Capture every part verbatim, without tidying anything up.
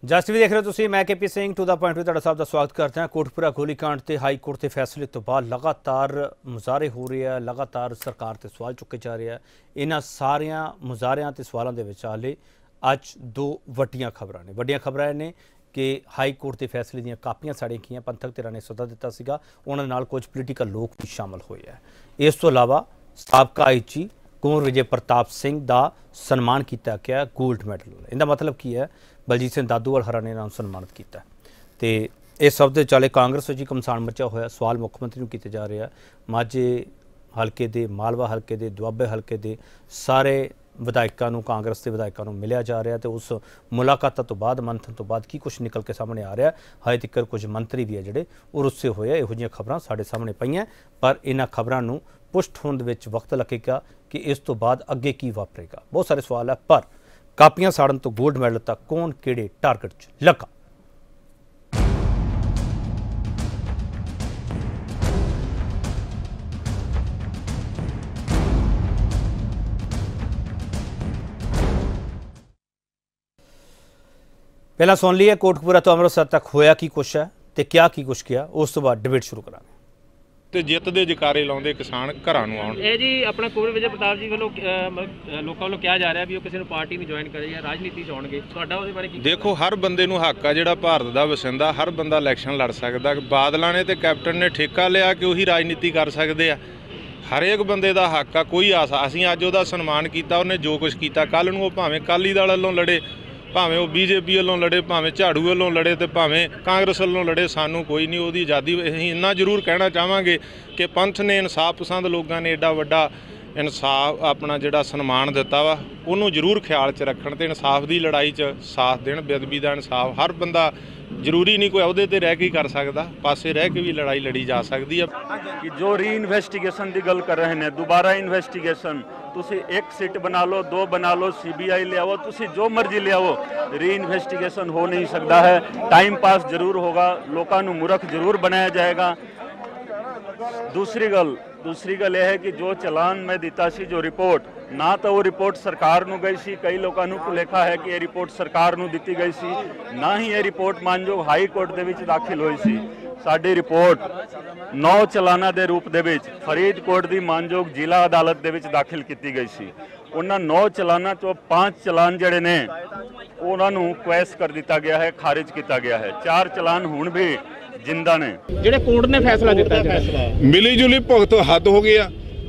ਜਸ ਵੀ ਦੇਖ ਰਹੇ ਹੋ ਤੁਸੀਂ। मैं K P Singh to the point भी ਤੁਹਾਡਾ ਸਭ ਦਾ ਸਵਾਗਤ ਕਰਦੇ ਹਾਂ। ਕੋਟਪੁਰਾ ਗੋਲੀकांड ਤੇ ਹਾਈ ਕੋਰਟ ਦੇ ਫੈਸਲੇ ਤੋਂ ਬਾਅਦ ਲਗਾਤਾਰ ਮੁਜ਼ਾਹਰੇ ਹੋ ਰਹੇ ਆ, ਲਗਾਤਾਰ ਸਰਕਾਰ ਤੇ ਸਵਾਲ ਚੁੱਕੇ ਜਾ ਰਹੇ ਆ। ਇਹਨਾਂ ਸਾਰਿਆਂ ਮੁਜ਼ਾਹਰਿਆਂ ਤੇ ਸਵਾਲਾਂ ਦੇ ਵਿਚਾਲੇ ਅੱਜ ਦੋ ਵੱਡੀਆਂ ਖਬਰਾਂ ਨੇ ਵੱਡੀਆਂ ਖਬਰਾਂ ਨੇ कि हाई कोर्ट के फैसले दी कापियां साड़ियां गईयां। पंथक धिरां ने सौदा दिता सीगा, उन्हां नाल कुछ पोलीटिकल लोग भी शामिल होए है। इस तो इलावा साबका आई जी कुंवर विजय प्रताप सिंह का सन्मान किया गया गोल्ड मैडल। इहदा मतलब की है बलजीत सिंह दादूवाल हरा ने इन्हां नूं सन्मानित किया। तो इस सब के चाले कांग्रेस विच घमसान मचा होया सवाल मुख मंत्री नूं कीते जा रहे हैं। माझे हल्के दे, मालवा हल्के दे, दुआबे हल्के दे सारे विधायकों नूं कांग्रेस के विधायकों नूं मिलिया जा रहा है। तो उस मुलाकात तो बाद मंथन तो बाद की कुछ निकल के सामने आ रहा है। हाले तक कुछ मंत्री भी है जिहड़े वो रुस्से होए इहो जिहियां खबरां साडे सामने पईयां, पर इन्हां खबरां नूं पुष्ट होण दे विच वक्त लगेगा कि इस तो बाद अगे की वापरेगा। बहुत सारे सवाल है, पर कापियां साड़न तो गोल्ड मैडल तक कौन किहड़े टारगेट च लगा। पहला सुन लिया कोटकपुरा तो अमृतसर तक होया की कुछ है तो क्या की कुछ किया, उस तो बाद डिबेट शुरू करांगे। ਤੇ ਜਿੱਤ ਦੇ ਜਕਾਰੇ ਲਾਉਂਦੇ ਕਿਸਾਨ ਘਰਾਂ ਨੂੰ ਆਉਣ। ਇਹ ਜੀ ਆਪਣਾ ਕੁੰਵਰ ਵਿਜੇ ਪ੍ਰਤਾਪ ਜੀ ਵੱਲੋਂ ਲੋਕਾਂ ਵੱਲੋਂ ਕਿਹਾ ਜਾ ਰਿਹਾ ਵੀ ਉਹ ਕਿਸੇ ਨੂੰ ਪਾਰਟੀ ਨੂੰ ਜੁਆਇਨ ਕਰੇ ਜਾਂ ਰਾਜਨੀਤੀ 'ਚ ਆਉਣਗੇ। ਤੁਹਾਡਾ ਉਹਦੇ ਬਾਰੇ ਕੀ? ਦੇਖੋ, ਹਰ ਬੰਦੇ ਨੂੰ ਹੱਕ ਆ ਜਿਹੜਾ ਭਾਰਤ ਦਾ ਵਸਿੰਦਾ, ਹਰ ਬੰਦਾ ਇਲੈਕਸ਼ਨ ਲੜ ਸਕਦਾ। ਬਾਦਲਾਂ ਨੇ ਤੇ ਕੈਪਟਨ ਨੇ ਠੇਕਾ ਲਿਆ ਕਿ ਉਹੀ ਰਾਜਨੀਤੀ ਕਰ ਸਕਦੇ ਆ। ਹਰੇਕ ਬੰਦੇ ਦਾ ਹੱਕ ਆ, ਕੋਈ ਆਸ। ਅਸੀਂ ਅੱਜ ਉਹਦਾ ਸਨਮਾਨ ਕੀਤਾ, ਉਹਨੇ ਜੋ ਕੁਝ ਕੀਤਾ। ਕੱਲ੍ਹ ਨੂੰ ਉਹ ਭਾਵੇਂ ਅਕਾਲੀ ਦਲ ਵੱਲੋਂ ਲੜੇ, ਭਾਵੇਂ ਉਹ ਬੀਜੇਪੀ ਵੱਲੋਂ ਲੜੇ, ਭਾਵੇਂ ਝਾੜੂ ਵੱਲੋਂ ਲੜੇ ਤੇ ਭਾਵੇਂ ਕਾਂਗਰਸ ਵੱਲੋਂ ਲੜੇ, ਸਾਨੂੰ ਕੋਈ ਨਹੀਂ ਉਹਦੀ ਆਜ਼ਾਦੀ। ਅਸੀਂ ਇੰਨਾ ਜ਼ਰੂਰ ਕਹਿਣਾ ਚਾਹਾਂਗੇ ਕਿ ਪੰਥ ਨੇ ਇਨਸਾਫ ਪਸੰਦ ਲੋਕਾਂ ਨੇ ਐਡਾ ਵੱਡਾ ਇਨਸਾਫ ਆਪਣਾ ਜਿਹੜਾ ਸਨਮਾਨ ਦਿੱਤਾ ਵਾ, ਉਹਨੂੰ ਜ਼ਰੂਰ ਖਿਆਲ 'ਚ ਰੱਖਣ ਤੇ ਇਨਸਾਫ ਦੀ ਲੜਾਈ 'ਚ ਸਾਥ ਦੇਣ। ਬੇਅਦਬੀ ਦਾ ਇਨਸਾਫ ਹਰ ਬੰਦਾ, ਜ਼ਰੂਰੀ ਨਹੀਂ ਕੋਈ ਅਹੁਦੇ 'ਤੇ ਰਹਿ ਕੇ ਹੀ ਕਰ ਸਕਦਾ, ਪਾਸੇ ਰਹਿ ਕੇ ਵੀ ਲੜਾਈ ਲੜੀ ਜਾ ਸਕਦੀ ਆ। ਕਿ ਜੋ ਰੀ ਇਨਵੈਸਟੀਗੇਸ਼ਨ ਦੀ ਗੱਲ ਕਰ ਰਹੇ ਨੇ, ਦੁਬਾਰਾ ਇਨਵੈਸਟੀਗੇਸ਼ਨ ਤੁਸੀਂ ਇੱਕ ਸੀਟ ਬਣਾ ਲਓ, ਦੋ ਬਣਾ ਲਓ, ਸੀ ਬੀ आई ਲਿਆਓ, ਤੁਸੀਂ ਜੋ ਮਰਜ਼ੀ ਲਿਆਓ, ਰੀ ਇਨਵੈਸਟੀਗੇਸ਼ਨ ਹੋ ਨਹੀਂ ਸਕਦਾ ਹੈ। ਟਾਈਮ ਪਾਸ ਜ਼ਰੂਰ ਹੋਗਾ, ਲੋਕਾਂ ਨੂੰ ਮੁਰਖ ਜ਼ਰੂਰ ਬਣਾਇਆ ਜਾਏਗਾ। दूसरी गल दूसरी गल यह है कि जो चलान मैं दिता सी, जो रिपोर्ट ना तो वो रिपोर्ट सरकार नूं गई सी, कई लोगों नूं भुलेखा है कि ये रिपोर्ट सरकार नूं दिती गई सी, ना ही ये रिपोर्ट मानयोग हाई कोर्ट दे विच दाखिल हुई सी। साडी रिपोर्ट नौ चलाना दे रूप दे विच फरीदकोट दी मानयोग जिला अदालत दे विच दाखिल की गई सी। उन्हां नौ चलाना चो पाँच चलान जिहड़े ने उन्हां नूं क्वैश कर दिता गया है, खारिज किया गया है। चार चलान हुण भी जिंदा ने ਜਿਹੜੇ ਕੋਰਟ ਨੇ ਫੈਸਲਾ ਦਿੱਤਾ ਹੈ। ਮਿਲੀ ਜੁਲੀ ਭੁਗਤ ਹੱਦ ਹੋ ਗਿਆ।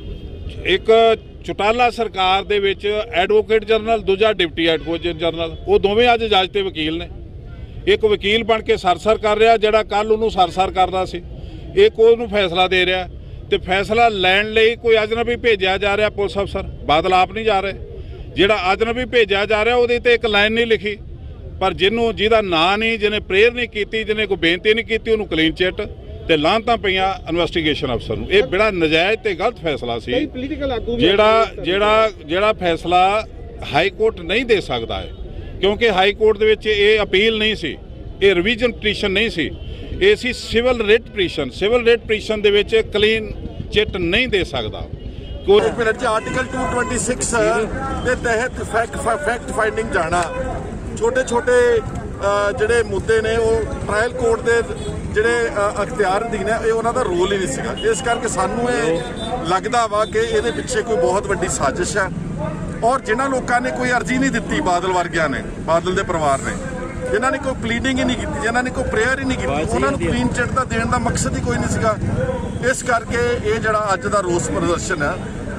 ਇੱਕ ਚੁਟਾਲਾ ਸਰਕਾਰ ਦੇ ਵਿੱਚ ਐਡਵੋਕੇਟ ਜਨਰਲ, ਦੂਜਾ ਡਿਪਟੀ ਐਡਵੋਕੇਟ ਜਨਰਲ, ਉਹ ਦੋਵੇਂ ਅੱਜ ਜੱਜ ਤੇ ਵਕੀਲ ਨੇ। ਇੱਕ ਵਕੀਲ ਬਣ ਕੇ ਸਰਸਰ ਕਰ ਰਿਹਾ, ਜਿਹੜਾ ਕੱਲ ਉਹਨੂੰ ਸਰਸਰ ਕਰਦਾ ਸੀ, ਇੱਕ ਉਹਨੂੰ ਫੈਸਲਾ ਦੇ ਰਿਹਾ। ਤੇ ਫੈਸਲਾ ਲੈਣ ਲਈ ਕੋਈ ਅਜਨਬੀ ਭੇਜਿਆ ਜਾ ਰਿਹਾ, ਪੁਲਿਸ ਅਫਸਰ। ਬਾਦਲ ਆਪ ਨਹੀਂ ਜਾ ਰਹੇ। ਜਿਹੜਾ ਅਜਨਬੀ ਭੇਜਿਆ ਜਾ ਰਿਹਾ ਉਹਦੇ ਤੇ ਇੱਕ ਲਾਈਨ ਨਹੀਂ ਲਿਖੀ, पर जिन्हों जिहदा नां नहीं, जिन्हें प्रेयर नहीं की, जिन्हें कोई बेनती नहीं की, उन्होंने क्लीन चिट ते लानतां पईयां इन्वेस्टिगेशन अफसर नूं। ये बड़ा नजायज़ ते गलत फैसला सी, जिहड़ा जिहड़ा जिहड़ा फैसला हाई कोर्ट नहीं दे सकदा है, क्योंकि हाई कोर्ट दे विच ये अपील नहीं सी, ये रिवीजन पटीशन नहीं सी, ये सी civil writ petition. Civil writ petition दे विच क्लीन चिट नहीं दे सकदा। आर्टिकल टू ट्वेंटी सिक्स के तहत फैक्ट फैक्ट फाइंडिंग जाना, छोटे छोटे ਜਿਹੜੇ ਮੁੱਦੇ ਨੇ ਉਹ ਟ੍ਰਾਇਲ ਕੋਰਟ ਦੇ ਜਿਹੜੇ ਅਖਤਿਆਰ ਅਧੀਨ ਹੈ, ਇਹ ਉਹਨਾਂ ਦਾ ਰੋਲ ਹੀ ਨਹੀਂ ਸੀਗਾ। ਇਸ ਕਰਕੇ ਸਾਨੂੰ ਇਹ ਲੱਗਦਾ ਵਾ ਕਿ ਇਹਦੇ ਪਿੱਛੇ ਕੋਈ ਬਹੁਤ ਵੱਡੀ ਸਾਜ਼ਿਸ਼ ਹੈ। ਔਰ ਜਿਨ੍ਹਾਂ ਲੋਕਾਂ ਨੇ ਕੋਈ ਅਰਜ਼ੀ ਨਹੀਂ ਦਿੱਤੀ, ਬਾਦਲ ਵਰਗਿਆਂ ਨੇ, ਬਾਦਲ ਦੇ ਪਰਿਵਾਰ ਨੇ, ਜਿਨ੍ਹਾਂ ਨੇ ਕੋਈ ਪਲੀਡਿੰਗ ਹੀ ਨਹੀਂ ਕੀਤੀ, ਜਿਨ੍ਹਾਂ ਨੇ ਕੋਈ ਪ੍ਰੇਅਰ ਹੀ ਨਹੀਂ ਕੀਤੀ, ਉਹਨਾਂ ਨੂੰ ਕਲੀਨ ਚਿੱਟ ਦਾ ਦੇਣ ਦਾ ਮਕਸਦ ਹੀ ਕੋਈ ਨਹੀਂ ਸੀਗਾ। ਇਸ ਕਰਕੇ ਇਹ ਜਿਹੜਾ ਅੱਜ ਦਾ ਰੋਸ ਪ੍ਰਦਰਸ਼ਨ ਹੈ,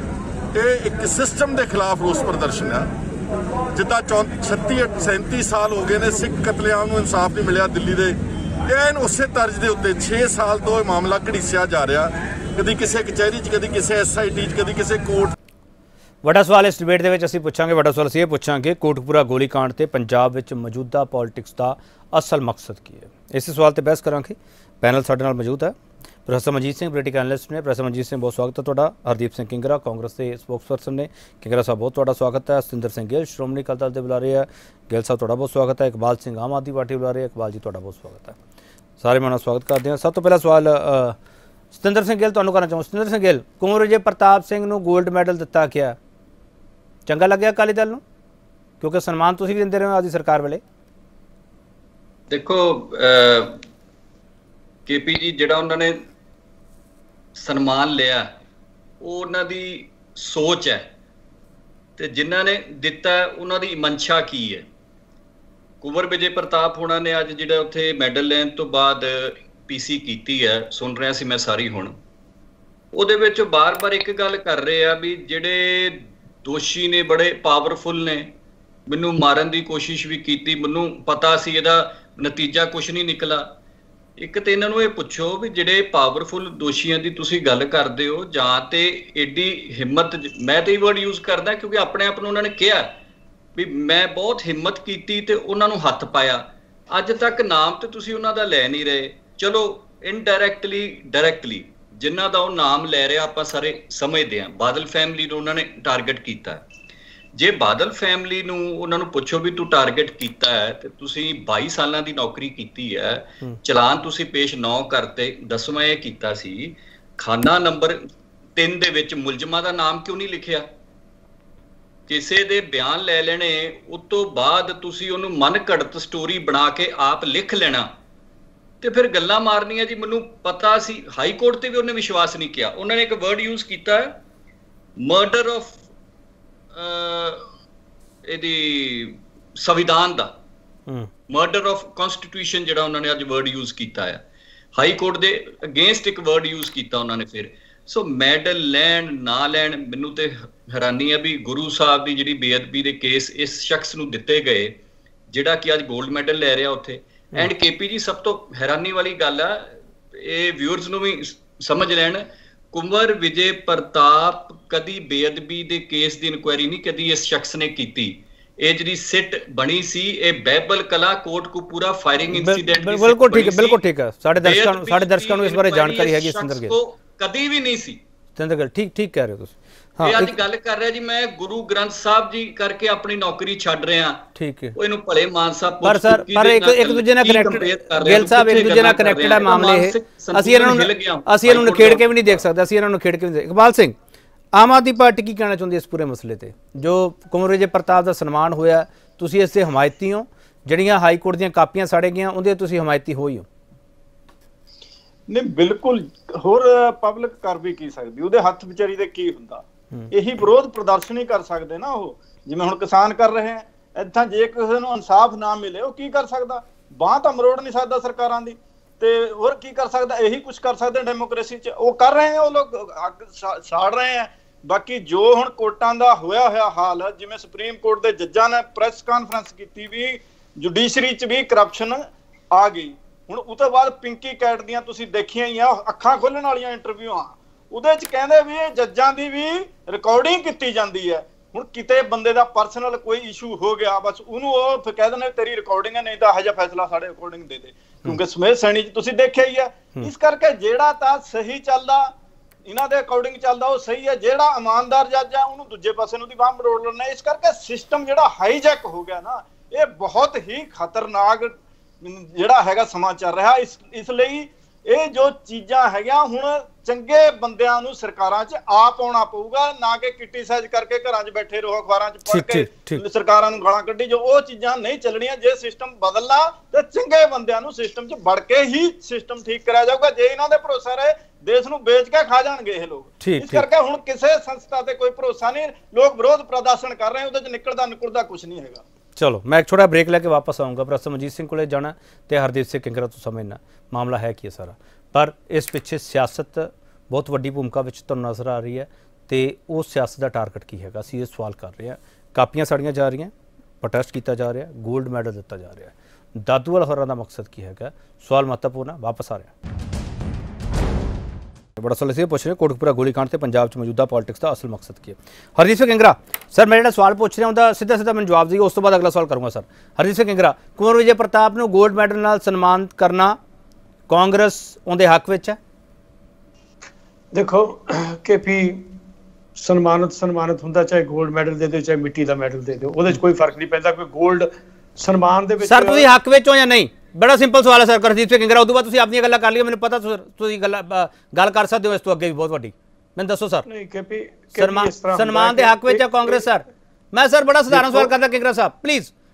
ਇਹ ਇੱਕ ਸਿਸਟਮ ਦੇ ਖਿਲਾਫ ਰੋਸ ਪ੍ਰਦਰਸ਼ਨ ਹੈ। ਜਿੱਦਾਂ ਛੱਤੀ ਸੈਂਤੀ ਸਾਲ ਹੋ ਗਏ ਨੇ ਸਿੱਖ ਕਤਲੇਆਮ ਨੂੰ ਇਨਸਾਫ ਨਹੀਂ ਮਿਲਿਆ ਦਿੱਲੀ ਦੇ, ਐਨ ਉਸੇ ਤਰਜ਼ ਦੇ ਉੱਤੇ ਛੇ ਸਾਲ ਤੋਂ ਇਹ ਮਾਮਲਾ ਘੜੀਸਿਆ ਜਾ ਰਿਹਾ। ਕਦੀ ਕਿਸੇ ਕਚਹਿਰੀ 'ਚ, ਕਦੀ ਕਿਸੇ ਐਸ ਆਈ ਟੀ 'ਚ, ਕਦੀ ਕਿਸੇ ਕੋਰਟ। ਵੱਡਾ ਸਵਾਲ ਇਸ ਡਿਬੇਟ ਦੇ ਵਿੱਚ ਅਸੀਂ ਪੁੱਛਾਂਗੇ। ਵੱਡਾ ਸਵਾਲ ਅਸੀਂ ਇਹ ਪੁੱਛਾਂਗੇ, ਕੋਟਕਪੂਰਾ ਗੋਲੀकांड ਤੇ ਪੰਜਾਬ ਵਿੱਚ ਮੌਜੂਦਾ ਪੋਲਿਟਿਕਸ ਦਾ ਅਸਲ ਮਕਸਦ ਕੀ ਹੈ। ਇਸੇ ਸਵਾਲ ਤੇ ਬਹਿਸ ਕਰਾਂਗੇ। ਪੈਨਲ ਸਾਡੇ ਨਾਲ ਮੌਜੂਦ ਹੈ। Professor Manjeet Singh political analyst ने। प्रोफैसर मनजीत सिंह बहुत स्वागत है तुहाडा। हरदीप सिंह किंगरा कांग्रेस के स्पोक्सपर्सन ने, किंगरा साहब बहुत तुहाडा स्वागत है। सतिंदर सिंह गिल श्रोमणी अकाली दल के बुलारे है, गिल साहब तुहाडा बहुत स्वागत है। इकबाल सिंह आम आदमी पार्टी बुलारे, इकबाल जी तुहाडा बहुत स्वागत है। सारे मैं स्वागत करते हैं। सब तो पहला सवाल सतिंदर सिंह गिल तुहानूं करना चाहूँ। सतिंदर सिंह गिल, कुंवर विजय प्रताप सिंह नूं गोल्ड मैडल दिता गया, चंगा लग्या अकाली दल नूं? क्योंकि सन्मान तुसीं भी दिंदे रहे हो आदि सरकार वेले। देखो केपी जी ਜਿਹੜਾ ਉਹਨਾਂ ਨੇ ਸਨਮਾਨ ਲਿਆ ਉਹ ਉਹਨਾਂ ਦੀ ਸੋਚ ਹੈ ਤੇ ਜਿਨ੍ਹਾਂ ਨੇ ਦਿੱਤਾ ਉਹਨਾਂ ਦੀ ਮਨਸ਼ਾ ਕੀ ਹੈ। ਕੁੰਵਰ ਵਿਜੇ ਪ੍ਰਤਾਪ ਹੋਣਾ ਨੇ ਅੱਜ ਜਿਹੜਾ ਉੱਥੇ ਮੈਡਲ ਲੈਣ ਤੋਂ ਬਾਅਦ ਪੀਸੀ ਕੀਤੀ ਹੈ, ਸੁਣ ਰਿਹਾ ਸੀ ਮੈਂ ਸਾਰੀ, ਹੁਣ ਉਹਦੇ ਵਿੱਚ ਬਾਰ-ਬਾਰ ਇੱਕ ਗੱਲ ਕਰ ਰਹੇ ਆ ਵੀ ਜਿਹੜੇ ਦੋਸ਼ੀ ਨੇ ਬੜੇ ਪਾਵਰਫੁਲ ਨੇ, ਮੈਨੂੰ ਮਾਰਨ ਦੀ ਕੋਸ਼ਿਸ਼ ਵੀ ਕੀਤੀ, ਮੈਨੂੰ ਪਤਾ ਸੀ ਇਹਦਾ ਨਤੀਜਾ ਕੁਝ ਨਹੀਂ ਨਿਕਲਾ। ਇੱਕ ਤੇ ਇਹਨਾਂ ਨੂੰ ਇਹ ਪੁੱਛੋ ਵੀ ਜਿਹੜੇ ਪਾਵਰਫੁਲ ਦੋਸ਼ੀਆਂ ਦੀ ਤੁਸੀਂ ਗੱਲ ਕਰਦੇ ਹੋ ਜਾਂ ਤੇ ਏਡੀ ਹਿੰਮਤ, ਮੈਂ ਤੇ ਇਹ ਵਰਡ ਯੂਜ਼ ਕਰਦਾ ਕਿਉਂਕਿ ਆਪਣੇ ਆਪ ਨੂੰ ਉਹਨਾਂ ਨੇ ਕਿਹਾ ਵੀ ਮੈਂ ਬਹੁਤ ਹਿੰਮਤ ਕੀਤੀ ਤੇ ਉਹਨਾਂ ਨੂੰ ਹੱਥ ਪਾਇਆ। ਅੱਜ ਤੱਕ ਨਾਮ ਤੇ ਤੁਸੀਂ ਉਹਨਾਂ ਦਾ ਲੈ ਨਹੀਂ ਰਹੇ। ਚਲੋ ਇਨਡਾਇਰੈਕਟਲੀ ਡਾਇਰੈਕਟਲੀ ਜਿਨ੍ਹਾਂ ਦਾ ਉਹ ਨਾਮ ਲੈ ਰਿਹਾ ਆਪਾਂ ਸਾਰੇ ਸਮਝਦੇ ਹਾਂ। ਬਾਦਲ ਫੈਮਿਲੀ ਨੂੰ ਉਹਨਾਂ ਨੇ ਟਾਰਗੇਟ ਕੀਤਾ। ਜੇ ਬਾਦਲ ਫੈਮਿਲੀ ਨੂੰ ਉਹਨਾਂ ਨੂੰ ਪੁੱਛੋ ਵੀ ਤੂੰ ਟਾਰਗੇਟ ਕੀਤਾ ਹੈ ਤੇ ਤੁਸੀਂ ਬਾਈ ਸਾਲਾਂ ਦੀ ਨੌਕਰੀ ਕੀਤੀ ਹੈ, ਚਲਾਨ ਤੁਸੀਂ ਪੇਸ਼ ਨੌ ਕਰਤੇ, ਦਸਵਾਂ ਇਹ ਕੀਤਾ ਸੀ ਖਾਨਾ ਨੰਬਰ ਤਿੰਨ ਦੇ ਵਿੱਚ ਮੁਲਜ਼ਮਾਂ ਦਾ ਨਾਮ ਕਿਉਂ ਨਹੀਂ ਲਿਖਿਆ? ਕਿਸੇ ਦੇ ਬਿਆਨ ਲੈ ਲੈਣੇ ਉਸ ਤੋਂ ਬਾਅਦ ਤੁਸੀਂ ਉਹਨੂੰ ਮਨ ਘੜਤ ਸਟੋਰੀ ਬਣਾ ਕੇ ਆਪ ਲਿਖ ਲੈਣਾ ਤੇ ਫਿਰ ਗੱਲਾਂ ਮਾਰਨੀਆਂ ਜੀ ਮੈਨੂੰ ਪਤਾ ਸੀ। ਹਾਈ ਕੋਰਟ ਤੇ ਵੀ ਉਹਨੇ ਵਿਸ਼ਵਾਸ ਨਹੀਂ ਕੀਤਾ। ਉਹਨਾਂ ਨੇ ਇੱਕ ਵਰਡ ਯੂਜ਼ ਕੀਤਾ ਹੈ ਮਰਡਰ ਆਫ ਇਹਦੀ ਸੰਵਿਧਾਨ ਦਾ, ਮਰਡਰ ਆਫ ਕਨਸਟੀਟਿਊਸ਼ਨ ਜਿਹੜਾ ਉਹਨਾਂ ਨੇ ਅੱਜ ਵਰਡ ਯੂਜ਼ ਕੀਤਾ ਹੈ। ਹਾਈ ਕੋਰਟ ਦੇ ਅਗੇਂਸਟ ਇੱਕ ਵਰਡ ਯੂਜ਼ ਕੀਤਾ ਉਹਨਾਂ ਨੇ। ਫਿਰ ਸੋ ਮੈਡਲ ਲੈਣ ਨਾ ਲੈਣ ਮੈਨੂੰ ਤੇ ਹੈਰਾਨੀ ਹੈ ਵੀ ਗੁਰੂ ਸਾਹਿਬ ਦੀ ਜਿਹੜੀ ਬੇਅਦਬੀ ਦੇ ਕੇਸ ਇਸ ਸ਼ਖਸ ਨੂੰ ਦਿੱਤੇ ਗਏ ਜਿਹੜਾ ਕਿ ਅੱਜ ਗੋਲਡ ਮੈਡਲ ਲੈ ਰਿਹਾ ਉੱਥੇ। ਐਂਡ ਕੇਪੀ ਜੀ ਸਭ ਤੋਂ ਹੈਰਾਨੀ ਵਾਲੀ ਗੱਲ ਆ, ਇਹ ਵਿਊਅਰਸ ਨੂੰ ਵੀ ਸਮਝ ਲੈਣ, ਕੁੰਵਰ ਵਿਜੇ ਪ੍ਰਤਾਪ ਕਦੀ ਬੇਅਦਬੀ ਦੇ ਕੇਸ ਦੀ ਇਨਕੁਆਇਰੀ ਨਹੀਂ ਕਦੀ ਇਸ ਸ਼ਖਸ ਨੇ ਕੀਤੀ। ਇਹ ਜਿਹੜੀ ਸਿੱਟ ਬਣੀ ਸੀ ਇਹ ਬਹਿਬਲ ਕਲਾ ਕੋਟ ਕੋ ਪੂਰਾ ਫਾਇਰਿੰਗ ਇਨਸੀਡੈਂਟ ਬਿਲਕੁਲ ਠੀਕ ਹੈ, ਬਿਲਕੁਲ ਠੀਕ ਹੈ। ਸਾਡੇ ਦਰਸ਼ਕਾਂ ਨੂੰ ਸਾਡੇ ਦਰਸ਼ਕਾਂ ਨੂੰ ਇਸ ਬਾਰੇ ਜਾਣਕਾਰੀ ਹੈਗੀ ਸਿੰਦਰ ਗਿੱਲ, ਕਦੀ ਵੀ ਨਹੀਂ ਸੀ ਸਿੰਦਰ ਗਿੱਲ, ਠੀਕ ਠੀਕ ਕਹਿ ਰਹੇ ਹੋ ਤੁਸੀਂ। ਇਹ ਅੱਜ ਗੱਲ ਕਰ ਰਿਹਾ ਜੀ ਮੈਂ ਗੁਰੂ ਗ੍ਰੰਥ ਸਾਹਿਬ ਜੀ ਕਰਕੇ ਆਪਣੀ ਨੌਕਰੀ ਛੱਡ ਰਿਹਾ। ਠੀਕ ਹੈ, ਉਹ ਇਹਨੂੰ ਭਲੇ ਮਾਨਸਾ ਪਰ ਸਰ ਪਰ ਇੱਕ ਇੱਕ ਦੂਜੇ ਨਾਲ ਕਨੈਕਟਡ, ਗਿੱਲ ਸਾਹਿਬ ਇੱਕ ਦੂਜੇ ਨਾਲ ਕਨੈਕਟਡ ਹੈ ਮਾਮਲੇ ਇਹ। ਅਸੀਂ ਇਹਨਾਂ ਨੂੰ ਅਸੀਂ ਇਹਨੂੰ ਨਿਖੇੜ ਕੇ ਵੀ ਨਹੀਂ ਦੇਖ ਸਕਦੇ, ਅਸੀਂ ਇਹਨਾਂ ਨੂੰ ਨਿਖੇੜ ਕੇ ਵੀ ਨਹੀਂ। ਇਕਬਾਲ ਸਿੰਘ, ਆਮ ਆਦਮੀ ਪਾਰਟੀ ਕੀ ਕਹਿਣਾ ਚਾਹੁੰਦੀ ਇਸ ਪੂਰੇ ਮਸਲੇ ਤੇ? ਜੋ ਕੁੰਵਰ ਵਿਜੇ ਪ੍ਰਤਾਪ ਦਾ ਸਨਮਾਨ ਹੋਇਆ, ਤੁਸੀਂ ਇਸ ਦੇ ਹਮਾਇਤੀ ਹੋ, ਜਿਹੜੀਆਂ ਹਾਈ ਕੋਰਟ ਦੀਆਂ ਕਾਪੀਆਂ ਸਾੜੇ ਗਈਆਂ ਉਹਦੇ ਤੁਸੀਂ ਹਮਾਇਤੀ ਹੋ ਹੀ ਹੋ? ਨਹੀਂ ਬਿਲਕੁਲ, ਹੋਰ ਪਬਲਿਕ ਕਰ ਵੀ ਕੀ ਸਕਦੀ, ਉਹਦੇ ਹੱਥ ਵਿਚਾਰੀ ਦੇ ਕੀ ਹੁੰਦਾ। ਇਹੀ ਵਿਰੋਧ ਪ੍ਰਦਰਸ਼ਨ ਹੀ ਕਰ ਸਕਦੇ ਨਾ ਉਹ, ਜਿਵੇਂ ਹੁਣ ਕਿਸਾਨ ਕਰ ਰਹੇ ਆ। ਏਦਾਂ ਜੇ ਕਿਸੇ ਨੂੰ ਇਨਸਾਫ ਨਾ ਮਿਲੇ ਉਹ ਕੀ ਕਰ ਸਕਦਾ? ਬਾਂਹ ਤਾਂ ਮਰੋੜ ਨਹੀਂ ਸਕਦਾ ਸਰਕਾਰਾਂ ਦੀ, ਤੇ ਹੋਰ ਕੀ ਕਰ ਸਕਦਾ? ਇਹੀ ਕੁਝ ਕਰ ਸਕਦੇ ਡੈਮੋਕ੍ਰੇਸੀ ਚ, ਉਹ ਕਰ ਰਹੇ ਆ, ਉਹ ਲੋਕ ਅੱਗ ਸਾੜ ਰਹੇ ਆ। ਬਾਕੀ ਜੋ ਹੁਣ ਕੋਰਟਾਂ ਦਾ ਹੋਇਆ ਹੋਇਆ ਹਾਲ, ਜਿਵੇਂ ਸੁਪਰੀਮ ਕੋਰਟ ਦੇ ਜੱਜਾਂ ਨੇ ਪ੍ਰੈਸ ਕਾਨਫਰੰਸ ਕੀਤੀ ਵੀ ਜੁਡੀਸ਼ਰੀ ਚ ਵੀ ਕਰਪਸ਼ਨ ਆ ਗਈ। ਹੁਣ ਉਹ ਤੋਂ ਬਾਅਦ ਪਿੰਕੀ ਕੈਟ ਦੀਆਂ ਤੁਸੀਂ ਦੇਖੀਆਂ ਹੀ ਆ ਅੱਖਾਂ ਖੋਲਣ ਵਾਲੀਆਂ ਇੰਟਰਵਿਊਆਂ, ਉਹਦੇ ਚ ਕਹਿੰਦੇ ਵੀ ਇਹ ਜੱਜਾਂ ਦੀ ਵੀ ਰਿਕਾਰਡਿੰਗ ਕੀਤੀ ਜਾਂਦੀ ਹੈ। ਹੁਣ ਕਿਤੇ ਬੰਦੇ ਦਾ ਪਰਸਨਲ ਕੋਈ ਇਸ਼ੂ ਹੋ ਗਿਆ ਬਸ ਉਹਨੂੰ ਉਹ ਕਹਿ ਦਿੰਦੇ ਤੇਰੀ ਰਿਕਾਰਡਿੰਗ ਹੈ, ਨਹੀਂ ਤਾਂ ਇਹੋ ਜਿਹਾ ਫੈਸਲਾ ਸਾਡੇ ਅਕੋਰਡਿੰਗ ਦੇ ਦੇ, ਕਿਉਂਕਿ ਸਮੇਤ ਸੈਣੀ ਚ ਤੁਸੀਂ ਦੇਖਿਆ ਹੀ ਹੈ। ਇਸ ਕਰਕੇ ਜਿਹੜਾ ਤਾਂ ਸਹੀ ਚੱਲਦਾ ਇਹਨਾਂ ਦੇ ਅਕੋਰਡਿੰਗ ਚੱਲਦਾ ਉਹ ਸਹੀ ਹੈ, ਜਿਹੜਾ ਇਮਾਨਦਾਰ ਜੱਜ ਆ ਉਹਨੂੰ ਦੂਜੇ ਪਾਸੇ ਨੂੰ ਦੀ ਬਾਂਹ ਮਰੋੜ ਲੈਣਾ। ਇਸ ਕਰਕੇ ਸਿਸਟਮ ਜਿਹੜਾ ਹਾਈਜੈਕ ਹੋ ਗਿਆ ਨਾ, ਇਹ ਬਹੁਤ ਹੀ ਖਤਰਨਾਕ ਜਿਹੜਾ ਹੈਗਾ ਸਮਾਂ ਚੱਲ ਰਿਹਾ। ਇਸ ਇਸ ਲਈ ਇਹ ਜੋ ਚੀਜ਼ਾਂ ਹੈਗੀਆਂ ਹੁਣ ਚੰਗੇ ਬੰਦਿਆਂ ਨੂੰ ਸਰਕਾਰਾਂ 'ਚ ਆਪ ਆਉਣਾ ਪਊਗਾ, ਨਾ ਕਿ ਕ੍ਰਿਟੀਸਾਈਜ਼ ਕਰਕੇ ਘਰਾਂ 'ਚ ਬੈਠੇ ਰਹੋ, ਅਖਬਾਰਾਂ 'ਚ ਪੜ੍ਹ ਕੇ ਸਰਕਾਰਾਂ ਨੂੰ ਗਾਲਾਂ ਕੱਢੀ ਜੋ। ਉਹ ਚੀਜ਼ਾਂ ਨਹੀਂ ਚੱਲਣੀਆਂ। ਜੇ ਸਿਸਟਮ ਬਦਲਣਾ ਤੇ ਚੰਗੇ ਬੰਦਿਆਂ ਨੂੰ ਸਿਸਟਮ 'ਚ ਵੜ ਕੇ ਹੀ ਸਿਸਟਮ ਠੀਕ ਕਰਿਆ ਜਾਊਗਾ। ਜੇ ਇਹਨਾਂ ਦੇ ਭਰੋਸਾ ਰਹੇ ਦੇਸ਼ ਨੂੰ ਵੇਚ ਕੇ ਖਾ ਜਾਣਗੇ ਇਹ ਲੋਕ। ਇਸ ਕਰਕੇ ਹੁਣ ਕਿਸੇ ਸੰਸਥਾ ਤੇ ਕੋਈ ਭਰੋਸਾ ਨਹੀਂ। ਲੋਕ ਵਿਰੋਧ ਪ੍ਰਦਰਸ਼ਨ ਕਰ ਰਹੇ, ਉਹਦੇ 'ਚ ਨਿਕਲਦਾ ਨਿਕਲਦਾ ਕੁਝ ਨਹੀਂ ਹੈਗਾ। ਚਲੋ ਮੈਂ ਇੱਕ ਛੋਟਾ ਬ੍ਰੇਕ ਲੈ ਕੇ ਵਾਪਸ ਆਊਂਗਾ। ਪ੍ਰੋਫੈਸਰ ਮਨਜੀਤ ਸਿੰਘ ਕੋਲੇ ਜਾਣਾ ਤੇ ਹਰਦੀਪ ਸਿੰਘ ਕਿੰਗਰਾ ਤੋਂ ਸਮਝਣਾ ਮਾਮਲਾ ਹੈ ਕੀ ਹੈ ਸਾਰਾ, ਪਰ ਇਸ ਪਿੱਛੇ ਸਿਆਸਤ ਬਹੁਤ ਵੱਡੀ ਭੂਮਿਕਾ ਵਿੱਚ ਤੁਹਾਨੂੰ ਨਜ਼ਰ ਆ ਰਹੀ ਹੈ ਤੇ ਉਹ ਸਿਆਸਤ ਦਾ ਟਾਰਗੇਟ ਕੀ ਹੈਗਾ? ਅਸੀਂ ਇਹ ਸਵਾਲ ਕਰ ਰਹੇ ਹਾਂ। ਕਾਪੀਆਂ ਸਾੜੀਆਂ ਜਾ ਰਹੀਆਂ, ਪ੍ਰੋਟੈਸਟ ਕੀਤਾ ਜਾ ਰਿਹਾ, ਗੋਲਡ ਮੈਡਲ ਦਿੱਤਾ ਜਾ ਰਿਹਾ, ਦਾਦੂਵਾਲ ਹੋਰਾਂ ਦਾ ਮਕਸਦ ਕੀ ਹੈਗਾ? ਸਵਾਲ ਮਹੱਤਵਪੂਰਨ ਹੈ। ਵਾਪਸ ਆ ਰਿਹਾ बड़ा सवाल इसे पूछ रहे कोटकपुरा गोलीकांड से पंजाब च मौजूदा पॉलिटिक्स का असल मकसद की है। हरदीप सिंह किंगरा सर, मैं जो सवाल पूछ रहा हूँ सीधा सीधा मैं जवाब दिए, उस तो बाद अगला सवाल करूँगा सर। हरदीप सिंह किंगरा, कुंवर विजय प्रताप को गोल्ड मैडल नाल सन्मान करना कांग्रेस उनके हक विच है? देखो के पी सन्मानित सन्मानित हुंदा, चाहे गोल्ड मैडल दे दो चाहे मिट्टी का मैडल दे दो, ਉਹਦੇ कोई फर्क नहीं पैंदा। कोई गोल्ड सन्मान दे विच सर तुसीं हक विच हो या नहीं? बड़ा सिंपल सवाल है सर। हरदीप सिंह किंगरा उस बाद तुसीं अपनी गल्लां कर लियो, मैनूं पता तुसीं गल गल कर सकते हो इस तो अगे भी बहुत वड्डी। मैनूं दसो सर। नहीं के सन्मान सन्मान दे हक विच है कांग्रेस सर? मैं सर बड़ा साधारण सवाल करदा किंगरा साहब प्लीज,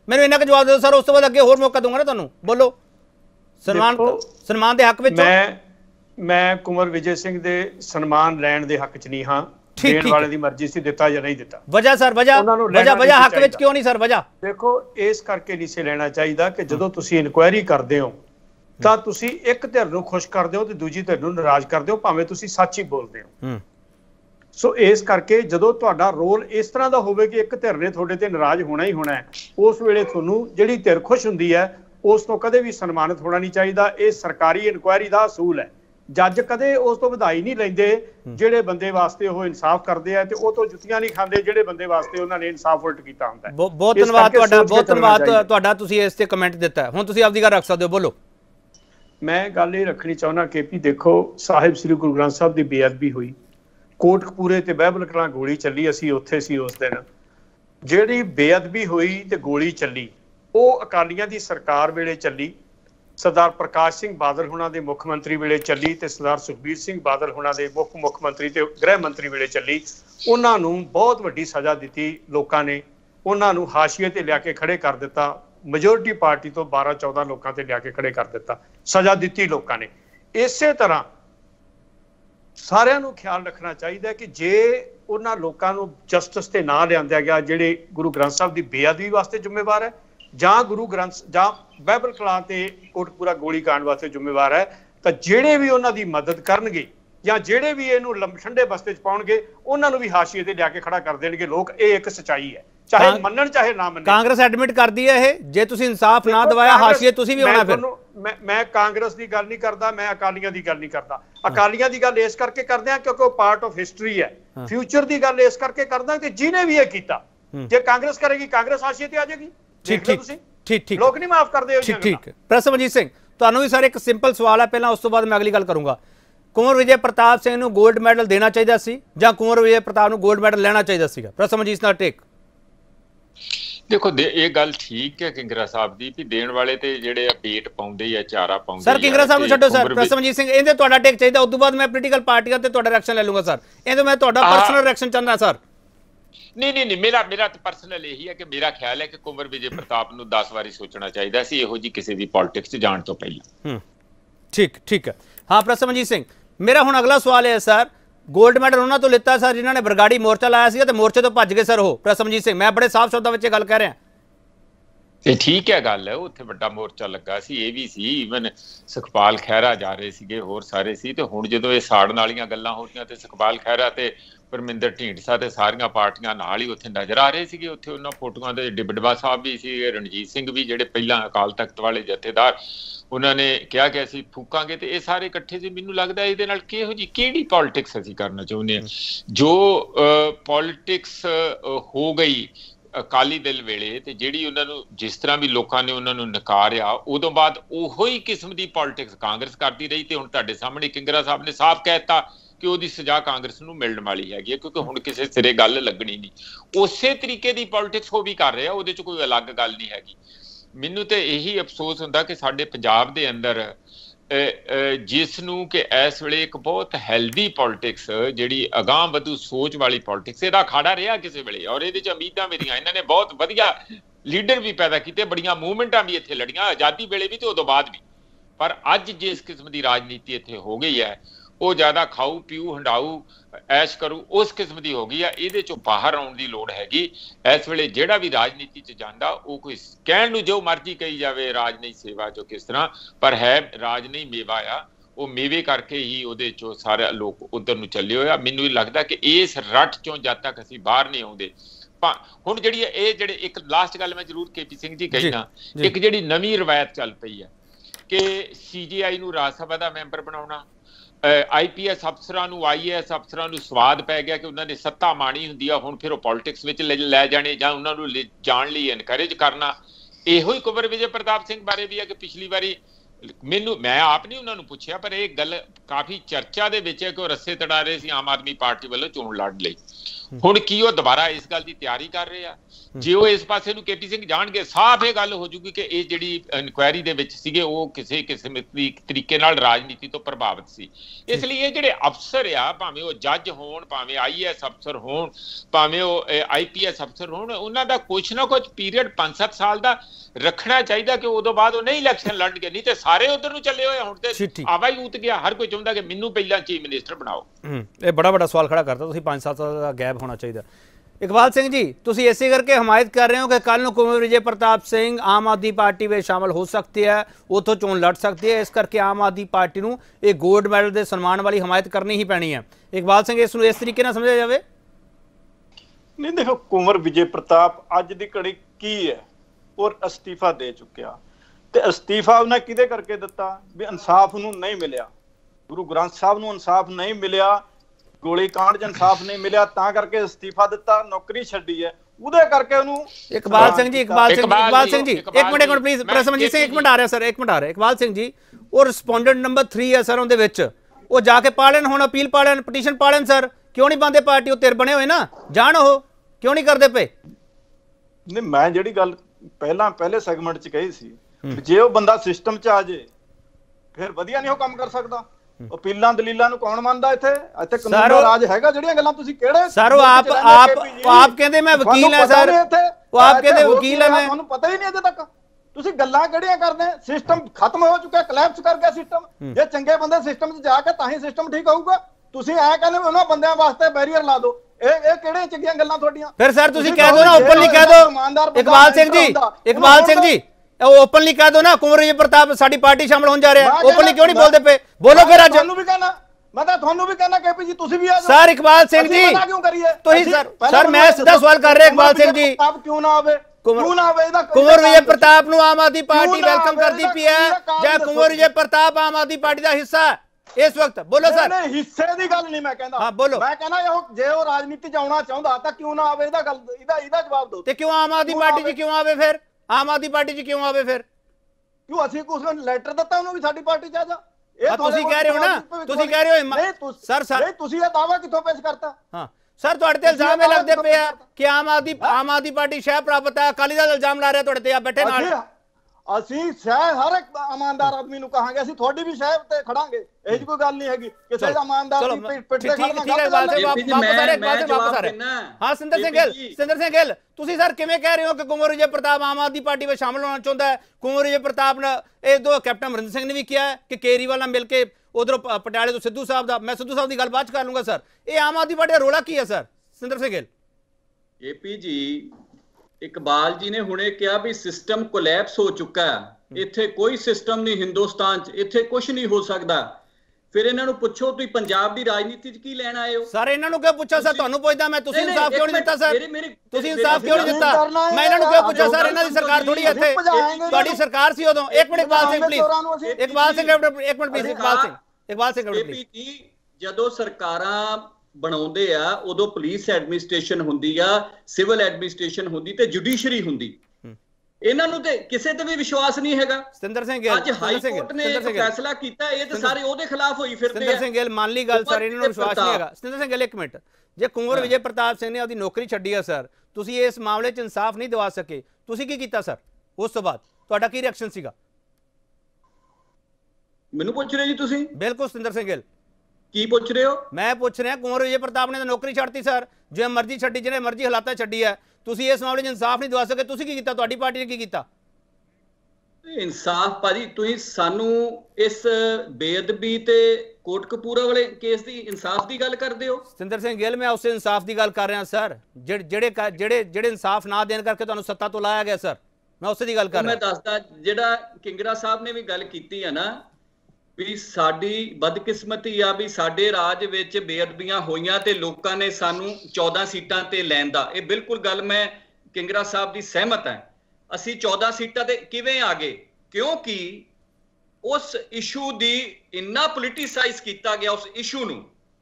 ਮੈਨੂੰ ਇਹਨਾਂ का जवाब दो सर, उस तो बाद अगे होर मौका दूंगा ना तुहानू। बोलो। सन्मान सन्मान दे हक विच मैं मैं कुंवर विजय सिंह दे सन्मान लैण दे हक च नहीं हाँ। देण वाले दी मर्जी सी दिता या नहीं दिता। वजह सर वजह वजह वजह हक विच क्यों नहीं सर? वजह देखो इस करके नहीं से लेना चाहिए कि जदों तुसीं इनकुआयरी करदे हो ਤਾਂ ਤੁਸੀਂ ਇੱਕ ਧਿਰ ਨੂੰ ਖੁਸ਼ ਕਰਦੇ ਹੋ ਤੇ ਦੂਜੀ ਧਿਰ ਨੂੰ ਨਾਰਾਜ਼ ਕਰਦੇ ਹੋ, ਭਾਵੇਂ ਤੁਸੀਂ ਸੱਚ ਹੀ ਬੋਲਦੇ ਹੋ। ਸੋ ਇਸ ਕਰਕੇ ਜਦੋਂ ਤੁਹਾਡਾ ਰੋਲ ਇਸ ਤਰ੍ਹਾਂ ਦਾ ਹੋਵੇ ਕਿ ਇੱਕ ਧਿਰ ਨੇ ਤੁਹਾਡੇ ਤੇ ਨਾਰਾਜ਼ ਹੋਣਾ ਹੀ ਹੋਣਾ ਹੈ, ਉਸ ਵੇਲੇ ਤੁਹਾਨੂੰ ਜਿਹੜੀ ਧਿਰ ਖੁਸ਼ ਹੁੰਦੀ ਹੈ ਉਸ ਤੋਂ ਕਦੇ ਵੀ ਸਨਮਾਨਿਤ ਹੋਣਾ ਨਹੀਂ ਚਾਹੀਦਾ। ਇਹ ਸਰਕਾਰੀ ਇਨਕੁਆਇਰੀ ਦਾ ਅਸੂਲ ਹੈ। ਜੱਜ ਕਦੇ ਉਸ ਤੋਂ ਵਧਾਈ ਨਹੀਂ ਲੈਂਦੇ ਜਿਹੜੇ ਬੰਦੇ ਵਾਸਤੇ ਉਹ ਇਨਸਾਫ ਕਰਦੇ ਆ, ਤੇ ਉਹ ਤੋਂ ਜੁੱਤੀਆਂ ਨਹੀਂ ਖਾਂਦੇ ਜਿਹੜੇ ਬੰਦੇ ਵਾਸਤੇ ਉਹਨਾਂ ਨੇ ਇਨਸਾਫ ਉਲਟ ਕੀਤਾ ਹੁੰਦਾ ਹੈ। ਬਹੁਤ ਧੰਨਵਾਦ ਤੁਹਾਡਾ, ਬਹੁਤ ਧੰਨਵਾਦ ਤੁਹਾਡਾ, ਤੁਸੀਂ ਇਸ ਤੇ ਕਮੈਂਟ ਦਿੱਤਾ। ਹੁਣ ਤੁਸੀਂ ਆਪਦੀ ਗੱਲ ਰੱਖ ਸਕਦੇ ਹੋ, ਬੋਲੋ। ਮੈਂ ਗੱਲ ਇਹ ਰੱਖਣੀ ਚਾਹੁੰਦਾ ਕਿ ਵੀ ਦੇਖੋ ਸਾਹਿਬ ਸ੍ਰੀ ਗੁਰੂ ਗ੍ਰੰਥ ਸਾਹਿਬ ਦੀ ਬੇਅਦਬੀ ਹੋਈ, ਕੋਟਕਪੂਰੇ ਤੇ ਬਹਿਬਲ ਕਲਾਂ ਗੋਲੀ ਚੱਲੀ, ਅਸੀਂ ਉੱਥੇ ਸੀ ਉਸ ਦਿਨ। ਜਿਹੜੀ ਬੇਅਦਬੀ ਹੋਈ ਤੇ ਗੋਲੀ ਚੱਲੀ ਉਹ ਅਕਾਲੀਆਂ ਦੀ ਸਰਕਾਰ ਵੇਲੇ ਚੱਲੀ, ਸਰਦਾਰ ਪ੍ਰਕਾਸ਼ ਸਿੰਘ ਬਾਦਲ ਹੁਣਾਂ ਦੇ ਮੁੱਖ ਮੰਤਰੀ ਵੇਲੇ ਚੱਲੀ, ਤੇ ਸਰਦਾਰ ਸੁਖਬੀਰ ਸਿੰਘ ਬਾਦਲ ਹੁਣਾਂ ਦੇ ਮੁੱਖ ਮੁੱਖ ਮੰਤਰੀ ਤੇ ਗ੍ਰਹਿ ਮੰਤਰੀ ਵੇਲੇ ਚੱਲੀ। ਉਹਨਾਂ ਨੂੰ ਬਹੁਤ ਵੱਡੀ ਸਜ਼ਾ ਦਿੱਤੀ ਲੋਕਾਂ ਨੇ, ਉਹਨਾਂ ਨੂੰ ਹਾਸ਼ੀਏ ਤੇ ਲਿਆ ਕੇ ਖੜੇ ਕਰ ਦਿੱਤਾ। ਮੈਜੋਰਿਟੀ ਪਾਰਟੀ ਤੋਂ ਬਾਰਾਂ ਚੌਦਾਂ ਲੋਕਾਂ ਤੇ ਲਿਆ ਕੇ ਖੜੇ ਕਰ ਦਿੱਤਾ, ਸਜ਼ਾ ਦਿੱਤੀ ਲੋਕਾਂ ਨੇ। ਇਸੇ ਤਰ੍ਹਾਂ ਸਾਰਿਆਂ ਨੂੰ ਖਿਆਲ ਰੱਖਣਾ ਚਾਹੀਦਾ ਕਿ ਜੇ ਉਹਨਾਂ ਲੋਕਾਂ ਨੂੰ ਜਸਟਿਸ ਤੇ ਨਾ ਲਿਆਂਦਿਆ ਗਿਆ ਜਿਹੜੇ ਗੁਰੂ ਗ੍ਰੰਥ ਸਾਹਿਬ ਦੀ ਬੇਅਦਬੀ ਵਾਸਤੇ ਜ਼ਿੰਮੇਵਾਰ ਹੈ, ਜਾਂ ਗੁਰੂ ਗ੍ਰੰਥ ਜਾਂ ਬਾਈਬਲ ਕਲਾਂ ਤੇ ਕੋਟਕਪੂਰਾ ਗੋਲੀ ਕਾਂਡ ਵਾਸਤੇ ਜ਼ਿੰਮੇਵਾਰ ਹੈ, ਤਾਂ ਜਿਹੜੇ ਵੀ ਉਹਨਾਂ ਦੀ ਮਦਦ ਕਰਨਗੇ ਜਾਂ ਜਿਹੜੇ ਵੀ ਇਹਨੂੰ ਠੰਡੇ ਬਸਤੇ 'ਚ ਪਾਉਣਗੇ ਉਹਨਾਂ ਨੂੰ ਵੀ ਹਾਸ਼ੀਏ ਤੇ ਲਿਆ ਕੇ ਖੜਾ ਕਰ ਦੇਣਗੇ ਲੋਕ। ਇਹ ਇੱਕ ਸੱਚਾਈ ਹੈ, ਚਾਹੇ ਮੰਨਣ ਚਾਹੇ ਨਾ ਮੰਨਣ। ਕਾਂਗਰਸ ਐਡਮਿਟ ਕਰਦੀ ਹੈ ਇਹ, ਜੇ ਤੁਸੀਂ ਇਨਸਾਫ ਨਾ ਦਵਾਇਆ ਹਾਸ਼ੀਏ ਤੁਸੀਂ ਵੀ ਹੋਣਾ। ਫਿਰ ਮੈਂ ਮੈਂ ਕਾਂਗਰਸ ਦੀ ਗੱਲ ਨਹੀਂ ਕਰਦਾ, ਮੈਂ ਅਕਾਲੀਆਂ ਦੀ ਗੱਲ ਨਹੀਂ ਕਰਦਾ। ਅਕਾਲੀਆਂ ਦੀ ਗੱਲ ਇਸ ਕਰਕੇ ਕਰਦੇ ਆ ਕਿਉਂਕਿ ਉਹ ਪਾਰਟ ਆਫ ਹਿਸਟਰੀ ਹੈ। ਫਿਊਚਰ ਦੀ ਗੱਲ ਇਸ ਕਰਕੇ ਕਰਦਾ ਕਿ ਜਿਹਨੇ ਵੀ ਇਹ ਕੀਤਾ, ਜੇ ਕਾਂਗਰਸ ਕਰੇਗੀ ਕਾਂਗਰਸ ਹਾਸ਼ੀਏ ਤੇ ਆ ਜਾਏਗੀ। ਠੀਕ ਠੀਕ ਠੀਕ ਠੀਕ, ਲੋਕ ਨਹੀਂ ਮਾਫ ਕਰਦੇ ਹੋ ਜੀ। ਠੀਕ ਹੈ। ਪ੍ਰਸਮਜੀਤ ਸਿੰਘ, ਤੁਹਾਨੂੰ ਵੀ ਸਰ ਇੱਕ ਸਿੰਪਲ ਸਵਾਲ ਹੈ ਪਹਿਲਾਂ, ਉਸ ਤੋਂ ਬਾਅਦ ਮੈਂ ਅਗਲੀ ਗੱਲ ਕਰੂੰਗਾ। ਕੁੰਵਰ ਵਿਜੇ ਪ੍ਰਤਾਪ ਸਿੰਘ ਨੂੰ ਗੋਲਡ ਮੈਡਲ ਦੇਣਾ ਚਾਹੀਦਾ ਸੀ ਜਾਂ ਕੁੰਵਰ ਵਿਜੇ ਪ੍ਰਤਾਪ ਨੂੰ ਗੋਲਡ ਮੈਡਲ ਲੈਣਾ ਚਾਹੀਦਾ ਸੀਗਾ? ਪ੍ਰਸਮਜੀਤ ਦਾ ਟੇਕ। ਦੇਖੋ ਇਹ ਗੱਲ ਠੀਕ ਹੈ ਕਿੰਗਰਾ ਸਾਹਿਬ ਦੀ ਵੀ ਦੇਣ ਵਾਲੇ ਤੇ ਜਿਹੜੇ ਅਪਡੇਟ ਪਾਉਂਦੇ ਆ, ਚਾਰਾ ਪਾਉਂਦੇ। ਸਰ ਕਿੰਗਰਾ ਸਾਹਿਬ ਨੂੰ ਛੱਡੋ ਸਰ, ਪ੍ਰਸਮਜੀਤ ਸਿੰਘ ਇਹਦੇ ਤੁਹਾਡਾ ਟੇਕ ਚਾਹੀਦਾ, ਉਸ ਤੋਂ ਬਾਅਦ ਮੈਂ ਪੋਲੀਟੀਕਲ ਪਾਰਟੀਆਂ ਤੇ ਤੁਹਾਡਾ ਰਿਐਕਸ਼ਨ ਲੈ ਲੂੰਗਾ ਸਰ। ਇਹਦੇ ਮੈਂ ਤੁਹਾਡਾ ਪਰਸਨਲ ਰਿਐਕਸ਼ਨ ਚਾਹੁੰਦਾ ਸਰ। ਨਹੀਂ ਨਹੀਂ ਨਹੀਂ ਮੇਰਾ ਮੇਰਾ ਤਾਂ ਪਰਸਨਲ ਇਹੀ ਹੈ ਕਿ ਮੇਰਾ ਖਿਆਲ ਹੈ ਕਿ ਕੁੰਵਰ ਵਿਜੇ ਪ੍ਰਤਾਪ ਨੂੰ ਦਸ ਵਾਰੀ ਸੋਚਣਾ ਚਾਹੀਦਾ ਸੀ ਇਹੋ ਜੀ ਕਿਸੇ ਦੀ ਪੋਲਿਟਿਕਸ 'ਚ ਜਾਣ ਤੋਂ ਪਹਿਲਾਂ। ਠੀਕ ਠੀਕ ਹੈ। ਹਾਂ ਪ੍ਰਸਮਜੀਤ ਸਿੰਘ, ਮੇਰਾ ਹੁਣ ਅਗਲਾ ਸਵਾਲ ਹੈ ਸਰ, ਗੋਲਡ ਮੈਡਲ ਉਹਨਾਂ ਤੋਂ ਲਿੱਤਾ ਸਰ ਜਿਨ੍ਹਾਂ ਨੇ ਬਰਗਾੜੀ ਮੋਰਚਾ ਲਾਇਆ ਸੀਗਾ ਤੇ ਮੋਰਚੇ ਤੋਂ ਭੱਜ ਗਏ ਸਰ ਉਹ। ਪ੍ਰਸਮਜੀਤ ਸਿੰਘ, ਮੈਂ ਬੜੇ ਸਾਫ਼ ਸ਼ਬਦਾਂ ਵਿੱਚ ਇਹ ਗੱਲ ਕਹਿ ਰਿਹਾ। ਇਹ ਠੀਕ ਹੈ ਗੱਲ ਹੈ, ਉੱਥੇ ਵੱਡਾ ਮੋਰਚਾ ਲੱਗਾ ਸੀ, ਇਹ ਵੀ ਸੀ, ਈਵਨ ਸੁਖਪਾਲ ਖਹਿਰਾ ਜਾ ਰਹੇ ਸੀਗੇ, ਹੋਰ ਸਾਰੇ ਸੀ। ਤੇ ਹੁਣ ਜਦੋਂ ਇਹ ਸਾੜਨ ਵਾਲੀਆਂ ਗੱਲਾਂ ਹੋ ਰਹੀਆਂ ਤੇ ਸੁਖਪਾਲ ਖਹਿਰਾ ਤੇ ਪਰਮਿੰਦਰ ਢੀਂਡਸਾ ਤੇ ਸਾਰੀਆਂ ਪਾਰਟੀਆਂ ਨਾਲ ਹੀ ਉੱਥੇ ਨਜ਼ਰ ਆ ਰਹੇ ਸੀਗੇ। ਉੱਥੇ ਉਹਨਾਂ ਫੋਟੋਆਂ ਦੇ ਡਿਬਡਵਾ ਸਾਹਿਬ ਵੀ ਸੀ, ਰਣਜੀਤ ਸਿੰਘ ਵੀ ਜਿਹੜੇ ਪਹਿਲਾਂ ਅਕਾਲ ਤਖਤ ਵਾਲੇ ਜਥੇਦਾਰ, ਉਹਨਾਂ ਨੇ ਕਿਹਾ ਕਿ ਅਸੀਂ ਫੂਕਾਂਗੇ, ਤੇ ਇਹ ਸਾਰੇ ਇਕੱਠੇ ਸੀ। ਮੈਨੂੰ ਲੱਗਦਾ ਇਹਦੇ ਨਾਲ ਕਿਹੋ ਜਿਹੀ ਕਿਹੜੀ ਪੋਲਿਟਿਕਸ ਅਸੀਂ ਕਰਨਾ ਚਾਹੁੰਦੇ ਹਾਂ? ਜੋ ਪੋਲਿਟਿਕਸ ਹੋ ਗਈ ਅਕਾਲੀ ਦਲ ਵੇਲੇ ਤੇ ਜਿਹੜੀ ਉਹਨਾਂ ਨੂੰ ਜਿਸ ਤਰ੍ਹਾਂ ਵੀ ਲੋਕਾਂ ਨੇ ਉਹਨਾਂ ਨੂੰ ਨਕਾਰਿਆ, ਉਦੋਂ ਬਾਅਦ ਉਹੋ ਹੀ ਕਿਸਮ ਦੀ ਪੋਲਿਟਿਕਸ ਕਾਂਗਰਸ ਕਰਦੀ ਰਹੀ। ਤੇ ਹੁਣ ਤੁਹਾਡੇ ਸਾਹਮਣੇ ਕਿੰਗਰਾ ਸਾਹਿਬ ਨੇ ਸਾਫ਼ ਕਹਿ ਦਿੱਤਾ ਕਿ ਉਹਦੀ ਸਜ਼ਾ ਕਾਂਗਰਸ ਨੂੰ ਮਿਲਣ ਵਾਲੀ ਹੈਗੀ ਹੈ, ਕਿਉਂਕਿ ਹੁਣ ਕਿਸੇ ਸਿਰੇ ਗੱਲ ਲੱਗਣੀ ਨਹੀਂ। ਉਸੇ ਤਰੀਕੇ ਦੀ ਪੋਲਿਟਿਕਸ ਉਹ ਵੀ ਕਰ ਰਿਹਾ, ਉਹਦੇ 'ਚ ਕੋਈ ਅਲੱਗ ਗੱਲ ਨਹੀਂ ਹੈਗੀ। ਮੈਨੂੰ ਤੇ ਇਹੀ ਅਫਸੋਸ ਹੁੰਦਾ ਕਿ ਸਾਡੇ ਪੰਜਾਬ ਦੇ ਅੰਦਰ ਜਿਸ ਨੂੰ ਕਿ ਇਸ ਵੇਲੇ ਇੱਕ ਬਹੁਤ ਹੈਲਦੀ ਪੋਲਿਟਿਕਸ, ਜਿਹੜੀ ਅਗਾਂਹ ਵਧੂ ਸੋਚ ਵਾਲੀ ਪੋਲਿਟਿਕਸ, ਇਹਦਾ ਅਖਾੜਾ ਰਿਹਾ ਕਿਸੇ ਵੇਲੇ। ਔਰ ਇਹਦੇ 'ਚ ਉਮੀਦਾਂ ਮੇਰੀਆਂ, ਇਹਨਾਂ ਨੇ ਬਹੁਤ ਵਧੀਆ ਲੀਡਰ ਵੀ ਪੈਦਾ ਕੀਤੇ, ਬੜੀਆਂ ਮੂਵਮੈਂਟਾਂ ਵੀ ਇੱਥੇ ਲੜੀਆਂ, ਆਜ਼ਾਦੀ ਵੇਲੇ ਵੀ ਤੇ ਉਦੋਂ ਬਾਅਦ ਵੀ। ਪਰ ਅੱਜ ਜਿਸ ਕਿਸਮ ਦੀ ਰਾਜਨੀਤੀ ਇੱਥੇ ਹੋ ਗਈ ਹੈ, ਉਹ ਜ਼ਿਆਦਾ ਖਾਊ ਪੀਊ ਹੰਡਾਊ ਐਸ਼ ਕਰੂ ਉਸ ਕਿਸਮ ਦੀ ਹੋ ਗਈ ਆ। ਇਹਦੇ ਚੋਂ ਬਾਹਰ ਆਉਣ ਦੀ ਲੋੜ ਹੈਗੀ। ਇਸ ਵੇਲੇ ਜਿਹੜਾ ਵੀ ਰਾਜਨੀਤੀ 'ਚ ਜਾਂਦਾ ਉਹ ਕੋਈ ਕਹਿਣ ਨੂੰ ਜੋ ਮਰਜ਼ੀ ਕਹੀ ਜਾਵੇ, ਰਾਜ ਨਹੀਂ ਸੇਵਾ ਜੋ ਕਿਸ ਤਰ੍ਹਾਂ, ਪਰ ਹੈ ਰਾਜ ਨਹੀਂ ਮੇਵਾ ਆ। ਉਹ ਮੇਵੇ ਕਰਕੇ ਹੀ ਉਹਦੇ ਚੋਂ ਸਾਰੇ ਲੋਕ ਉਧਰ ਨੂੰ ਚੱਲੇ ਹੋਏ ਆ। ਮੈਨੂੰ ਇਹ ਲੱਗਦਾ ਕਿ ਇਸ ਰੱਟ ਚੋਂ ਜਦ ਤੱਕ ਅਸੀਂ ਬਾਹਰ ਨਹੀਂ ਆਉਂਦੇ। ਹੁਣ ਜਿਹੜੀ ਇਹ ਜਿਹੜੇ ਇੱਕ ਲਾਸਟ ਗੱਲ ਮੈਂ ਜ਼ਰੂਰ ਕੇ ਪੀ ਸਿੰਘ ਜੀ ਕਹੀ ਨਾ, ਇੱਕ ਜਿਹੜੀ ਨਵੀਂ ਰਵਾਇਤ ਚੱਲ ਪਈ ਹੈ ਕਿ ਸੀ ਜੀ ਆਈ ਨੂੰ ਰਾਜ ਸਭਾ ਦਾ ਮੈਂਬਰ ਬਣਾਉਣਾ, ਆਈ ਪੀ ਐਸ ਅਫਸਰਾਂ ਨੂੰ, ਆਈ ਏ ਐਸ ਅਫਸਰਾਂ ਨੂੰ ਸਵਾਦ ਪੈ ਗਿਆ ਕਿ ਉਹਨਾਂ ਨੇ ਸੱਤਾ ਮਾਣੀ ਹੁੰਦੀ ਆ, ਹੁਣ ਫਿਰ ਉਹ ਪੋਲਿਟਿਕਸ ਵਿੱਚ ਲੈ ਜਾਣੇ ਜਾਂ ਉਹਨਾਂ ਨੂੰ ਜਾਣ ਲਈ ਐਨਕਰੇਜ ਕਰਨਾ। ਇਹੋ ਹੀ ਕੁੰਵਰ ਵਿਜੇ ਪ੍ਰਤਾਪ ਸਿੰਘ ਬਾਰੇ ਵੀ ਹੈ ਕਿ ਪਿਛਲੀ ਵਾਰੀ ਮੈਨੂੰ, ਮੈਂ ਆਪ ਨਹੀਂ ਉਹਨਾਂ ਨੂੰ ਪੁੱਛਿਆ, ਪਰ ਇਹ ਗੱਲ ਕਾਫੀ ਚਰਚਾ ਦੇ ਵਿੱਚ ਹੈ ਕਿ ਉਹ ਰੱਸੇ ਤੜਾ ਰਹੇ ਸੀ ਆਮ ਆਦਮੀ ਪਾਰਟੀ ਵੱਲੋਂ ਚੋਣ ਲੜ ਲਈ। ਹੁਣ ਕੀ ਉਹ ਦੁਬਾਰਾ ਇਸ ਗੱਲ ਦੀ ਤਿਆਰੀ ਕਰ ਰਹੇ ਆ? ਜੇ ਉਹ ਇਸ ਪਾਸੇ ਨੂੰ ਕੇਪੀ ਸਿੰਘ ਜਾਣਗੇ, ਸਾਫ਼ ਇਹ ਗੱਲ ਹੋ ਜੂਗੀ ਕਿ ਇਹ ਜਿਹੜੀ ਇਨਕੁਆਇਰੀ ਦੇ ਵਿੱਚ ਸੀਗੇ ਉਹ ਕਿਸੇ ਕਿਸਮ ਦੀ ਤਰੀਕੇ ਨਾਲ ਰਾਜਨੀਤੀ ਤੋਂ ਪ੍ਰਭਾਵਿਤ ਸੀ। ਇਸ ਲਈ ਇਹ ਜਿਹੜੇ ਅਫਸਰ ਆ, ਭਾਵੇਂ ਉਹ ਜੱਜ ਹੋਣ, ਭਾਵੇਂ ਆਈ ਐਸ ਅਫਸਰ ਹੋਣ, ਭਾਵੇਂ ਉਹ ਆਈ ਪੀ ਐਸ ਅਫਸਰ ਹੋਣ, ਉਹਨਾਂ ਦਾ ਕੁਛ ਨਾ ਕੁਛ ਪੀਰੀਅਡ ਪੰਜ ਸੱਤ ਸਾਲ ਦਾ ਰੱਖਣਾ ਚਾਹੀਦਾ ਕਿ ਉਦੋਂ ਬਾਅਦ ਉਹ ਨਹੀਂ ਇਲੈਕਸ਼ਨ ਲੜਨਗੇ। ਨਹੀਂ ਤੇ ਸਾਰੇ ਉਧਰ ਨੂੰ ਚੱਲੇ ਹੋਏ। ਹੁਣ ਤੇ ਆਵਾ ਹੀ ਉਤ ਗਿਆ, ਹਰ ਕੋਈ ਚਾਹੁੰਦਾ ਕਿ ਮੈਨੂੰ ਪਹਿਲਾਂ ਚੀਫ ਮਿਨਿਸਟਰ ਬਣਾਓ। ਇਹ ਬੜਾ ਵੱਡਾ ਸਵਾਲ ਖੜਾ ਕਰਤਾ ਤੁਸੀਂ। ਪੰਜ ਸੱਤ ਸਾਲ ਦਾ ਗੈਪ ਹੋਣਾ ਚਾਹੀਦਾ। ਇਕਬਾਲ ਸਿੰਘ ਜੀ, ਤੁਸੀਂ ਇਸੇ ਕਰਕੇ ਹਮਾਇਤ ਕਰ ਰਹੇ ਹੋ ਕਿ ਕੱਲ ਨੂੰ ਕੁੰਵਰ ਵਿਜੇ ਪ੍ਰਤਾਪ ਸਿੰਘ ਆਮ ਆਦਮੀ ਪਾਰਟੀ ਵਿੱਚ ਸ਼ਾਮਲ ਹੋ ਸਕਤੇ ਹੈ, ਉੱਥੋਂ ਚੋਣ ਲੜ ਸਕਦੀ ਹੈ। ਇਸ ਕਰਕੇ ਆਮ ਆਦਮੀ ਪਾਰਟੀ ਨੂੰ ਇਹ ਗੋਲਡ ਮੈਡਲ ਦੇ ਸਨਮਾਨ ਵਾਲੀ ਹਮਾਇਤ ਕਰਨੀ ਹੀ ਪੈਣੀ ਹੈ। ਇਕਬਾਲ ਸਿੰਘ, ਇਸ ਨੂੰ ਇਸ ਤਰੀਕੇ ਨਾਲ ਸਮਝਿਆ ਜਾਵੇ? ਨਹੀਂ, ਦੇਖੋ, ਕੁੰਵਰ ਵਿਜੇ ਪ੍ਰਤਾਪ ਅੱਜ ਦੀ ਘੜੀ ਕੀ ਹੈ, ਔਰ ਅਸਤੀਫਾ ਦੇ ਚੁੱਕਿਆ। ਤੇ ਅਸਤੀਫਾ ਉਹਨੇ ਕਿਹਦੇ ਕਰਕੇ ਦਿੱਤਾ? ਵੀ ਇਨਸਾਫ ਨੂੰ ਨਹੀਂ ਮਿਲਿਆ, ਗੁਰੂ ਗ੍ਰੰਥ ਸਾਹਿਬ ਨੂੰ ਇਨਸਾਫ ਨਹੀਂ ਮਿਲਿਆ, ਗੋਲੀ ਕਾਂਡ 'ਚ ਇਨਸਾਫ ਨਹੀਂ ਮਿਲਿਆ, ਤਾਂ ਕਰਕੇ ਅਸਤੀਫਾ ਦਿੱਤਾ, ਨੌਕਰੀ ਛੱਡੀ ਹੈ। ਉਹਦੇ ਕਰਕੇ ਉਹਨੂੰ ਇਕਬਾਲ ਸਿੰਘ ਜੀ ਇਕਬਾਲ ਸਿੰਘ ਇਕਬਾਲ ਸਿੰਘ ਜੀ ਇੱਕ ਮਿੰਟ ਇੱਕ ਮਿੰਟ ਪਲੀਜ਼ ਪ੍ਰਸਮਨਜੀਤ ਸਿੰਘ ਇੱਕ ਮਿੰਟ ਆ ਰਿਹਾ ਸਰ ਇੱਕ ਮਿੰਟ ਆ ਰਿਹਾ ਇਕਬਾਲ ਸਿੰਘ ਜੀ ਉਹ ਰਿਸਪੋਂਡੈਂਟ ਨੰਬਰ ਤਿੰਨ ਹੈ ਸਰ ਉਹਦੇ ਵਿੱਚ ਉਹ ਜਾ ਕੇ ਪਾ ਲੈਣ ਹੁਣ ਅਪੀਲ ਪਾ ਲੈਣ ਪਟੀਸ਼ਨ ਪਾ ਲੈਣ ਸਰ ਕਿਉਂ ਨਹੀਂ ਪਾਉਂਦੇ ਪਾਰਟੀ ਉਹ ਧਿਰ ਬਣੇ ਹੋਏ ਨਾ ਜਾਣ ਉਹ ਕਿਉਂ ਨਹੀਂ ਕਰਦੇ ਪਏ ਨਹੀਂ ਮੈਂ ਜਿਹੜੀ ਗੱਲ ਪਹਿਲਾਂ ਪਹਿਲੇ ਸੈਗਮੈਂਟ 'ਚ ਕਹੀ ਸੀ ਜੇ ਉਹ ਬੰਦਾ ਸਿਸਟਮ 'ਚ ਆ ਜੇ ਫਿਰ ਵਧੀਆ ਨਹੀਂ ਉਹ ਕੰਮ ਕਰ ਸਕਦਾ ਅਪੀਲਾਂ ਦਲੀਲਾਂ ਨੂੰ ਕੌਣ ਮੰਨਦਾ ਇੱਥੇ ਇੱਥੇ ਕਾਨੂੰਨ ਦਾ ਰਾਜ ਹੈਗਾ ਜਿਹੜੀਆਂ ਗੱਲਾਂ ਤੁਸੀਂ ਕਿਹੜੇ ਸਰ ਉਹ ਆਪ ਆਪ ਆਪ ਕਹਿੰਦੇ ਮੈਂ ਵਕੀਲ ਹਾਂ ਸਰ ਉਹ ਆਪ ਕਹਿੰਦੇ ਵਕੀਲ ਹਾਂ ਮੈਂ ਤੁਹਾਨੂੰ ਪਤਾ ਹੀ ਨਹੀਂ ਅਜੇ ਤੱਕ ਤੁਸੀਂ ਗੱਲਾਂ ਕਿਹੜੀਆਂ ਕਰਦੇ ਸਿਸਟਮ ਖਤਮ ਹੋ ਚੁੱਕਿਆ ਕਲੈਪਸ ਕਰ ਗਿਆ ਸਿਸਟਮ ਜੇ ਚੰਗੇ ਬੰਦੇ ਸਿਸਟਮ 'ਚ ਜਾ ਕੇ ਤਾਂ ਹੀ ਸਿਸਟਮ ਠੀਕ ਹੋਊਗਾ ਤੁਸੀਂ ਐ ਕਹਿੰਦੇ ਉਹਨਾਂ ਬੰਦਿਆਂ ਵਾਸਤੇ ਬੈਰੀਅਰ ਲਾ ਦਿਓ ਇਹ ਇਹ ਕਿਹੜੀਆਂ ਚੰਗੀਆਂ ਗੱਲਾਂ ਤੁਹਾਡੀਆਂ ਫਿਰ ਸਰ ਤੁਸੀਂ ਕਹਿ ਦਿਓ ਨਾ ਓਪਨਲੀ ਕਹਿ ਦਿਓ ਇਕਬਾਲ ਸਿੰਘ ਜੀ ਇਕਬਾਲ ਸਿੰਘ ਜੀ ओपनली कह दो ना कुंवर विजय प्रताप साडी पार्टी शामिल होने जा रहे हैं ओपनली क्यों नहीं बोलते पे बोलो फिर आज ਤੁਹਾਨੂੰ ਵੀ ਕਹਿਣਾ ਮੈਂ ਤਾਂ ਤੁਹਾਨੂੰ ਵੀ ਕਹਿਣਾ ਕੇਪੀ ਜੀ ਤੁਸੀਂ ਵੀ ਆ ਜਾਓ ਸਰ ਇਕਬਾਲ ਸਿੰਘ ਜੀ ਕਿਉਂ ਕਰੀਏ ਤੁਸੀਂ ਸਰ ਸਰ ਮੈਂ ਸਿੱਧਾ ਸਵਾਲ ਕਰ ਰਿਹਾ ਇਕਬਾਲ ਸਿੰਘ ਜੀ ਆਪ ਕਿਉਂ ਨਾ ਆਵੇ ਕਿਉਂ ਨਾ ਆਵੇ ਇਹਦਾ ਕੁंवर विजय प्रताप ਨੂੰ ਆਮ ਆਦਮੀ ਪਾਰਟੀ ਵੈਲਕਮ ਕਰਦੀ ਪਈ ਹੈ ਜਾਂ कुंवर विजय प्रताप ਆਮ ਆਦਮੀ ਪਾਰਟੀ ਦਾ ਹਿੱਸਾ ਹੈ ਇਸ ਵਕਤ ਬੋਲੋ ਸਰ ਨਹੀਂ ਹਿੱਸੇ ਦੀ ਗੱਲ ਨਹੀਂ ਮੈਂ ਕਹਿੰਦਾ ਹਾਂ ਬੋਲੋ ਮੈਂ ਕਹਿੰਦਾ ਇਹ ਜੇ ਉਹ ਰਾਜਨੀਤੀ ਚ ਆਉਣਾ ਚਾਹੁੰਦਾ ਤਾਂ ਕਿਉਂ ਨਾ ਆਵੇ ਇਹਦਾ ਗੱਲ ਇਹਦਾ ਇਹਦਾ ਜਵਾਬ ਦਿਓ ਤੇ ਕਿਉਂ ਆਮ ਆਦਮੀ ਪਾਰਟੀ ਚ ਕਿਉਂ ਆਵੇ ਫਿਰ ਆਮ ਆਦਮੀ ਪਾਰਟੀ ਚ ਕਿਉਂ ਆਵੇ ਫਿਰ ਕਿਉਂ ਅਸੀਂ ਕੁਝ ਲੈਟਰ ਦਿੱਤਾ ਉਹਨੂੰ ਵੀ ਸਾਡੀ ਪਾਰਟੀ ਚ ਆ ਜਾ ਇਹ ਤੁਸੀਂ ਕਹਿ ਰਹੇ ਹੋ ਨਾ ਤੁਸੀਂ ਕਹਿ ਰਹੇ ਹੋ ਸਰ ਸਰ ਨਹੀਂ ਤੁਸੀਂ ਇਹ ਦਾਅਵਾ ਕਿੱਥੋਂ ਪੇਸ਼ ਕਰਤਾ ਹਾਂ ਸਰ ਤੁਹਾਡੇ ਤੇ ਇਲਜ਼ਾਮ ਇਹ ਲੱਗਦੇ ਪਏ ਆ ਕਿ ਆਮ ਆਦਮੀ ਆਮ ਆਦਮੀ ਪਾਰਟੀ ਸ਼ਹਿ ਪ੍ਰਾਪਤ ਹੈ ਅਕਾਲੀ ਦਲ ਇਲਜ਼ਾਮ ਲਾ ਰਿਹਾ ਤੁਹਾਡੇ ਤੇ ਆ ਬੈਠੇ ਨਾਲ ਅਸੀਂ ਸ਼ਹਿ ਹਰ ਇੱਕ ਇਮਾਨਦਾਰ ਆਦਮੀ ਨੂੰ ਕਹਾਂਗੇ ਅਸੀਂ ਤੁਹਾਡੀ ਵੀ ਸ਼ਹਿ ਤੇ ਖੜਾਂਗੇ ਇਹ ਜੀ ਕੋਈ ਗੱਲ ਨਹੀਂ ਹੈਗੀ ਕਿਸੇ ਦਾ ਇਮਾਨਦਾਰ ਦੀ ਪਿੱਠ ਤੇ ਖੜਨਾ ਠੀਕ ਹੈ ਬਾਤ ਹੈ ਵਾਪਸ ਆ ਰਿਹਾ ਬਾਤ ਵਾਪਸ ਆ ਰਿਹਾ ਹਾਂ ਸਿੰਦਰ ਸਿੰਘ ਗਿੱਲ ਸਿੰਦਰ ਸਿੰਘ ਗਿੱਲ ਤੁਸੀਂ ਸਰ ਕਿਵੇਂ ਕਹਿ ਰਹੇ ਹੋ ਕਿ ਕੁंवर विजय प्रताप ਆਮ ਆਦਮੀ ਪਾਰਟੀ ਵਿੱਚ ਸ਼ਾਮਲ ਹੋਣਾ ਚਾਹੁੰਦਾ ਹੈ कुंवर विजय प्रताप ਨੇ ਇਹ ਦੋ ਕੈਪਟਨ ਅਮਰਿੰਦਰ ਸਿੰਘ ਨੇ ਵੀ ਕਿਹਾ ਕਿ ਕੇਜਰੀਵਾਲ ਨਾਲ ਮਿਲ ਕੇ ਉਧਰੋਂ ਪਟਿਆਲੇ ਤੋਂ ਸਿੱਧੂ ਸਾਹਿਬ ਦਾ ਮੈਂ ਸਿੱਧੂ ਸਾਹਿਬ ਦੀ ਗੱਲ ਬਾਅਦ ਚ ਕਰ ਲੂੰਗਾ ਸਰ ਇਹ ਆਮ ਆਦਮੀ ਪਾਰਟੀ ਦਾ ਰੋਲਾ ਕੀ ਹੈ ਸਰ ਸਿੰਦਰ ਸਿੰਘ ਗਿੱਲ ਏਪੀ ਜੀ ਇਕਬਾਲ ਜੀ ਨੇ ਹੁਣੇ ਕਿਹਾ ਵੀ ਸਿਸਟਮ ਕੋਲੈਪਸ ਹੋ ਚੁੱਕਾ ਹੈ ਇੱਥੇ ਕੋਈ ਸਿਸਟਮ ਨਹੀਂ ਹਿੰਦੁਸਤਾਨ 'ਚ ਇੱਥੇ ਕੁਝ ਨਹੀਂ ਹੋ ਸਕਦਾ ਫਿਰ ਇਹਨਾਂ ਨੂੰ ਪੁੱਛੋ ਤੁਸੀਂ ਪੰਜਾਬ ਦੀ ਰਾਜਨੀਤੀ 'ਚ ਕੀ ਲੈਣ ਆਏ ਹੋ ਸਰ ਇਹਨਾਂ ਨੂੰ ਕਿਉਂ ਪੁੱਛਿਆ ਸਰ ਤੁਹਾਨੂੰ ਪੁੱਛਦਾ ਮੈਂ ਤੁਸੀਂ ਇਨਸਾਫ ਕਿਉਂ ਨਹੀਂ ਦਿੱਤਾ ਸਰ ਤੁਸੀਂ ਇਨਸਾਫ ਕਿਉਂ ਨਹੀਂ ਦਿੱਤਾ ਮੈਂ ਇਹਨਾਂ ਨੂੰ ਕਿਉਂ ਪੁੱਛਿਆ ਸਰ ਇਹਨਾਂ ਦੀ ਸਰਕਾਰ ਥੋੜੀ ਇੱਥੇ ਤੁਹਾਡੀ ਸਰਕਾਰ ਸੀ ਉਦੋਂ ਇੱਕ ਮਿੰਟ ਇਕਬਾਲ ਸਿੰਘ ਪਲੀਜ਼ ਇਕਬਾਲ ਸਿੰਘ ਇੱਕ minute please Iqbal Singh Iqbal Singh please ਜਦੋਂ ਸਰਕਾਰਾਂ ਬਣਾਉਂਦੇ ਆ ਉਦੋਂ ਪੁਲਿਸ ਐਡਮਿਨਿਸਟ੍ਰੇਸ਼ਨ ਹੁੰਦੀ ਆ ਸਿਵਲ ਐਡਮਿਨਿਸਟ੍ਰੇਸ਼ਨ ਹੁੰਦੀ ਤੇ ਜੁਡੀਸ਼ਰੀ ਹੁੰਦੀ ਇਹਨਾਂ ਨੂੰ ਤੇ ਕਿਸੇ ਤੇ ਵੀ ਵਿਸ਼ਵਾਸ ਨਹੀਂ ਹੈਗਾ ਸਤਿੰਦਰ ਸਿੰਘ ਗਿੱਲ ਅੱਜ ਹਾਈ ਕੋਰਟ ਨੇ ਇੱਕ ਫੈਸਲਾ ਕੀਤਾ ਇਹ ਤੇ ਸਾਰੇ ਉਹਦੇ ਖਿਲਾਫ ਹੋਈ ਫਿਰਦੇ ਆ ਸਤਿੰਦਰ ਸਿੰਘ ਗਿੱਲ ਮੰਨ ਲਈ ਗੱਲ ਸਰ ਇਹਨਾਂ ਨੂੰ ਵਿਸ਼ਵਾਸ ਨਹੀਂ ਹੈਗਾ ਸਤਿੰਦਰ ਸਿੰਘ ਗਿੱਲ ਇੱਕ ਮਿੰਟ ਜੇ ਕੁंवर ਵਿਜੇ ਪ੍ਰਤਾਪ ਸਿੰਘ ਨੇ ਉਹਦੀ ਨੌਕਰੀ ਛੱਡੀ ਆ ਸਰ ਤੁਸੀਂ ਇਸ ਮਾਮਲੇ 'ਚ ਇਨਸਾਫ ਨਹੀਂ ਦਿਵਾ ਸਕੇ ਤੁਸੀਂ ਕੀ ਕੀਤਾ ਸਰ ਉਸ ਤੋਂ ਬਾਅਦ ਤੁਹਾਡਾ ਕੀ ਰਿਐਕਸ਼ਨ ਸੀਗਾ ਮੈਨੂੰ ਪੁੱਛ ਰਹੇ ਜੀ ਤੁਸੀਂ ਬਿਲਕੁਲ ਸਤਿੰਦਰ ਸਿੰਘ ਗਿੱਲ ਕੀ ਪੁੱਛ ਰਹੇ ਹੋ ਮੈਂ ਪੁੱਛ ਰਿਹਾ ਕੁंवर ਵਿਜੇ ਪ੍ਰਤਾਪ ਨੇ ਤਾਂ ਨੌਕਰੀ ਛੱਡਤੀ ਸਰ ਜੇ ਮਰਜ਼ੀ ਛੱਡੀ ਜਿਹੜੇ ਮਰਜ਼ੀ ਹਾਲਾਤਾਂ ਛੱਡੀ ਹੈ ਤੁਸੀਂ ਇਸ ਮਾਮਲੇ 'ਚ ਇਨਸਾਫ ਨਹੀਂ ਦਿਵਾ ਸਕੇ ਤੁਸੀਂ ਕੀ ਕੀਤਾ ਤੁਹਾਡੀ ਪਾਰਟੀ ਨੇ ਕੀ ਕੀਤਾ ਇਨਸਾਫ ਭਾਜੀ ਤੁਸੀਂ ਸਾਨੂੰ ਇਸ ਬੇਅਦਬੀ ਤੇ ਕੋਟਕਪੂਰਾ ਵਾਲੇ ਕੇਸ ਦੀ ਇਨਸਾਫ ਦੀ ਗੱਲ ਕਰਦੇ ਹੋ ਸਤਿੰਦਰ ਸਿੰਘ ਗਿੱਲ ਮੈਂ ਉਸੇ ਇਨਸਾਫ ਦੀ ਗੱਲ ਕਰ ਰਿਹਾ ਸਰ ਜਿਹੜੇ ਜਿਹੜੇ ਜਿਹੜੇ ਇਨਸਾਫ ਨਾ ਦੇਣ ਕਰਕੇ ਤੁਹਾਨੂੰ ਸੱਤਾ ਤੋਂ ਲਾਇਆ ਗਿਆ ਸਰ ਮੈਂ ਉਸੇ ਦੀ ਗੱਲ ਕਰ ਰਿਹਾ ਮੈਂ ਦੱਸਦਾ ਜਿਹੜਾ ਕਿੰਗਰਾ ਸਾਹਿਬ ਨੇ ਵੀ ਗੱਲ ਕੀਤੀ ਹੈ ਨਾ ਵੀ ਸਾਡੀ ਬਦਕਿਸਮਤੀ ਆ ਵੀ ਸਾਡੇ ਰਾਜ ਵਿੱਚ ਬੇਅਦਬੀਆਂ ਹੋਈਆਂ ਤੇ ਲੋਕਾਂ ਨੇ ਸਾਨੂੰ ਚੌਦਾਂ ਸੀਟਾਂ ਤੇ ਲੈਣ ਦਾ ਇਹ ਬਿਲਕੁਲ ਗੱਲ ਮੈਂ ਕਿੰਗਰਾ ਸਾਹਿਬ ਦੀ ਸਹਿਮਤ ਹਾਂ ਅਸੀਂ ਚੌਦਾਂ ਸੀਟਾਂ ਤੇ ਕਿਵੇਂ ਆ ਗਏ ਕਿਉਂਕਿ ਉਸ ਇਸ਼ੂ ਦੀ ਇੰਨਾ ਪੋਲਿਟਿਸਾਈਜ਼ ਕੀਤਾ ਗਿਆ ਉਸ ਇਸ਼ੂ ਨੂੰ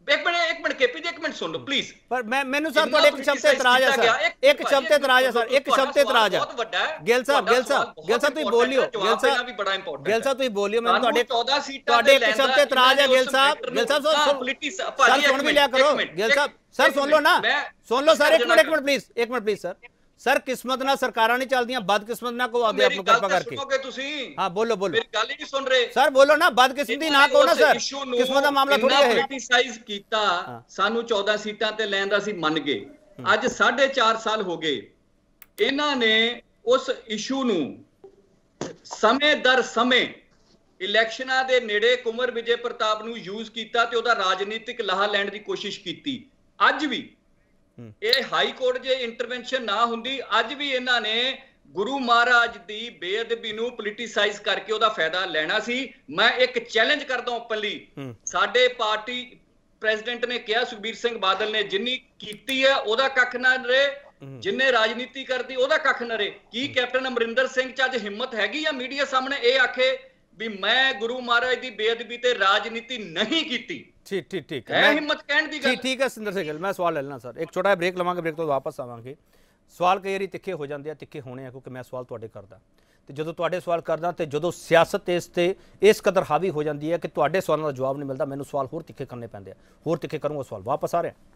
ਇੱਕ ਮਿੰਟ ਇੱਕ ਮਿੰਟ ਕੇਪੀ ਜੀ ਇੱਕ ਮਿੰਟ ਸੁਣ ਲਓ ਪਲੀਜ਼। ਪਰ ਮੈਂ ਮੈਨੂੰ ਸਰ ਤੁਹਾਡੇ ਇੱਕ ਸ਼ਬਦ ਤੇ ਇਤਰਾਜ਼ ਹੈ ਸਰ, ਇੱਕ ਸ਼ਬਦ ਤੇ ਇਤਰਾਜ਼ ਹੈ ਸਰ, ਇੱਕ ਸ਼ਬਦ ਤੇ ਇਤਰਾਜ਼ ਹੈ। ਬਹੁਤ ਵੱਡਾ ਹੈ ਗਿੱਲ ਸਾਹਿਬ, ਗਿੱਲ ਸਾਹਿਬ, ਗਿੱਲ ਸਾਹਿਬ ਤੁਸੀਂ ਬੋਲਿਓ, ਗਿੱਲ ਸਾਹਿਬ ਵੀ ਬੜਾ ਇੰਪੋਰਟੈਂਟ, ਗਿੱਲ ਸਾਹਿਬ ਤੁਸੀਂ ਬੋਲਿਓ। ਮੈਂ ਤੁਹਾਡੇ ਚੌਦਾਂ ਸੀਟਾਂ ਤੁਹਾਡੇ ਇੱਕ ਸ਼ਬਦ ਤੇ ਇਤਰਾਜ਼ ਹੈ ਗਿੱਲ ਸਾਹਿਬ, ਗਿੱਲ ਸਾਹਿਬ ਸਰ ਸੁਣ ਵੀ ਲਿਆ ਕਰੋ। ਗਿੱਲ ਸਾਹਿਬ ਸਰ ਸੁਣ ਲਓ ਨਾ, ਸੁਣ ਲਓ ਸਰ, ਇੱਕ ਮਿੰਟ ਇੱਕ ਮਿੰਟ ਪਲੀਜ਼, ਇੱਕ ਮਿੰਟ ਪਲੀਜ਼ ਸਰ। ਸਰ ਕਿਸਮਤ ਨਾਲ ਸਰਕਾਰਾਂ ਨਹੀਂ ਚੱਲਦੀਆਂ, ਬਦਕਿਸਮਤ ਨਾ ਕਹੋ ਆਪਦੇ ਆਪ ਨੂੰ ਕਿਰਪਾ ਕਰਕੇ। ਸੁਣੋਗੇ ਤੁਸੀਂ? ਹਾਂ ਬੋਲੋ ਬੋਲੋ, ਮੇਰੀ ਗੱਲ ਹੀ ਨਹੀਂ ਸੁਣ ਰਹੇ ਸਰ। ਬੋਲੋ ਨਾ, ਬਦਕਿਸਮਤੀ ਨਾ ਕਹੋ ਨਾ ਸਰ, ਕਿਸਮਤ ਦਾ ਮਾਮਲਾ ਥੋੜੀ ਹੈ। ਪੋਲਿਟਿਸਾਈਜ਼ ਕੀਤਾ, ਸਾਨੂੰ ਚੌਦਾਂ ਸੀਟਾਂ ਤੇ ਲੈਣ ਦਾ ਸੀ ਮੰਨ ਗਏ। ਅੱਜ ਸਾਢੇ ਚਾਰ ਸਾਲ ਹੋ ਗਏ, ਇਹਨਾਂ ਨੇ ਉਸ ਇਸ਼ੂ ਨੂੰ ਸਮੇਂ ਦਰ ਸਮੇਂ ਇਲੈਕਸ਼ਨਾਂ ਦੇ ਨੇੜੇ ਕੁੰਵਰ ਵਿਜੇ ਪ੍ਰਤਾਪ ਨੂੰ ਯੂਜ਼ ਕੀਤਾ ਤੇ ਉਹਦਾ ਰਾਜਨੀਤਿਕ ਲਾਹਾ ਲੈਣ ਦੀ ਕੋਸ਼ਿਸ਼ ਕੀਤੀ। ਅੱਜ ਵੀ ਇਹ ਹਾਈ ਕੋਰਟ ਜੇ ਇੰਟਰਵੈਂਸ਼ਨ ਨਾ ਹੁੰਦੀ, ਅੱਜ ਵੀ ਇਹਨਾਂ ਨੇ ਗੁਰੂ ਮਹਾਰਾਜ ਦੀ ਬੇਅਦਬੀ ਨੂੰ ਪੋਲਿਟਿਸਾਈਜ਼ ਕਰਕੇ ਉਹਦਾ ਫਾਇਦਾ ਲੈਣਾ ਸੀ। ਮੈਂ ਇੱਕ ਚੈਲੰਜ ਕਰਦਾ ਓਪਨਲੀ, ਸਾਡੇ ਪਾਰਟੀ ਪ੍ਰੈਜ਼ੀਡੈਂਟ ਨੇ ਕਿਹਾ, ਸੁਖਬੀਰ ਸਿੰਘ ਬਾਦਲ ਨੇ, ਜਿੰਨੀ ਕੀਤੀ ਹੈ ਉਹਦਾ ਕੱਖ ਨਾ ਰਹੇ, ਜਿੰਨੇ ਰਾਜਨੀਤੀ ਕਰਦੀ ਉਹਦਾ ਕੱਖ ਨਾ ਰਹੇ। ਕੀ ਕੈਪਟਨ ਅਮਰਿੰਦਰ ਸਿੰਘ ਚ ਅੱਜ ਹਿੰਮਤ ਹੈਗੀ ਆ ਮੀਡੀਆ ਸਾਹਮਣੇ ਇਹ ਆਖੇ ਵੀ ਮੈਂ ਗੁਰੂ ਮਹਾਰਾਜ ਦੀ ਬੇਅਦਬੀ ਤੇ ਰਾਜਨੀਤੀ ਨਹੀਂ ਕੀਤੀ? ठीक ठीक ठीक है, हिम्मत कहने दी गल। ठीक है सिंदर से गल। मैं सवाल ले लेना सर, एक छोटा ब्रेक लवांगे, ब्रेक तो वापस आवांगे। सवाल कई वारी तिखे हो जाते हैं, तिखे होने हैं क्योंकि मैं सवाल तुहाडे करदा ते जदों तुहाडे सवाल करदा ते जदों सियासत इस ते इस कदर हावी हो जाती है कि तुहाडे सवालों का जवाब नहीं मिलता, मैनूं सवाल होर तिखे करने पैंदे आ, होर तिखे करूँगा। सवाल वापस आ रहा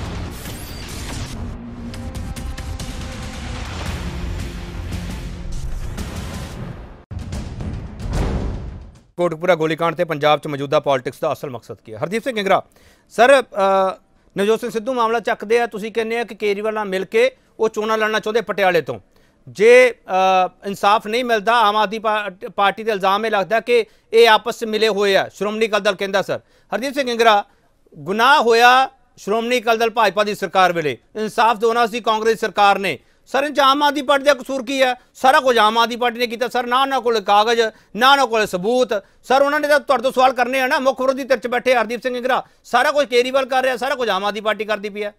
कोटकपुरा गोलीकांड से पंजाब च मौजूदा पॉलिटिक्स का असल मकसद की है? हरदीप सिंह गिंगरा सर, नवजोत सिंह सिद्धू मामला चकते हैं, तुसीं कहने कि केजरीवाल नाल मिल के वो चोणां लड़ना चाहते पटियाले तो, जे इंसाफ नहीं मिलता आम आदमी पार्टी के इल्जाम ये लगता कि ये आपस में मिले हुए है, श्रोमणी अकाली दल कहता। सर हरदीप सिंह गिंगरा, गुनाह होया श्रोमणी अकाली दल भाजपा की सरकार वेले, इंसाफ दोना सी कांग्रेस सरकार ने। सर इन आम आदमी पार्टी का कसूर की है? सारा कुछ आम आदमी पार्टी ने किया सर, ना उन्होंने कोल कागज ना उन्होंने कोल सबूत। सर उन्होंने तो तुहाडे तो सवाल करने हैं ना, मुख विरोधी धिर च बैठे हरदीप सिंह गिंगरा, सारा कुछ केजरीवाल कर रहा, सारा कुछ आम आदमी पार्टी करती पई है।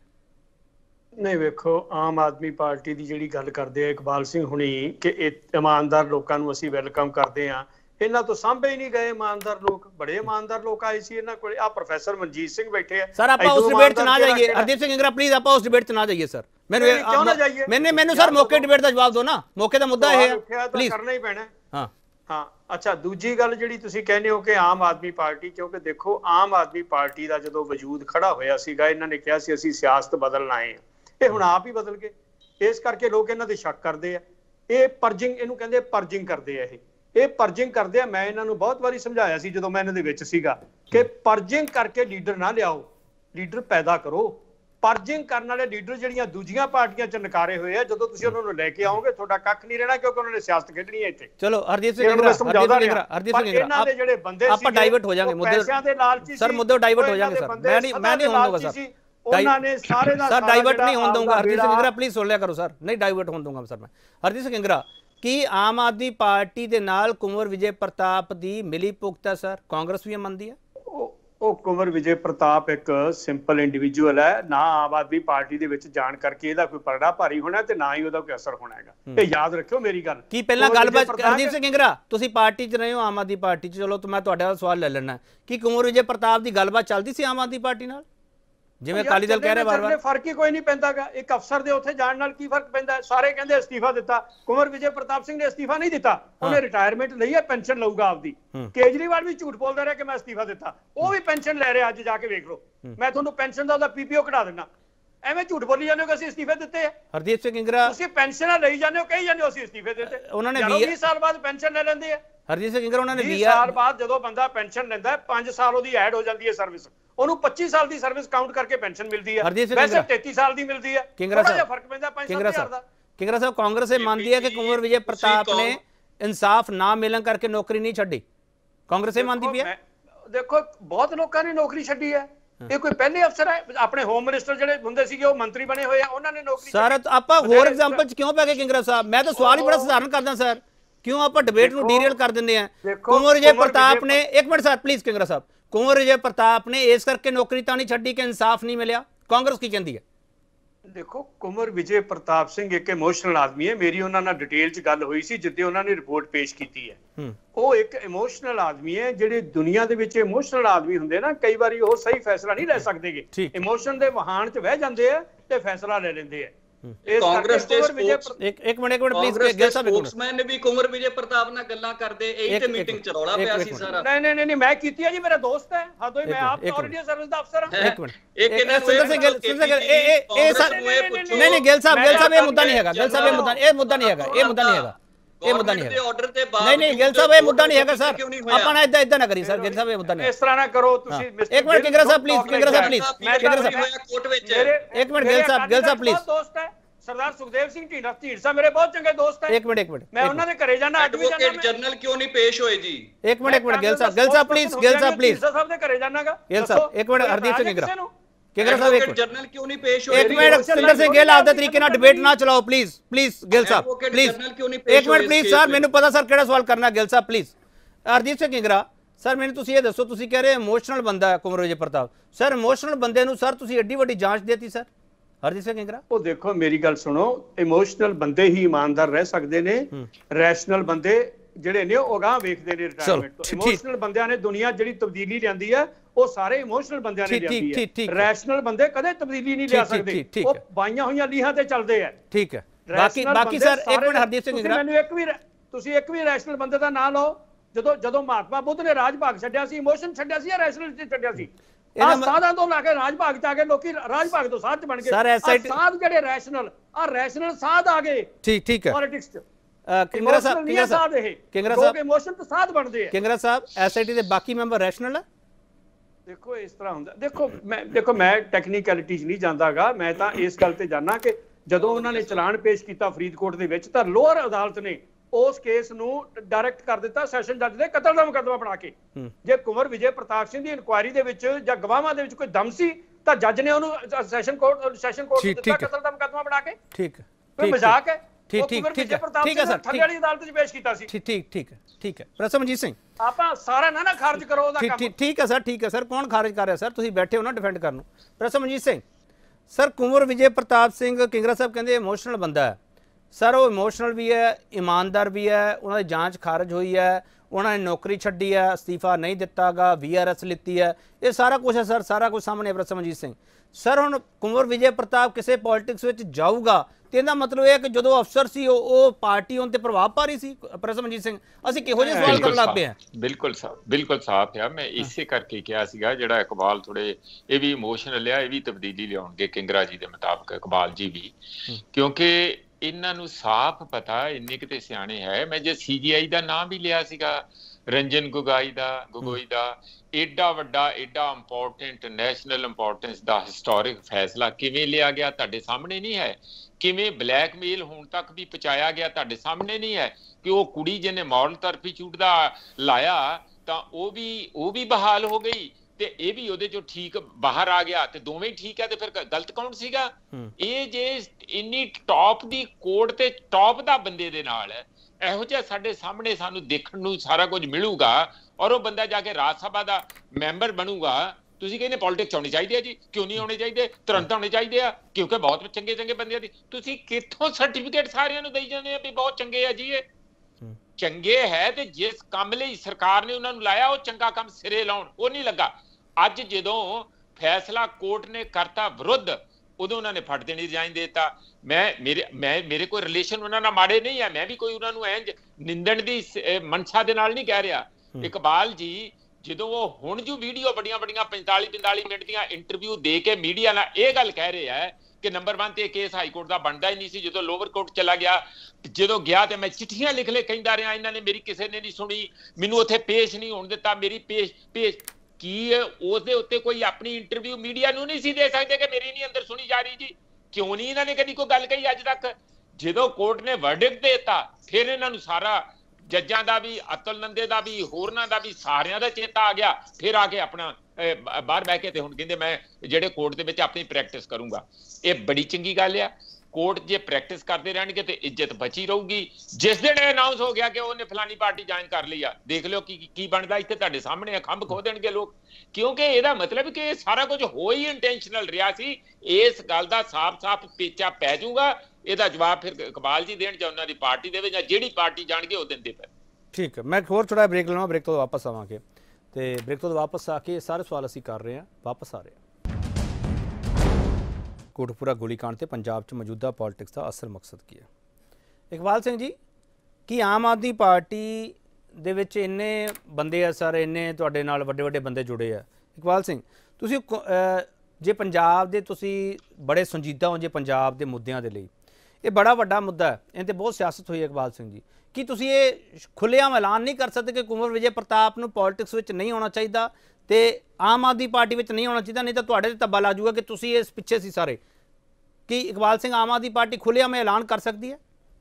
नहीं वेखो, आम आदमी पार्टी की जिहड़ी गल करदे आ इकबाल सिंह हुणी कि ईमानदार लोगों को असीं वैलकम करते हैं, इन्हां तो साਂਭੇ ही नहीं गए ईमानदार लोग। बड़े ईमानदार लोग आए सी इन्हां कोल। आ प्रोफैसर मनजीत सिंह बैठे हैं। सर आपां उस डिबेट च ना जाइए हरदीप सिंह गिंगरा, प्लीज आपां उस डिबेट च ना जाइए सर। मैंने क्यों ना जाइए? मैंने मैंने सर मौके डिबेट का जवाब दो ना, मौके का मुद्दा है प्लीज, करना ही पैना। हां हां अच्छा, दूजी गल जिहड़ी तुसीं कहने हो कि आम आदमी पार्टी, क्योंकि देखो आम आदमी पार्टी का जदों वजूद खड़ा होया सीगा, इन्हां ने कहा सी असीं सियासत बदलण आए हैं, ये हुण आप ही बदल गए। इस करके लोग इन्हां ते शक करदे आ। ये परजिंग, इहनूं कहंदे परजिंग करदे आ। ये परजिंग करते हैं। मैं इन्होंने बहुत बारी समझाया सी जो मैं इन्होंने विच सीगा कि परजिंग करके लीडर ना लियाओ, लीडर पैदा करो। परजिंग करने वाले लीडर जिहड़ियां दूजियां पार्टियां च नकारे हुए हैं, जदों तुसीं उन्होंने लैके आओगे तुहाडा कख नहीं रहना, क्योंकि उन्होंने सियासत खेडनी है इत्थे। चलो हरदीप सिंह गिंगरा, हरदीप सिंह गिंगरा, हरदीप सिंह गिंगरा, इन्हां दे जिहड़े बंदे आप डाइवर्ट हो जाएंगे मुद्दे सर, मुद्दे डाइवर्ट हो जाएंगे सर। मैं नहीं मैं नहीं होने दूंगा सर, उन्होंने सारे दा सर डाइवर्ट नहीं होने दूंगा। हरदीप सिंह गिंगरा प्लीज सुन लिया करो सर, नहीं डाइवर्ट होने दूंगा सर मैं। हरदीप सिंह गिंगरा, कि आम आदमी पार्टी के नाल कुंवर विजय प्रताप की मिली भुगत है सर, कांग्रेस भी मनती है? ਉਹ ਕੁੰਵਰ ਵਿਜੇ ਪ੍ਰਤਾਪ ਇੱਕ ਸਿੰਪਲ ਇੰਡੀਵਿਜੂਅਲ ਹੈ, ਨਾ ਆਮ ਆਦਮੀ ਪਾਰਟੀ ਦੇ ਵਿੱਚ ਜਾਣ ਕਰਕੇ ਇਹਦਾ ਕੋਈ ਪਰੜਾ ਭਾਰੀ ਹੋਣਾ ਤੇ ਨਾ ਹੀ ਉਹਦਾ ਕੋਈ ਅਸਰ ਹੋਣਾ ਹੈਗਾ। ਇਹ ਯਾਦ ਰੱਖਿਓ ਮੇਰੀ ਗੱਲ। ਕੀ ਪਹਿਲਾਂ ਗੱਲਬਾਤ ਹਰਦੀਪ ਸਿੰਘ ਗਿੰਗਰਾ, ਤੁਸੀਂ ਪਾਰਟੀ 'ਚ ਰਹੇ ਹੋ ਆਮ ਆਦਮੀ ਪਾਰਟੀ 'ਚ, ਚਲੋ ਤਾਂ ਮੈਂ ਤੁਹਾਡਾ ਸਵਾਲ ਲੈ ਲੈਣਾ ਕਿ ਕੁੰਵਰ ਵਿਜੇ ਪ੍ਰਤਾਪ ਦੀ ਗੱਲਬਾਤ ਚੱਲਦੀ ਸੀ ਆਮ ਆਦਮੀ ਪਾਰਟੀ ਨਾਲ, ਜਿਵੇਂ ਅਕਾਲੀ ਦਲ ਕਹਿ ਰਿਹਾ ਵਾਰ-ਵਾਰ? ਫਰਕ ਹੀ ਕੋਈ ਨਹੀਂ ਪੈਂਦਾਗਾ। ਇੱਕ ਅਫਸਰ ਦੇ ਉੱਥੇ ਜਾਣ ਨਾਲ ਕੀ ਫਰਕ ਪੈਂਦਾ? ਸਾਰੇ ਕਹਿੰਦੇ ਅਸਤੀਫਾ ਦਿੱਤਾ, ਕੁੰਵਰ ਵਿਜੇ ਪ੍ਰਤਾਪ ਸਿੰਘ ਨੇ ਅਸਤੀਫਾ ਨਹੀਂ ਦਿੱਤਾ, ਉਹਨੇ ਰਿਟਾਇਰਮੈਂਟ ਲਈ ਹੈ, ਪੈਨਸ਼ਨ ਲਊਗਾ ਆਪਦੀ। ਕੇਜਰੀਵਾਲ ਵੀ ਝੂਠ ਬੋਲਦਾ ਰਿਹਾ ਕਿ ਮੈਂ ਅਸਤੀਫਾ ਦਿੱਤਾ, ਉਹ ਵੀ ਪੈਨਸ਼ਨ ਲੈ ਰਿਹਾ। ਅੱਜ ਜਾ ਕੇ ਵੇਖ ਲਓ, ਮੈਂ ਤੁਹਾਨੂੰ ਪੈਨਸ਼ਨ ਦਾ ਉਹਦਾ ਪੀਪੀਓ ਕਢਾ ਦਿੰਦਾ। ਐਵੇਂ ਝੂਠ ਬੋਲੀ ਜਾਂਦੇ ਹੋ ਕਿ ਅਸੀਂ ਅਸਤੀਫੇ ਦਿੱਤੇ ਆ। ਹਰਦੀਪ ਸਿੰਘ ਗਿੰਗਰਾ, ਤੁਸੀਂ ਪੈਨਸ਼ਨਾਂ ਲਈ ਜਾਂਦੇ ਹੋ, ਕਹੀ ਜਾਂਦੇ ਹੋ ਅਸੀਂ ਅਸਤੀਫੇ ਦਿੱਤੇ। ਉਹਨਾਂ ਨੇ ਵੀਹ ਸਾਲ ਬਾਅਦ ਪੈਨਸ਼ਨ ਲੈ ਲੈਂਦੇ ਆ। ਹਰਦੀਪ ਸਿੰਘ ਗਿੰਗਰਾ, ਉਹਨਾਂ ਨੇ ਵੀਹ ਸਾਲ ਬਾਅਦ ਜਦੋਂ ਬੰਦਾ ਪੈਨਸ਼ਨ ਲੈਂਦਾ, ਪੰਜ ਸਾਲ ਉਹਦੀ ਐਡ ਹੋ ਜਾਂਦੀ ਹੈ ਸਰਵਿਸ, ਉਹਨੂੰ ਪੱਚੀ ਸਾਲ ਦੀ ਸਰਵਿਸ ਕਾਊਂਟ ਕਰਕੇ ਪੈਨਸ਼ਨ ਮਿਲਦੀ ਹੈ। ਵੈਸੇ ਤੇਤੀ ਸਾਲ ਦੀ ਮਿਲਦੀ ਹੈ। ਕਿੰਗਰਾ ਸਾਹਿਬ ਫਰਕ ਪੈਂਦਾ ਪੰਜ ਸੱਤ ਹਜ਼ਾਰ ਦਾ। ਕਿੰਗਰਾ ਸਾਹਿਬ, ਕਾਂਗਰਸ ਇਹ ਮੰਨਦੀ ਹੈ ਕਿ ਕੁੰਵਰ ਵਿਜੇ ਪ੍ਰਤਾਪ ਨੇ ਇਨਸਾਫ ਨਾ ਮਿਲਣ ਕਰਕੇ ਨੌਕਰੀ ਨਹੀਂ ਛੱਡੀ? ਕਾਂਗਰਸ ਇਹ ਮੰਨਦੀ ਪਈ ਹੈ? ਦੇਖੋ ਬਹੁਤ ਲੋਕਾਂ ਨੇ ਨੌਕਰੀ ਛੱਡੀ ਹੈ। ਇਹ ਕੋਈ ਪਹਿਲੇ ਅਫਸਰ ਹੈ? ਆਪਣੇ ਹੋਮ ਮਿਨਿਸਟਰ ਜਿਹੜੇ ਹੁੰਦੇ ਸੀਗੇ ਉਹ ਮੰਤਰੀ ਬਣੇ ਹੋਏ ਆ, ਉਹਨਾਂ ਨੇ ਨੌਕਰੀ। ਸਰ ਆਪਾਂ ਹੋਰ ਐਗਜ਼ਾਮਪਲ ਚ ਕਿਉਂ ਪੈ ਗਏ ਕਿੰਗਰਾ ਸਾਹਿਬ? ਮੈਂ ਤਾਂ ਸਵਾਲ ਹੀ ਬੜਾ ਸਧਾਰਨ ਕਰਦਾ ਸਰ, ਕਿਉਂ ਆਪਾਂ ਡਿਬੇਟ ਨੂੰ ਡੀਰੇਲ ਕਰ ਦਿੰਦੇ ਆ? ਕੁੰਵਰ ਵਿਜੇ ਪ੍ਰਤਾਪ ਨੇ, ਇੱਕ minute sir please Kingra Sahib, Kunwar Vijay Pratap ਨੇ ਇਸ ਕਰਕੇ ਨੌਕਰੀ ਤਾਂ ਨਹੀਂ ਛੱਡੀ ਕਿ ਇਨਸਾਫ ਨਹੀਂ ਮਿਲਿਆ? ਕਾਂਗਰਸ ਕੀ ਕਹਿੰਦੀ ਹੈ? ਦੇਖੋ ਕੁਮਰ ਵਿਜੇ ਪ੍ਰਤਾਪ ਸਿੰਘ ਇੱਕ ਇਮੋਸ਼ਨਲ ਆਦਮੀ ਹੈ। ਮੇਰੀ ਉਹਨਾਂ ਨਾਲ ਡਿਟੇਲ 'ਚ ਗੱਲ ਹੋਈ ਸੀ ਜਿੱਦੇ ਉਹਨਾਂ ਨੇ ਰਿਪੋਰਟ ਪੇਸ਼ ਕੀਤੀ ਹੈ। ਉਹ ਇੱਕ ਇਮੋਸ਼ਨਲ ਆਦਮੀ ਹੈ। ਜਿਹੜੇ ਦੁਨੀਆ ਦੇ ਵਿੱਚ ਇਮੋਸ਼ਨਲ ਆਦਮੀ ਹੁੰਦੇ ਨਾ, ਕਈ ਵਾਰੀ ਉਹ ਸਹੀ ਫੈਸਲਾ ਨਹੀਂ ਲੈ ਸਕਦੇਗੇ, ਇਮੋਸ਼ਨ ਦੇ ਵਹਾਣ 'ਚ ਵਹਿ ਜਾਂਦੇ ਆ ਤੇ ਫੈਸਲਾ ਲੈ ਲੈਂਦੇ ਆ। ਕਾਂਗਰਸ ਦੇ ਇੱਕ ਇੱਕ ਮਿੰਟ ਇੱਕ minute please Gill Sahib, spokesman ਨੇ ਵੀ ਕੁਮਰ ਵਿਜੇ ਪ੍ਰਤਾਪ ਨਾਲ ਗੱਲਾਂ ਕਰਦੇ, ਇਹੀ ਤੇ ਮੀਟਿੰਗ ਚ ਰੌਲਾ ਪਿਆ ਸੀ ਸਾਰਾ। ਨਹੀਂ ਨਹੀਂ ਨਹੀਂ ਮੈਂ ਕੀਤੀ ਹੈ ਜੀ, ਮੇਰਾ ਦੋਸਤ ਹੈ। ਹਦੋਂ ਹੀ ਮੈਂ ਆਪ ਆਲ ਇੰਡੀਆ ਸਰਵਿਸ ਦਾ ਅਫਸਰ ਹਾਂ। ਇੱਕ ਮਿੰਟ ਇੱਕ ਸੁੰਦਰ ਸਿੰਘ ਗਿੱਲ, ਸੁੰਦਰ ਸਿੰਘ ਇਹ ਇਹ ਇਹ ਨਹੀਂ ਨਹੀਂ ਗਿੱਲ ਸਾਹਿਬ, ਗਿੱਲ ਸਾਹਿਬ ਇਹ ਮੁੱਦਾ ਨਹੀਂ ਹੈਗਾ, ਗਿੱਲ ਸਾਹਿਬ ਇਹ ਮੁੱਦਾ ਇਹ ਮੁੱਦਾ ਨਹੀਂ ਹੈਗਾ, ਇਹ ਮੁੱਦਾ ਨਹੀਂ ਹੈਗਾ, ਇਹ ਮੁੱਦਾ ਨਹੀਂ ਹੈਗਾ ਆਰਡਰ ਤੇ ਬਾਅਦ। ਨਹੀਂ ਨਹੀਂ ਗਿੱਲ ਸਾਹਿਬ ਇਹ ਮੁੱਦਾ ਨਹੀਂ ਹੈਗਾ ਸਰ, ਆਪਾਂ ਨਾ ਇਦਾਂ ਇਦਾਂ ਨਾ ਕਰੀ ਸਰ। ਗਿੱਲ ਸਾਹਿਬ ਇਹ ਮੁੱਦਾ ਨਹੀਂ, ਇਸ ਤਰ੍ਹਾਂ ਨਾ ਕਰੋ ਤੁਸੀਂ। ਇੱਕ minute Kingra Sahib please, Kingra Sahib please, Kingra Sahib court ਵਿੱਚ ਇੱਕ ਮਿੰਟ ਗਿੱਲ ਸਾਹਿਬ, ਗਿੱਲ ਸਾਹਿਬ ਪਲੀਜ਼। ਦੋਸਤ ਹੈ ਸਰਦਾਰ ਸੁਖਦੇਵ ਸਿੰਘ ਢੀਂਡਸਾ, ਢੀਂਡਸਾ ਮੇਰੇ ਬਹੁਤ ਚੰਗੇ ਦੋਸਤ ਹੈ। ਇੱਕ ਮਿੰਟ ਇੱਕ ਮਿੰਟ ਮੈਂ ਉਹਨਾਂ ਦੇ ਘਰੇ ਜਾਣਾ, ਅੱਜ ਵੀ ਜਾਣਾ। ਐਡਵੋਕੇਟ ਜਨਰਲ ਕਿਉਂ ਨਹੀਂ ਪੇਸ਼ ਹੋਏ ਜੀ? ਇੱਕ ਮਿੰਟ ਇੱਕ minute Gill Sahib, Gill Sahib please, Gill Sahib please, Dhindsa Sahib ਦੇ ਘਰੇ ਜਾਣਾਗਾ। ਗਿੱਲ ਸਾਹਿਬ ਇੱਕ ਮਿੰਟ, ਹਰਦੀਪ ਸਿੰਘ ਕਿੰਗਰਾ, ਕਿੰਗਰਾ ਸਾਹਿਬ ਇੱਕ ਮਿੰਟ ਜਨਰਲ ਕਿਉਂ ਨਹੀਂ ਪੇਸ਼ ਹੋਏ? ਇੱਕ ਮਿੰਟ ਸੁੰਦਰ ਸਿੰਘ ਗਿੱਲ, ਆਪਦੇ ਤਰੀਕੇ ਨਾਲ ਡਿਬੇਟ ਨਾ ਚਲਾਓ please, please Gill Sahib please ਇੱਕ ਮਿੰਟ ਪਲੀਜ਼। ਸਰ ਮੈਨੂੰ ਪਤਾ ਸਰ ਕਿਹੜਾ ਸਵਾਲ ਕਰਨਾ, ਗਿੱਲ ਸਾਹਿਬ ਪਲੀਜ਼। ਹਰਦੀਪ ਸਿੰਘ ਕਿੰਗਰਾ ਸਰ ਮੈਨੂੰ ਤੁਸੀਂ ਇਹ ਦੱਸੋ, ਤੁਸੀਂ ਕਹਿ ਰਹੇ ਇਮੋਸ਼ਨਲ ਬੰਦਾ ਹੈ ਕੁਮਰ ਵਿਜੇ ਪ੍ਰਤਾਪ ਸਰ, ਇਮੋਸ਼ਨਲ ਬੰਦੇ ਨੂੰ ਸਰ ਤੁਸੀਂ ਐਡੀ ਵੱਡੀ ਜਾਂਚ ਦੇਤੀ ਸਰ? ਹਰਦੀਪ ਸਿੰਘ ਕਿੰਗਰਾ ਉਹ ਦੇਖੋ ਮੇਰੀ ਗੱਲ ਸੁਣੋ, ਇਮੋਸ਼ਨਲ ਬੰਦੇ ਹੀ ਇਮਾਨਦਾਰ ਰਹਿ ਸਕਦੇ ਨੇ। ਰੈਸ਼ਨਲ ਬੰਦੇ ਜਿਹੜੇ ਨੇ ਉਹ ਗਾਂ ਵੇਖਦੇ ਨੇ ਰਿਟਾਇਰਮੈਂਟ ਤੋਂ। ਇਮੋਸ਼ਨਲ ਬੰਦਿਆਂ ਨੇ ਦੁਨੀਆ ਜਿਹੜੀ ਤਬਦੀਲੀ ਲਿਆਂਦੀ ਹੈ ਉਹ ਸਾਰੇ ਇਮੋਸ਼ਨਲ ਬੰਦਿਆਂ ਨੇ ਲਿਆਂਦੀ ਹੈ। ਰੈਸ਼ਨਲ ਬੰਦੇ ਕਦੇ ਤਬਦੀਲੀ ਨਹੀਂ ਲਿਆ ਸਕਦੇ, ਉਹ ਬਾਈਆਂ ਹੋਈਆਂ ਲੀਹਾਂ ਤੇ ਚੱਲਦੇ ਆ। ਠੀਕ ਹੈ, ਬਾਕੀ ਬਾਕੀ ਸਰ ਇੱਕ ਮਿੰਟ ਹਰਦੀਪ ਸਿੰਘ ਕਿੰਗਰਾ, ਮੈਨੂੰ ਇੱਕ ਵੀ ਤੁਸੀਂ ਇੱਕ ਵੀ ਰੈਸ਼ਨਲ ਬੰਦੇ ਦਾ ਨਾਂ ਲਓ। ਜਦੋਂ ਜਦੋਂ ਮਹਾਤਮਾ ਬੁੱਧ ਨੇ ਰਾਜ ਭਾਗ ਛੱਡਿਆ ਸੀ, ਇਮੋਸ਼ਨ ਛੱਡਿਆ ਸੀ ਜਾਂ ਰੈਸ਼ਨਲ ਛੱਡਿਆ ਸੀ? ਸਾਧਾਂ ਤੋਂ ਲਾ ਕੇ ਰਾਜ ਭਾਗ ਚ ਆ ਕੇ ਲੋਕੀ ਰਾਜ ਭਾਗ ਤੋਂ ਸਾਧ ਚ ਬਣ ਗਏ। ਸਾਧ ਜਿਹੜੇ ਰੈਸ਼ਨਲ ਆ ਰੈਸ਼ਨਲ ਸਾਧ ਆ ਗਏ। ਠੀਕ ਠੀਕ ਹੈ ਪੋਲਿਟਿਕਸ ਚ ਕਿੰਗਰਾ ਸਾਹਿਬ, ਕਿੰਗਰਾ ਸਾਹਿਬ ਕਿੰਗਰਾ ਸਾਹਿਬ ਇਮੋਸ਼ਨ ਤੋਂ ਸਾਧ ਬਣਦੇ ਆ। ਕਿੰਗਰਾ ਸਾਹਿਬ ਐਸਆਈਟੀ ਦੇ ਬਾਕੀ ਮੈਂਬਰ ਰੈਸ਼ਨਲ ਹੈ? ਦੇਖੋ ਇਸ ਤਰ੍ਹਾਂ ਹੁੰਦਾ, ਦੇਖੋ ਮੈਂ ਦੇਖੋ ਮੈਂ ਟੈਕਨੀਕੈਲਿਟੀ ਚ ਨਹੀਂ ਜਾਂਦਾਗਾ। ਮੈਂ ਤਾਂ ਇਸ ਗੱਲ ਤੇ ਜਾਣਾ ਕਿ ਜਦੋਂ ਉਹਨਾਂ ਨੇ ਚਲਾਨ ਪੇਸ਼ ਕੀਤਾ ਫਰੀਦਕੋਟ ਦੇ ਵਿੱਚ, ਤਾਂ ਲੋਅਰ ਅਦਾਲਤ ਨੇ ਉਸ ਕੇਸ ਨੂੰ ਡਾਇਰੈਕਟ ਕਰ ਦਿੱਤਾ ਸੈਸ਼ਨ ਜੱਜ ਦੇ ਕਤਲ ਦਾ ਮੁਕੱਦਮਾ ਬਣਾ ਕੇ। ਜੇ ਕੁਮਰ ਵਿਜੇ ਪ੍ਰਤਾਪ ਸਿੰਘ ਦੀ ਇਨਕੁਆਇਰੀ ਦੇ ਵਿੱਚ ਜਾਂ ਗਵਾਹਾਂ ਦੇ ਵਿੱਚ ਕੋਈ ਦਮ ਸੀ ਤਾਂ ਜੱਜ ਨੇ ਉਹਨੂੰ ਸੈਸ਼ਨ ਕੋਰਟ ਸੈਸ਼ਨ ਕੋਰਟ ਨੂੰ ਦਿੱਤਾ ਕਤਲ ਦਾ ਮੁਕੱਦਮਾ ਬਣਾ ਕੇ। ਠੀਕ ਹੈ, ਕੋਈ ਮਜ਼ਾਕ ਹੈ? ਠੀਕ ਠੀਕ ਠੀਕ ਹੈ, ਠੀਕ ਹੈ ਸਰ, ਥੱਲੇ ਵਾਲੀ ਅਦਾਲਤ 'ਚ ਪੇਸ਼ ਕੀਤਾ ਸੀ। ਠੀਕ ਠੀਕ ਠੀਕ ਹੈ, ਠੀਕ ਹੈ। ਪ੍ਰਸਮਜੀਤ ਸਿੰਘ ਆਪਾਂ ਸਾਰਾ ਨਾ ਨਾ ਖਾਰਜ ਕਰੋ ਉਹਦਾ ਕੰਮ। ਠੀਕ ਠੀਕ ਹੈ ਸਰ, ਠੀਕ ਹੈ ਸਰ, ਕੌਣ ਖਾਰਜ ਕਰ ਰਿਹਾ ਸਰ? ਤੁਸੀਂ ਬੈਠੇ ਹੋ ਨਾ ਡਿਫੈਂਡ ਕਰਨ ਨੂੰ। ਪ੍ਰਸਮਜੀਤ ਸਿੰਘ ਸਰ, ਕੁਮਰ ਵਿਜੇ ਪ੍ਰਤਾਪ ਸਿੰਘ ਕਿੰਗਰਾ ਸਾਹਿਬ ਕਹਿੰਦੇ ਇਮੋਸ਼ਨਲ ਬੰਦਾ ਹੈ ਸਰ, ਉਹ ਇਮੋਸ਼ਨਲ ਵੀ ਹੈ, ਇਮਾਨਦਾਰ ਵੀ ਹੈ, ਉਹਨਾਂ ਦੀ ਜਾਂਚ ਖਾਰਜ ਹੋਈ ਹੈ, ਉਹਨਾਂ ਨੇ ਨੌਕਰੀ ਛੱਡੀ ਹੈ, ਅਸਤੀਫਾ ਨਹੀਂ ਦਿੱਤਾਗਾ, ਵੀ ਆਰ ਐਸ ਲਿੱਤੀ ਹੈ, ਇਹ ਸਾਰਾ ਕੁਝ ਹੈ ਸਰ, ਸਾਰਾ ਕੁਝ ਸਾਹਮਣੇ। ਪ੍ਰਸਮਜੀਤ ਸਿੰਘ ਸਰ ਹੁਣ ਕੁਮਰ ਵਿਜੇ ਪ੍ਰਤਾਪ ਕਿਸੇ ਪੋਲਿਟਿਕਸ ਵਿੱਚ ਜਾਊਗਾ ਤੇ ਇਹਦਾ ਮਤਲਬ ਇਹ ਹੈ ਕਿ ਜਦੋਂ ਅਫਸਰ ਸੀ ਉਹ ਉਹ ਪਾਰਟੀ ਉਹਨਾਂ ਤੇ ਪ੍ਰਭਾਵ ਪਾ ਰਹੀ ਸੀ। ਪ੍ਰਸਮਜੀਤ ਸਿੰਘ ਅਸੀਂ ਕਿਹੋ ਜਿਹੇ ਸਵਾਲ ਕਰਨ ਲੱਗ ਪਏ ਆ? ਬਿਲਕੁਲ ਸਾਫ, ਬਿਲਕੁਲ ਸਾਫ ਆ। ਮੈਂ ਇਸੇ ਕਰਕੇ ਕਿਹਾ ਸੀਗਾ ਜਿਹੜਾ ਇਕਬਾਲ ਥੋੜੇ ਇਹ ਵੀ ਇਮੋਸ਼ਨਲ ਆ, ਇਹ ਵੀ ਤਬਦੀਲੀ ਲਿਆਉਣਗੇ ਕਿੰਗਰਾ ਜੀ ਦੇ ਮੁਤਾਬਕ, ਇਕਬਾਲ ਜੀ ਵੀ, ਕਿਉਂਕਿ ਇਹਨਾਂ ਨੂੰ ਸਾਫ਼ ਪਤਾ, ਇੰਨੇ ਕਿਤੇ ਸਿਆਣੇ ਹੈ। ਮੈਂ ਜੇ ਸੀਜੀਆਈ ਦਾ ਨਾਮ ਵੀ ਲਿਆ ਸੀਗਾ, ਰੰਜਨ ਗੋਗੋਈ ਦਾ ਗੋਗੋਈ ਦਾ ਏਡਾ ਵੱਡਾ ਏਡਾ ਇੰਪੋਰਟੈਂਟ ਨੈਸ਼ਨਲ ਇੰਪੋਰਟੈਂਸ ਦਾ ਹਿਸਟੋਰਿਕ ਫੈਸਲਾ ਕਿਵੇਂ ਲਿਆ ਗਿਆ ਤੁਹਾਡੇ ਸਾਹਮਣੇ ਨਹੀਂ ਹੈ? ਕਿਵੇਂ ਬਲੈਕਮੇਲ ਹੋਣ ਤੱਕ ਵੀ ਪਹੁੰਚਾਇਆ ਗਿਆ ਤੁਹਾਡੇ ਸਾਹਮਣੇ ਨਹੀਂ ਹੈ? ਕਿ ਉਹ ਕੁੜੀ ਜਿਹਨੇ ਮੋਰਲ ਤਰਫੀਚੂਟ ਦਾ ਲਾਇਆ ਤਾਂ ਉਹ ਵੀ ਉਹ ਵੀ ਬਹਾਲ ਹੋ ਗਈ ਤੇ ਇਹ ਵੀ ਉਹਦੇ ਚੋਂ ਠੀਕ ਬਾਹਰ ਆ ਗਿਆ, ਤੇ ਦੋਵੇਂ ਠੀਕ ਹੈ, ਤੇ ਫਿਰ ਗਲਤ ਕੌਣ ਸੀਗਾ? ਇਹ ਜੇ ਇੰਨੀ ਟੌਪ ਦੀ ਕੋਰਟ ਤੇ ਟੌਪ ਦਾ ਬੰਦੇ ਦੇ ਨਾਲ ਇਹੋ ਜਿਹਾ ਸਾਡੇ ਸਾਹਮਣੇ ਸਾਨੂੰ ਦੇਖਣ ਨੂੰ ਸਾਰਾ ਕੁਝ ਮਿਲੂਗਾ ਔਰ ਉਹ ਬੰਦਾ ਜਾ ਕੇ ਰਾਜ ਸਭਾ ਦਾ ਮੈਂਬਰ ਬਣੂਗਾ, ਤੁਸੀਂ ਕਹਿੰਦੇ ਪੋਲਿਟਿਕਸ ਆਉਣੀ ਚਾਹੀਦੀ ਹੈ ਜੀ, ਕਿਉਂ ਨਹੀਂ ਆਉਣੇ ਚਾਹੀਦੇ? ਤੁਰੰਤ ਆਉਣੇ ਚਾਹੀਦੇ ਆ, ਕਿਉਂਕਿ ਬਹੁਤ ਚੰਗੇ ਚੰਗੇ ਬੰਦਿਆਂ ਦੀ ਤੁਸੀਂ ਕਿੱਥੋਂ ਸਰਟੀਫਿਕੇਟ ਸਾਰਿਆਂ ਨੂੰ ਦੇਈ ਜਾਂਦੇ ਆ ਵੀ ਬਹੁਤ ਚੰਗੇ ਆ ਜੀ? ਇਹ ਚੰਗੇ ਹੈ ਤੇ ਜਿਸ ਕੰਮ ਲਈ ਸਰਕਾਰ ਨੇ ਉਹਨਾਂ ਨੂੰ ਲਾਇਆ ਉਹ ਚੰਗਾ ਕੰਮ ਸਿਰੇ ਲਾਉਣ, ਉਹ ਨਹੀਂ ਲੱਗਾ। ਅੱਜ ਜਦੋਂ ਫੈਸਲਾ ਕੋਰਟ ਨੇ ਕਰਤਾ ਵਿਰੁੱਧ, ਉਦੋਂ ਉਹਨਾਂ ਨੇ ਫੜ ਦੇਣੀ ਰਿਜ਼ਾਈਨ ਦੇ ਦਿੱਤਾ। ਮੈਂ ਮੇਰੇ ਮੈਂ ਮੇਰੇ ਕੋਈ ਰਿਲੇਸ਼ਨ ਉਹਨਾਂ ਨਾਲ ਮਾੜੇ ਨਹੀਂ ਹੈ, ਮੈਂ ਵੀ ਕੋਈ ਉਹਨਾਂ ਨੂੰ ਇੰਜ ਨਿੰਦਣ ਦੀ ਮਨਸ਼ਾ ਦੇ ਨਾਲ ਨਹੀਂ ਕਹਿ ਰਿਹਾ। ਇਕਬਾਲ ਜੀ ਜਦੋਂ ਉਹ ਹੁਣ ਜੋ ਵੀਡੀਓ ਬੜੀਆਂ ਬੜੀਆਂ ਪੰਤਾਲੀ ਪੰਤਾਲੀ ਮਿੰਟ ਦੀਆਂ ਇੰਟਰਵਿਊ ਦੇ ਕੇ ਮੀਡੀਆ ਨਾਲ ਇਹ ਗੱਲ ਕਹਿ ਰਹੇ ਹੈ ਕਿ ਨੰਬਰ ਵਨ ਤੇ ਕੇਸ ਹਾਈ ਕੋਰਟ ਦਾ ਬਣਦਾ ਹੀ ਨਹੀਂ ਸੀ, ਜਦੋਂ ਲੋਅਰ ਕੋਰਟ ਚਲਾ ਗਿਆ, ਜਦੋਂ ਗਿਆ ਤੇ ਮੈਂ ਚਿੱਠੀਆਂ ਲਿਖ ਲੈ ਕਹਿੰਦਾ ਰਿਹਾ, ਇਹਨਾਂ ਨੇ ਮੇਰੀ ਕਿਸੇ ਨੇ ਨਹੀਂ ਸੁਣੀ, ਮੈਨੂੰ ਉੱਥੇ ਪੇਸ਼ ਨਹੀਂ ਹੋਣ ਦਿੱਤਾ, ਮੇਰੀ ਪੇਸ਼ ਪੇਸ਼ ਕੀ ਉਸਦੇ ਉੱਤੇ ਕੋਈ ਆਪਣੀ ਇੰਟਰਵਿਊ ਮੀਡੀਆ ਨੂੰ ਨਹੀਂ ਸੀ ਦੇ ਸਕਦੇ ਕਿ ਮੇਰੀ ਨਹੀਂ ਅੰਦਰ ਸੁਣੀ ਜਾ ਰਹੀ ਜੀ? ਕਿਉਂ ਨਹੀਂ ਇਹਨਾਂ ਨੇ ਕਦੀ ਕੋਈ ਗੱਲ ਕਹੀ ਅੱਜ ਤੱਕ? ਜਦੋਂ ਕੋਰਟ ਨੇ ਵਰਡਿਕਟ ਦੇ ਦਿੱਤਾ ਫਿਰ ਇਹਨਾਂ ਨੂੰ ਸਾਰਾ ਜੱਜਾਂ ਦਾ ਵੀ, ਅਤੁਲ ਨੰਦੇ ਦਾ ਵੀ, ਹੋਰਨਾਂ ਦਾ ਵੀ, ਸਾਰਿਆਂ ਦਾ ਚੇਤਾ ਆ ਗਿਆ। ਫਿਰ ਆ ਕੇ ਆਪਣਾ ਬਾਹਰ ਬਹਿ ਕੇ ਤੇ ਹੁਣ ਕਹਿੰਦੇ ਮੈਂ ਜਿਹੜੇ ਕੋਰਟ ਦੇ ਵਿੱਚ ਆਪਣੀ ਪ੍ਰੈਕਟਿਸ ਕਰੂੰਗਾ। ਇਹ ਬੜੀ ਚੰਗੀ ਗੱਲ ਆ। ਕੋਰਟ ਜੇ ਪ੍ਰੈਕਟਿਸ ਕਰਦੇ ਰਹਿਣਗੇ ਤੇ ਇੱਜ਼ਤ ਬਚੀ ਰਹੂਗੀ। ਜਿਸ ਦਿਨ ਇਹ ਅਨਾਉਂਸ ਹੋ ਗਿਆ ਕਿ ਉਹਨੇ ਫਲਾਨੀ ਪਾਰਟੀ ਜੁਆਇਨ ਕਰ ਲਈ ਆ, ਦੇਖ ਲਿਓ ਕੀ ਕੀ ਬਣਦਾ। ਇੱਥੇ ਤੁਹਾਡੇ ਸਾਹਮਣੇ ਖੰਭ ਖੋ ਦੇਣਗੇ ਲੋਕ, ਕਿਉਂਕਿ ਇਹਦਾ ਮਤਲਬ ਕਿ ਇਹ ਸਾਰਾ ਕੁਝ ਹੋ ਹੀ ਇੰਟੈਂਸ਼ਨਲ ਰਿਹਾ ਸੀ। ਇਸ ਗੱਲ ਦਾ ਸਾਫ਼-ਸਾਫ਼ ਪੇਚਾ ਪੈ ਜਾਊਗਾ। ਇਹਦਾ ਜਵਾਬ ਫਿਰ ਇਕਬਾਲ ਜੀ ਦੇਣ ਜਾਂ ਉਹਨਾਂ ਦੀ ਪਾਰਟੀ ਦੇਵੇ ਜਾਂ ਜਿਹੜੀ ਪਾਰਟੀ ਜਾਣਗੇ ਉਹ ਦਿੰਦੇ ਪਏ। ਠੀਕ ਹੈ, ਮੈਂ ਹੋਰ ਥੋੜਾ ਬ੍ਰੇਕ ਲਵਾਂ, ਬ੍ਰੇਕ ਤੋਂ ਵਾਪਸ ਆਵਾਂਗੇ ਤੇ ਬ੍ਰੇਕ ਤੋਂ ਵਾਪਸ ਆ ਕੇ ਸਾਰੇ ਸਵਾਲ ਅਸੀਂ ਕਰ ਰਹੇ ਹਾਂ। ਵਾਪਸ ਆ ਰਹੇ ਹਾਂ। ਕੋਟਕਪੂਰਾ ਗੋਲੀकांड ਤੇ ਪੰਜਾਬ 'ਚ ਮੌਜੂਦਾ ਪੋਲਿਟਿਕਸ ਦਾ ਅਸਲ ਮਕਸਦ ਕੀ ਹੈ? ਇਕਬਾਲ ਸਿੰਘ ਜੀ, ਕੀ ਆਮ ਆਦਮੀ ਪਾਰਟੀ ਦੇ ਵਿੱਚ ਇੰਨੇ ਬੰਦੇ ਆ ਸਰ, ਇੰਨੇ ਤੁਹਾਡੇ ਨਾਲ ਵੱਡੇ ਵੱਡੇ ਬੰਦੇ ਜੁੜੇ ਆ? ਇਕਬਾਲ ਸਿੰਘ, ਤੁਸੀਂ ਜੇ ਪੰਜਾਬ ਦੇ ਤੁਸੀਂ ਬੜੇ ਸੰਜੀਦਾ ਹੋ ਜੇ ਪੰਜਾਬ ਦੇ ਮੁੱਦਿਆਂ ਦੇ ਲਈ, ਇਹ ਬੜਾ ਵੱਡਾ ਮੁੱਦਾ ਹੈ, ਇਹ 'ਤੇ ਬਹੁਤ ਸਿਆਸਤ ਹੋਈ ਹੈ। ਇਕਬਾਲ ਸਿੰਘ ਜੀ, ਕੀ ਤੁਸੀਂ ਇਹ ਖੁੱਲ੍ਹੇਆਮ ਐਲਾਨ ਨਹੀਂ ਕਰ ਸਕਦੇ ਕਿ ਕੁੰਵਰ ਵਿਜੇ ਪ੍ਰਤਾਪ ਨੂੰ ਪੋਲਿਟਿਕਸ ਵਿੱਚ ਨਹੀਂ ਆਉਣਾ ਚਾਹੀਦਾ ਤੇ ਆਮ ਆਦਮੀ ਪਾਰਟੀ ਵਿੱਚ ਨਹੀਂ ਆਉਣਾ ਚਾਹੀਦਾ, ਨਹੀਂ ਤਾਂ ਤੁਹਾਡੇ ਤੇ ਧੱਬਾ ਲਾ ਜੂਗਾ ਕਿ ਤੁਸੀਂ ਇਸ ਪਿੱਛੇ ਸੀ ਸਾਰੇ? ਕੀ ਇਕਬਾਲ ਸਿੰਘ ਆਮ ਆਦਮੀ ਪਾਰਟੀ ਖੁੱਲ੍ਹੇਆਮ ਐਲਾਨ ਕਰ ਸਕਦੀ ਹੈ?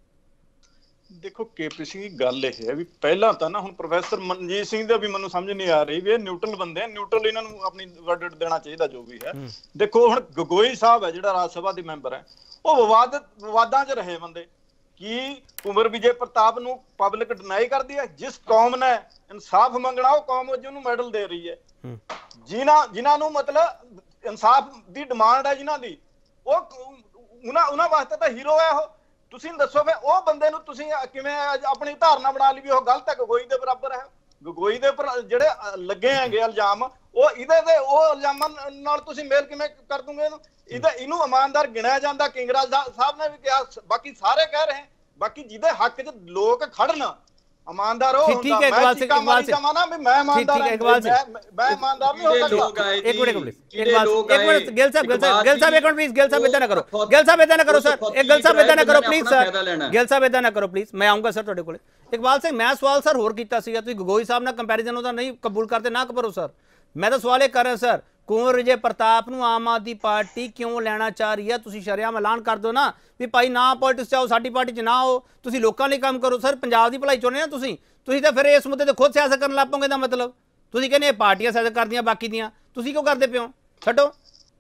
ਦੇਖੋ ਕੇਪੀ ਸਿੰਘ ਦੀ ਗੱਲ ਇਹ ਹੈ ਵੀ ਪਹਿਲਾਂ ਤਾਂ ਨਾ ਹੁਣ ਪ੍ਰੋਫੈਸਰ ਮਨਜੀਤ ਸਿੰਘ ਦਾ ਵੀ ਮੈਨੂੰ ਸਮਝ ਨਹੀਂ ਆ ਰਹੀ ਵੀ ਇਹ ਨਿਊਟਰਲ ਬੰਦੇ ਆ, ਨਿਊਟਰਲ ਇਹਨਾਂ ਨੂੰ ਆਪਣੀ ਵਰਡਿਟ ਦੇਣਾ ਚਾਹੀਦਾ ਜੋ ਵੀ ਹੈ। ਦੇਖੋ ਹੁਣ ਗਗੋਈ ਸਾਹਿਬ ਹੈ ਜਿਹੜਾ ਰਾਜ ਸਭਾ ਦੇ ਮੈਂਬਰ ਹੈ, ਉਹ ਵਿਵਾਦ ਵਿਵਾਦਾਂ 'ਚ ਰਹੇ ਬੰਦੇ। ਕੀ ਕੁੰਵਰ ਵਿਜੇ ਪ੍ਰਤਾਪ ਨੂੰ ਪਬਲਿਕ ਡਿਨਾਈ ਕਰਦੀ ਹੈ? ਜਿਸ ਕੌਮ ਨੇ ਇਨਸਾਫ ਮੰਗਣਾ ਉਹ ਕੌਮ ਅੱਜ ਉਹਨੂੰ ਮੈਡਲ ਦੇ ਰਹੀ ਹੈ। ਜਿਨ੍ਹਾਂ ਜਿਨ੍ਹਾਂ ਨੂੰ ਮਤਲਬ ਇਨਸਾਫ ਦੀ ਡਿਮਾਂਡ ਹੈ, ਜਿਨ੍ਹਾਂ ਦੀ, ਉਹ ਉਹਨਾਂ ਉਹਨਾਂ ਵਾਸਤੇ ਤਾਂ ਹੀਰੋ ਹੈ ਉਹ। ਤੁਸੀਂ ਦੱਸੋ ਫਿਰ ਉਹ ਬੰਦੇ ਨੂੰ ਤੁਸੀਂ ਕਿਵੇਂ ਆਪਣੀ ਧਾਰਨਾ ਬਣਾ ਲਈ ਵੀ ਉਹ ਗਲਤ ਹੈ, ਗਗੋਈ ਦੇ ਬਰਾਬਰ ਹੈ? ਗਗੋਈ ਦੇ ਉੱਪਰ ਜਿਹੜੇ ਲੱਗੇ ਹੈਗੇ ਇਲਜ਼ਾਮ, ਉਹ ਇਹਦੇ ਤੇ ਉਹ ਇਲਜ਼ਾਮਾਂ ਨਾਲ ਤੁਸੀਂ ਮੇਲ ਕਿਵੇਂ ਕਰ ਦੂੰਗੇ ਇਹਨੂੰ? ਇਹਦਾ ਇਹਨੂੰ ਇਮਾਨਦਾਰ ਗਿਣਿਆ ਜਾਂਦਾ। ਕਿੰਗਰਾ ਸਾਹਿਬ ਨੇ ਵੀ ਕਿਹਾ, ਬਾਕੀ ਸਾਰੇ ਕਹਿ ਰਹੇ, ਬਾਕੀ ਜਿਹਦੇ ਹੱਕ 'ਚ ਲੋਕ ਖੜਨ ਇਮਾਨਦਾਰ ਉਹ ਹੁੰਦਾ। ਠੀਕ ਹੈ ਇਕਬਾਲ ਸਿੰਘ, ਇਕਬਾਲ ਸਿੰਘ ਨਾ ਵੀ ਮੈਂ ਇਮਾਨਦਾਰ ਹਾਂ, ਇਕਬਾਲ ਸਿੰਘ ਮੈਂ ਇਮਾਨਦਾਰ ਨਹੀਂ ਹੋ ਸਕਦਾ। ਇੱਕ ਮਿੰਟ ਪਲੀਜ਼, ਇਕਬਾਲ ਇੱਕ ਮਿੰਟ, ਗਿੱਲ ਸਾਹਿਬ ਗਿੱਲ ਸਾਹਿਬ ਗਿੱਲ ਸਾਹਿਬ ਇੱਕ ਮਿੰਟ ਪਲੀਜ਼, ਗਿੱਲ ਸਾਹਿਬ ਇਦਾਂ ਨਾ ਕਰੋ, ਗਿੱਲ ਸਾਹਿਬ ਇਦਾਂ ਨਾ ਕਰੋ ਸਰ, ਇੱਕ ਗਿੱਲ ਸਾਹਿਬ ਇਦਾਂ ਨਾ ਕਰੋ ਪਲੀਜ਼ ਸਰ, ਗਿੱਲ ਸਾਹਿਬ ਇਦਾਂ ਨਾ ਕਰੋ ਪਲੀਜ਼, ਮੈਂ ਆਉਂਗਾ ਸਰ ਤੁਹਾਡੇ ਕੋਲੇ। ਇਕਬਾਲ ਸਿੰਘ, ਮੈਂ ਸਵਾਲ ਸਰ ਹੋਰ ਕੀਤਾ ਸੀਗਾ, ਤੁਸੀਂ ਗਗੋਈ ਸਾਹਿਬ ਨਾਲ ਕੰਪੈਰੀਜ਼ਨ ਉਹਦਾ ਨਹੀਂ ਕਬੂਲ ਕਰਦੇ, ਨਾ ਕਰੋ ਸਰ। ਮੈਂ ਤਾਂ ਸਵਾਲ ਇਹ ਕਰ ਰਿਹਾ ਸਰ, ਕੁੰਵਰ ਵਿਜੇ ਪ੍ਰਤਾਪ ਨੂੰ ਆਮ ਆਦਮੀ ਪਾਰਟੀ ਕਿਉਂ ਲੈਣਾ ਚਾਹ ਰਹੀ ਹੈ? ਤੁਸੀਂ ਸ਼ਰੇਆਮ ਐਲਾਨ ਕਰ ਦਿਓ ਨਾ ਵੀ ਭਾਈ ਨਾ ਪੋਲਿਟਿਕਸ 'ਚ ਆਓ, ਸਾਡੀ ਪਾਰਟੀ 'ਚ ਨਾ ਆਓ, ਤੁਸੀਂ ਲੋਕਾਂ ਲਈ ਕੰਮ ਕਰੋ। ਸਰ ਪੰਜਾਬ ਦੀ ਭਲਾਈ ਚਾਹੁੰਦੇ ਨਾ ਤੁਸੀਂ, ਤੁਸੀਂ ਤਾਂ ਫਿਰ ਇਸ ਮੁੱਦੇ ਤੇ ਖੁਦ ਸਿਆਸਤ ਕਰਨ ਲੱਗ ਪਓਗੇ। ਦਾ ਮਤਲਬ ਤੁਸੀਂ ਕਹਿੰਦੇ ਇਹ ਪਾਰਟੀਆਂ ਸਿਆਸਤ ਕਰਦੀਆਂ ਬਾਕੀ ਦੀਆਂ, ਤੁਸੀਂ ਕਿਉਂ ਕਰਦੇ ਪਿਓ? ਛੱਡੋ,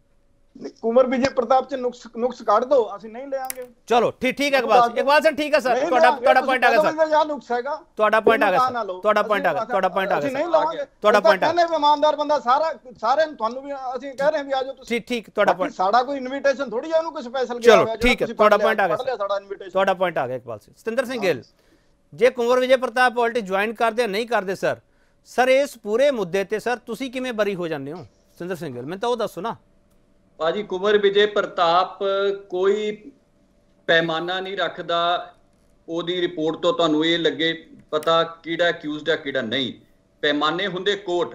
ਕੁੰਵਰ ਵਿਜੇ ਪ੍ਰਤਾਪ 'ਚ ਨੁਕਸ ਨੁਕਸ ਕੱਢ ਦੋ, ਅਸੀਂ ਨਹੀਂ ਲਿਆਂਗੇ। ਚਲੋ ਠੀਕ ਠੀਕ ਹੈ ਇਕਬਾਲ ਇਕਬਾਲ ਸਿੰਘ, ਠੀਕ ਹੈ ਸਰ, ਤੁਹਾਡਾ ਤੁਹਾਡਾ ਪੁਆਇੰਟ ਆ ਗਿਆ ਸਰ, ਨੁਕਸ ਹੈਗਾ, ਤੁਹਾਡਾ ਪੁਆਇੰਟ ਆ ਗਿਆ ਸਰ, ਤੁਹਾਡਾ ਪੁਆਇੰਟ ਆ ਗਿਆ, ਤੁਹਾਡਾ ਪੁਆਇੰਟ ਆ ਗਿਆ, ਨਹੀਂ ਲਾਵਾਂਗੇ ਤੁਹਾਡਾ ਪੁਆਇੰਟ ਆ ਗਿਆ। ਇਮਾਨਦਾਰ ਬੰਦਾ ਸਾਰਾ ਸਾਰੇ ਤੁਹਾਨੂੰ ਵੀ ਅਸੀਂ ਕਹਿ ਰਹੇ ਹਾਂ ਵੀ ਆਜੋ ਤੁਸੀਂ। ਠੀਕ ਠੀਕ, ਤੁਹਾਡਾ ਪੁਆਇੰਟ, ਸਾਡਾ ਕੋਈ ਇਨਵੀਟੇਸ਼ਨ ਥੋੜੀ ਆ ਉਹਨੂੰ ਕੋਈ ਸਪੈਸ਼ਲ ਗਿਆ ਹੋਇਆ। ਚਲੋ ਠੀਕ ਹੈ, ਤੁਹਾਡਾ ਪੁਆਇੰਟ ਆ ਗਿਆ, ਤੁਹਾਡਾ ਪੁਆਇੰਟ ਆ ਗਿਆ ਇਕਬਾਲ ਸਿੰਘ। ਸਤਿੰਦਰ ਸਿੰਘ ਗਿੱਲ, ਜੇ ਕੁੰਵਰ ਵਿਜੇ ਪ੍ਰਤਾਪ ਪੋਲਿਟਿਕਸ ਜੁਆਇਨ ਕਰਦੇ ਨਹੀਂ ਕਰਦੇ ਸਰ, ਸਰ ਇਸ ਪੂਰੇ ਮੁੱਦੇ ਤੇ ਸਰ ਤੁਸੀਂ ਕਿਵੇਂ ਬਰੀ ਹੋ ਜਾਂਦੇ ਹੋ? ਸਤਿੰਦਰ ਸਿੰਘ ਗਿੱਲ, ਮੈਨੂੰ ਤਾਂ ਉਹ ਦੱਸੋ ਨਾ। ਭਾਜੀ ਕੁੰਵਰ ਵਿਜੇ ਪ੍ਰਤਾਪ ਕੋਈ ਪੈਮਾਨਾ ਨਹੀਂ ਰੱਖਦਾ, ਉਹਦੀ ਰਿਪੋਰਟ ਤੋਂ ਤੁਹਾਨੂੰ ਇਹ ਲੱਗੇ ਪਤਾ ਕਿਹੜਾ ਅਕਿਊਜ਼ਡ ਹੈ ਕਿਹੜਾ ਨਹੀਂ। ਪੈਮਾਨੇ ਹੁੰਦੇ ਕੋਰਟ,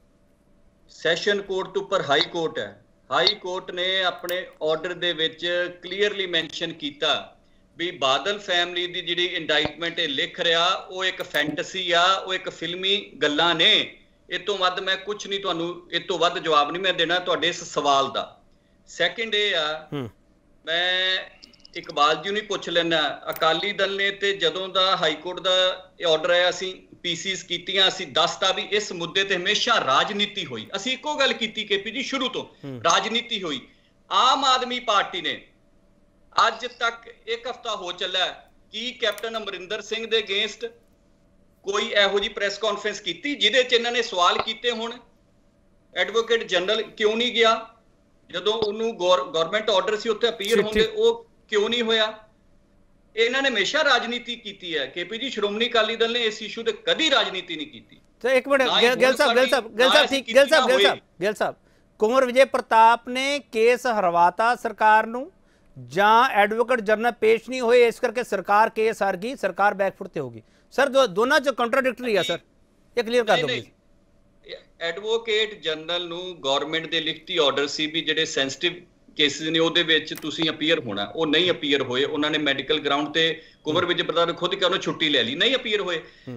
ਸੈਸ਼ਨ ਕੋਰਟ ਤੋਂ ਉੱਪਰ ਹਾਈ ਕੋਰਟ ਹੈ। ਹਾਈ ਕੋਰਟ ਨੇ ਆਪਣੇ ਆਰਡਰ ਦੇ ਵਿੱਚ ਕਲੀਅਰਲੀ ਮੈਂਸ਼ਨ ਕੀਤਾ ਵੀ ਬਾਦਲ ਫੈਮਿਲੀ ਦੀ ਜਿਹੜੀ ਇੰਡਾਈਟਮੈਂਟ ਇਹ ਲਿਖ ਰਿਹਾ ਉਹ ਇੱਕ ਫੈਂਟਸੀ ਆ, ਉਹ ਇੱਕ ਫਿਲਮੀ ਗੱਲਾਂ ਨੇ। ਇਹ ਤੋਂ ਵੱਧ ਮੈਂ ਕੁਝ ਨਹੀਂ ਤੁਹਾਨੂੰ ਇਹ ਤੋਂ ਵੱਧ ਜਵਾਬ ਨਹੀਂ ਮੈਂ ਦੇਣਾ ਤੁਹਾਡੇ ਇਸ ਸਵਾਲ ਦਾ। ਸੈਕਿੰਡ ਇਹ ਆ, ਮੈਂ ਇਕਬਾਲ ਜੀ ਨੂੰ ਹੀ ਪੁੱਛ ਲੈਣਾ, ਅਕਾਲੀ ਦਲ ਨੇ ਤੇ ਜਦੋਂ ਦਾ ਹਾਈ ਕੋਰਟ ਦਾ ਆਰਡਰ ਆਇਆ ਅਸੀਂ ਪੀਸੀਸ ਕੀਤੀਆਂ, ਅਸੀਂ ਦੱਸਤਾ ਵੀ ਇਸ ਮੁੱਦੇ ਤੇ ਹਮੇਸ਼ਾ ਰਾਜਨੀਤੀ ਹੋਈ। ਅਸੀਂ ਇੱਕੋ ਗੱਲ ਕੀਤੀ ਕੇਪੀ ਜੀ, ਸ਼ੁਰੂ ਤੋਂ ਰਾਜਨੀਤੀ ਹੋਈ। ਆਮ ਆਦਮੀ ਪਾਰਟੀ ਨੇ ਅੱਜ ਤੱਕ ਇੱਕ ਹਫ਼ਤਾ ਹੋ ਚੱਲਿਆ, ਕੀ ਕੈਪਟਨ ਅਮਰਿੰਦਰ ਸਿੰਘ ਦੇ ਅਗੇਂਸਟ ਕੋਈ ਇਹੋ ਜਿਹੀ ਪ੍ਰੈਸ ਕਾਨਫਰੰਸ ਕੀਤੀ ਜਿਹਦੇ 'ਚ ਇਹਨਾਂ ਨੇ ਸਵਾਲ ਕੀਤੇ? ਹੁਣ ਐਡਵੋਕੇਟ ਜਨਰਲ ਕਿਉਂ ਨਹੀਂ ਗਿਆ ਜਦੋਂ ਉਹਨੂੰ ਗਵਰਨਮੈਂਟ ਆਰਡਰ ਸੀ ਉੱਥੇ ਅਪੀਅਰ ਹੁੰਦੇ, ਉਹ ਕਿਉਂ ਨਹੀਂ ਹੋਇਆ? ਇਹਨਾਂ ਨੇ ਹਮੇਸ਼ਾ ਰਾਜਨੀਤੀ ਕੀਤੀ ਹੈ ਕੇਪੀ ਜੀ। ਸ਼੍ਰੋਮਣੀ ਅਕਾਲੀ ਦਲ ਨੇ ਇਸ ਇਸ਼ੂ ਤੇ ਕਦੀ ਰਾਜਨੀਤੀ ਨਹੀਂ ਕੀਤੀ। ਤੇ ਇੱਕ ਮਿੰਟ ਗਿੱਲ ਸਾਹਿਬ ਗਿੱਲ ਸਾਹਿਬ ਗਿੱਲ ਸਾਹਿਬ ਠੀਕ ਗਿੱਲ ਸਾਹਿਬ ਗਿੱਲ ਸਾਹਿਬ ਗਿੱਲ ਸਾਹਿਬ ਕੁੰਵਰ ਵਿਜੇ ਪ੍ਰਤਾਪ ਨੇ ਕੇਸ ਹਰਵਾਤਾ ਸਰਕਾਰ ਨੂੰ ਜਾਂ ਐਡਵੋਕੇਟ ਜਨਰਲ ਪੇਸ਼ ਨਹੀਂ ਹੋਏ, ਇਸ ਕਰਕੇ ਸਰਕਾਰ ਕੇਸ ਹਾਰ ਗਈ, ਸਰਕਾਰ ਬੈਕਫੁੱਟ ਤੇ ਹੋਗੀ? ਸਰ ਦੋਨਾਂ 'ਚ ਕੰਟਰਾਡਿਕਟਰੀ ਆ ਸਰ, ਇਹ ਕਲੀਅਰ ਕਰ ਦਿਓ ਪਲੀਜ਼। ਐਡਵੋਕੇਟ ਜਨਰਲ ਨੂੰ ਗਵਰਨਮੈਂਟ ਦੇ ਲਿਖਤੀ ਆਰਡਰ ਸੀ ਵੀ ਜਿਹੜੇ ਸੈਂਸਿਟਿਵ ਕੇਸਿਸ ਨੇ ਉਹਦੇ ਵਿੱਚ ਤੁਸੀਂ ਅਪੀਅਰ ਹੋਣਾ, ਉਹ ਨਹੀਂ ਅਪੀਅਰ ਹੋਏ। ਉਹਨਾਂ ਨੇ ਮੈਡੀਕਲ ਗਰਾਊਂਡ ਤੇ ਕੁੰਵਰ ਵਿਜੇ ਪ੍ਰਤਾਪ ਨੇ ਖੁਦ ਕਿਹਾ ਉਹਨੇ ਛੁੱਟੀ ਲੈ ਲਈ, ਨਹੀਂ ਅਪੀਅਰ ਹੋਏ।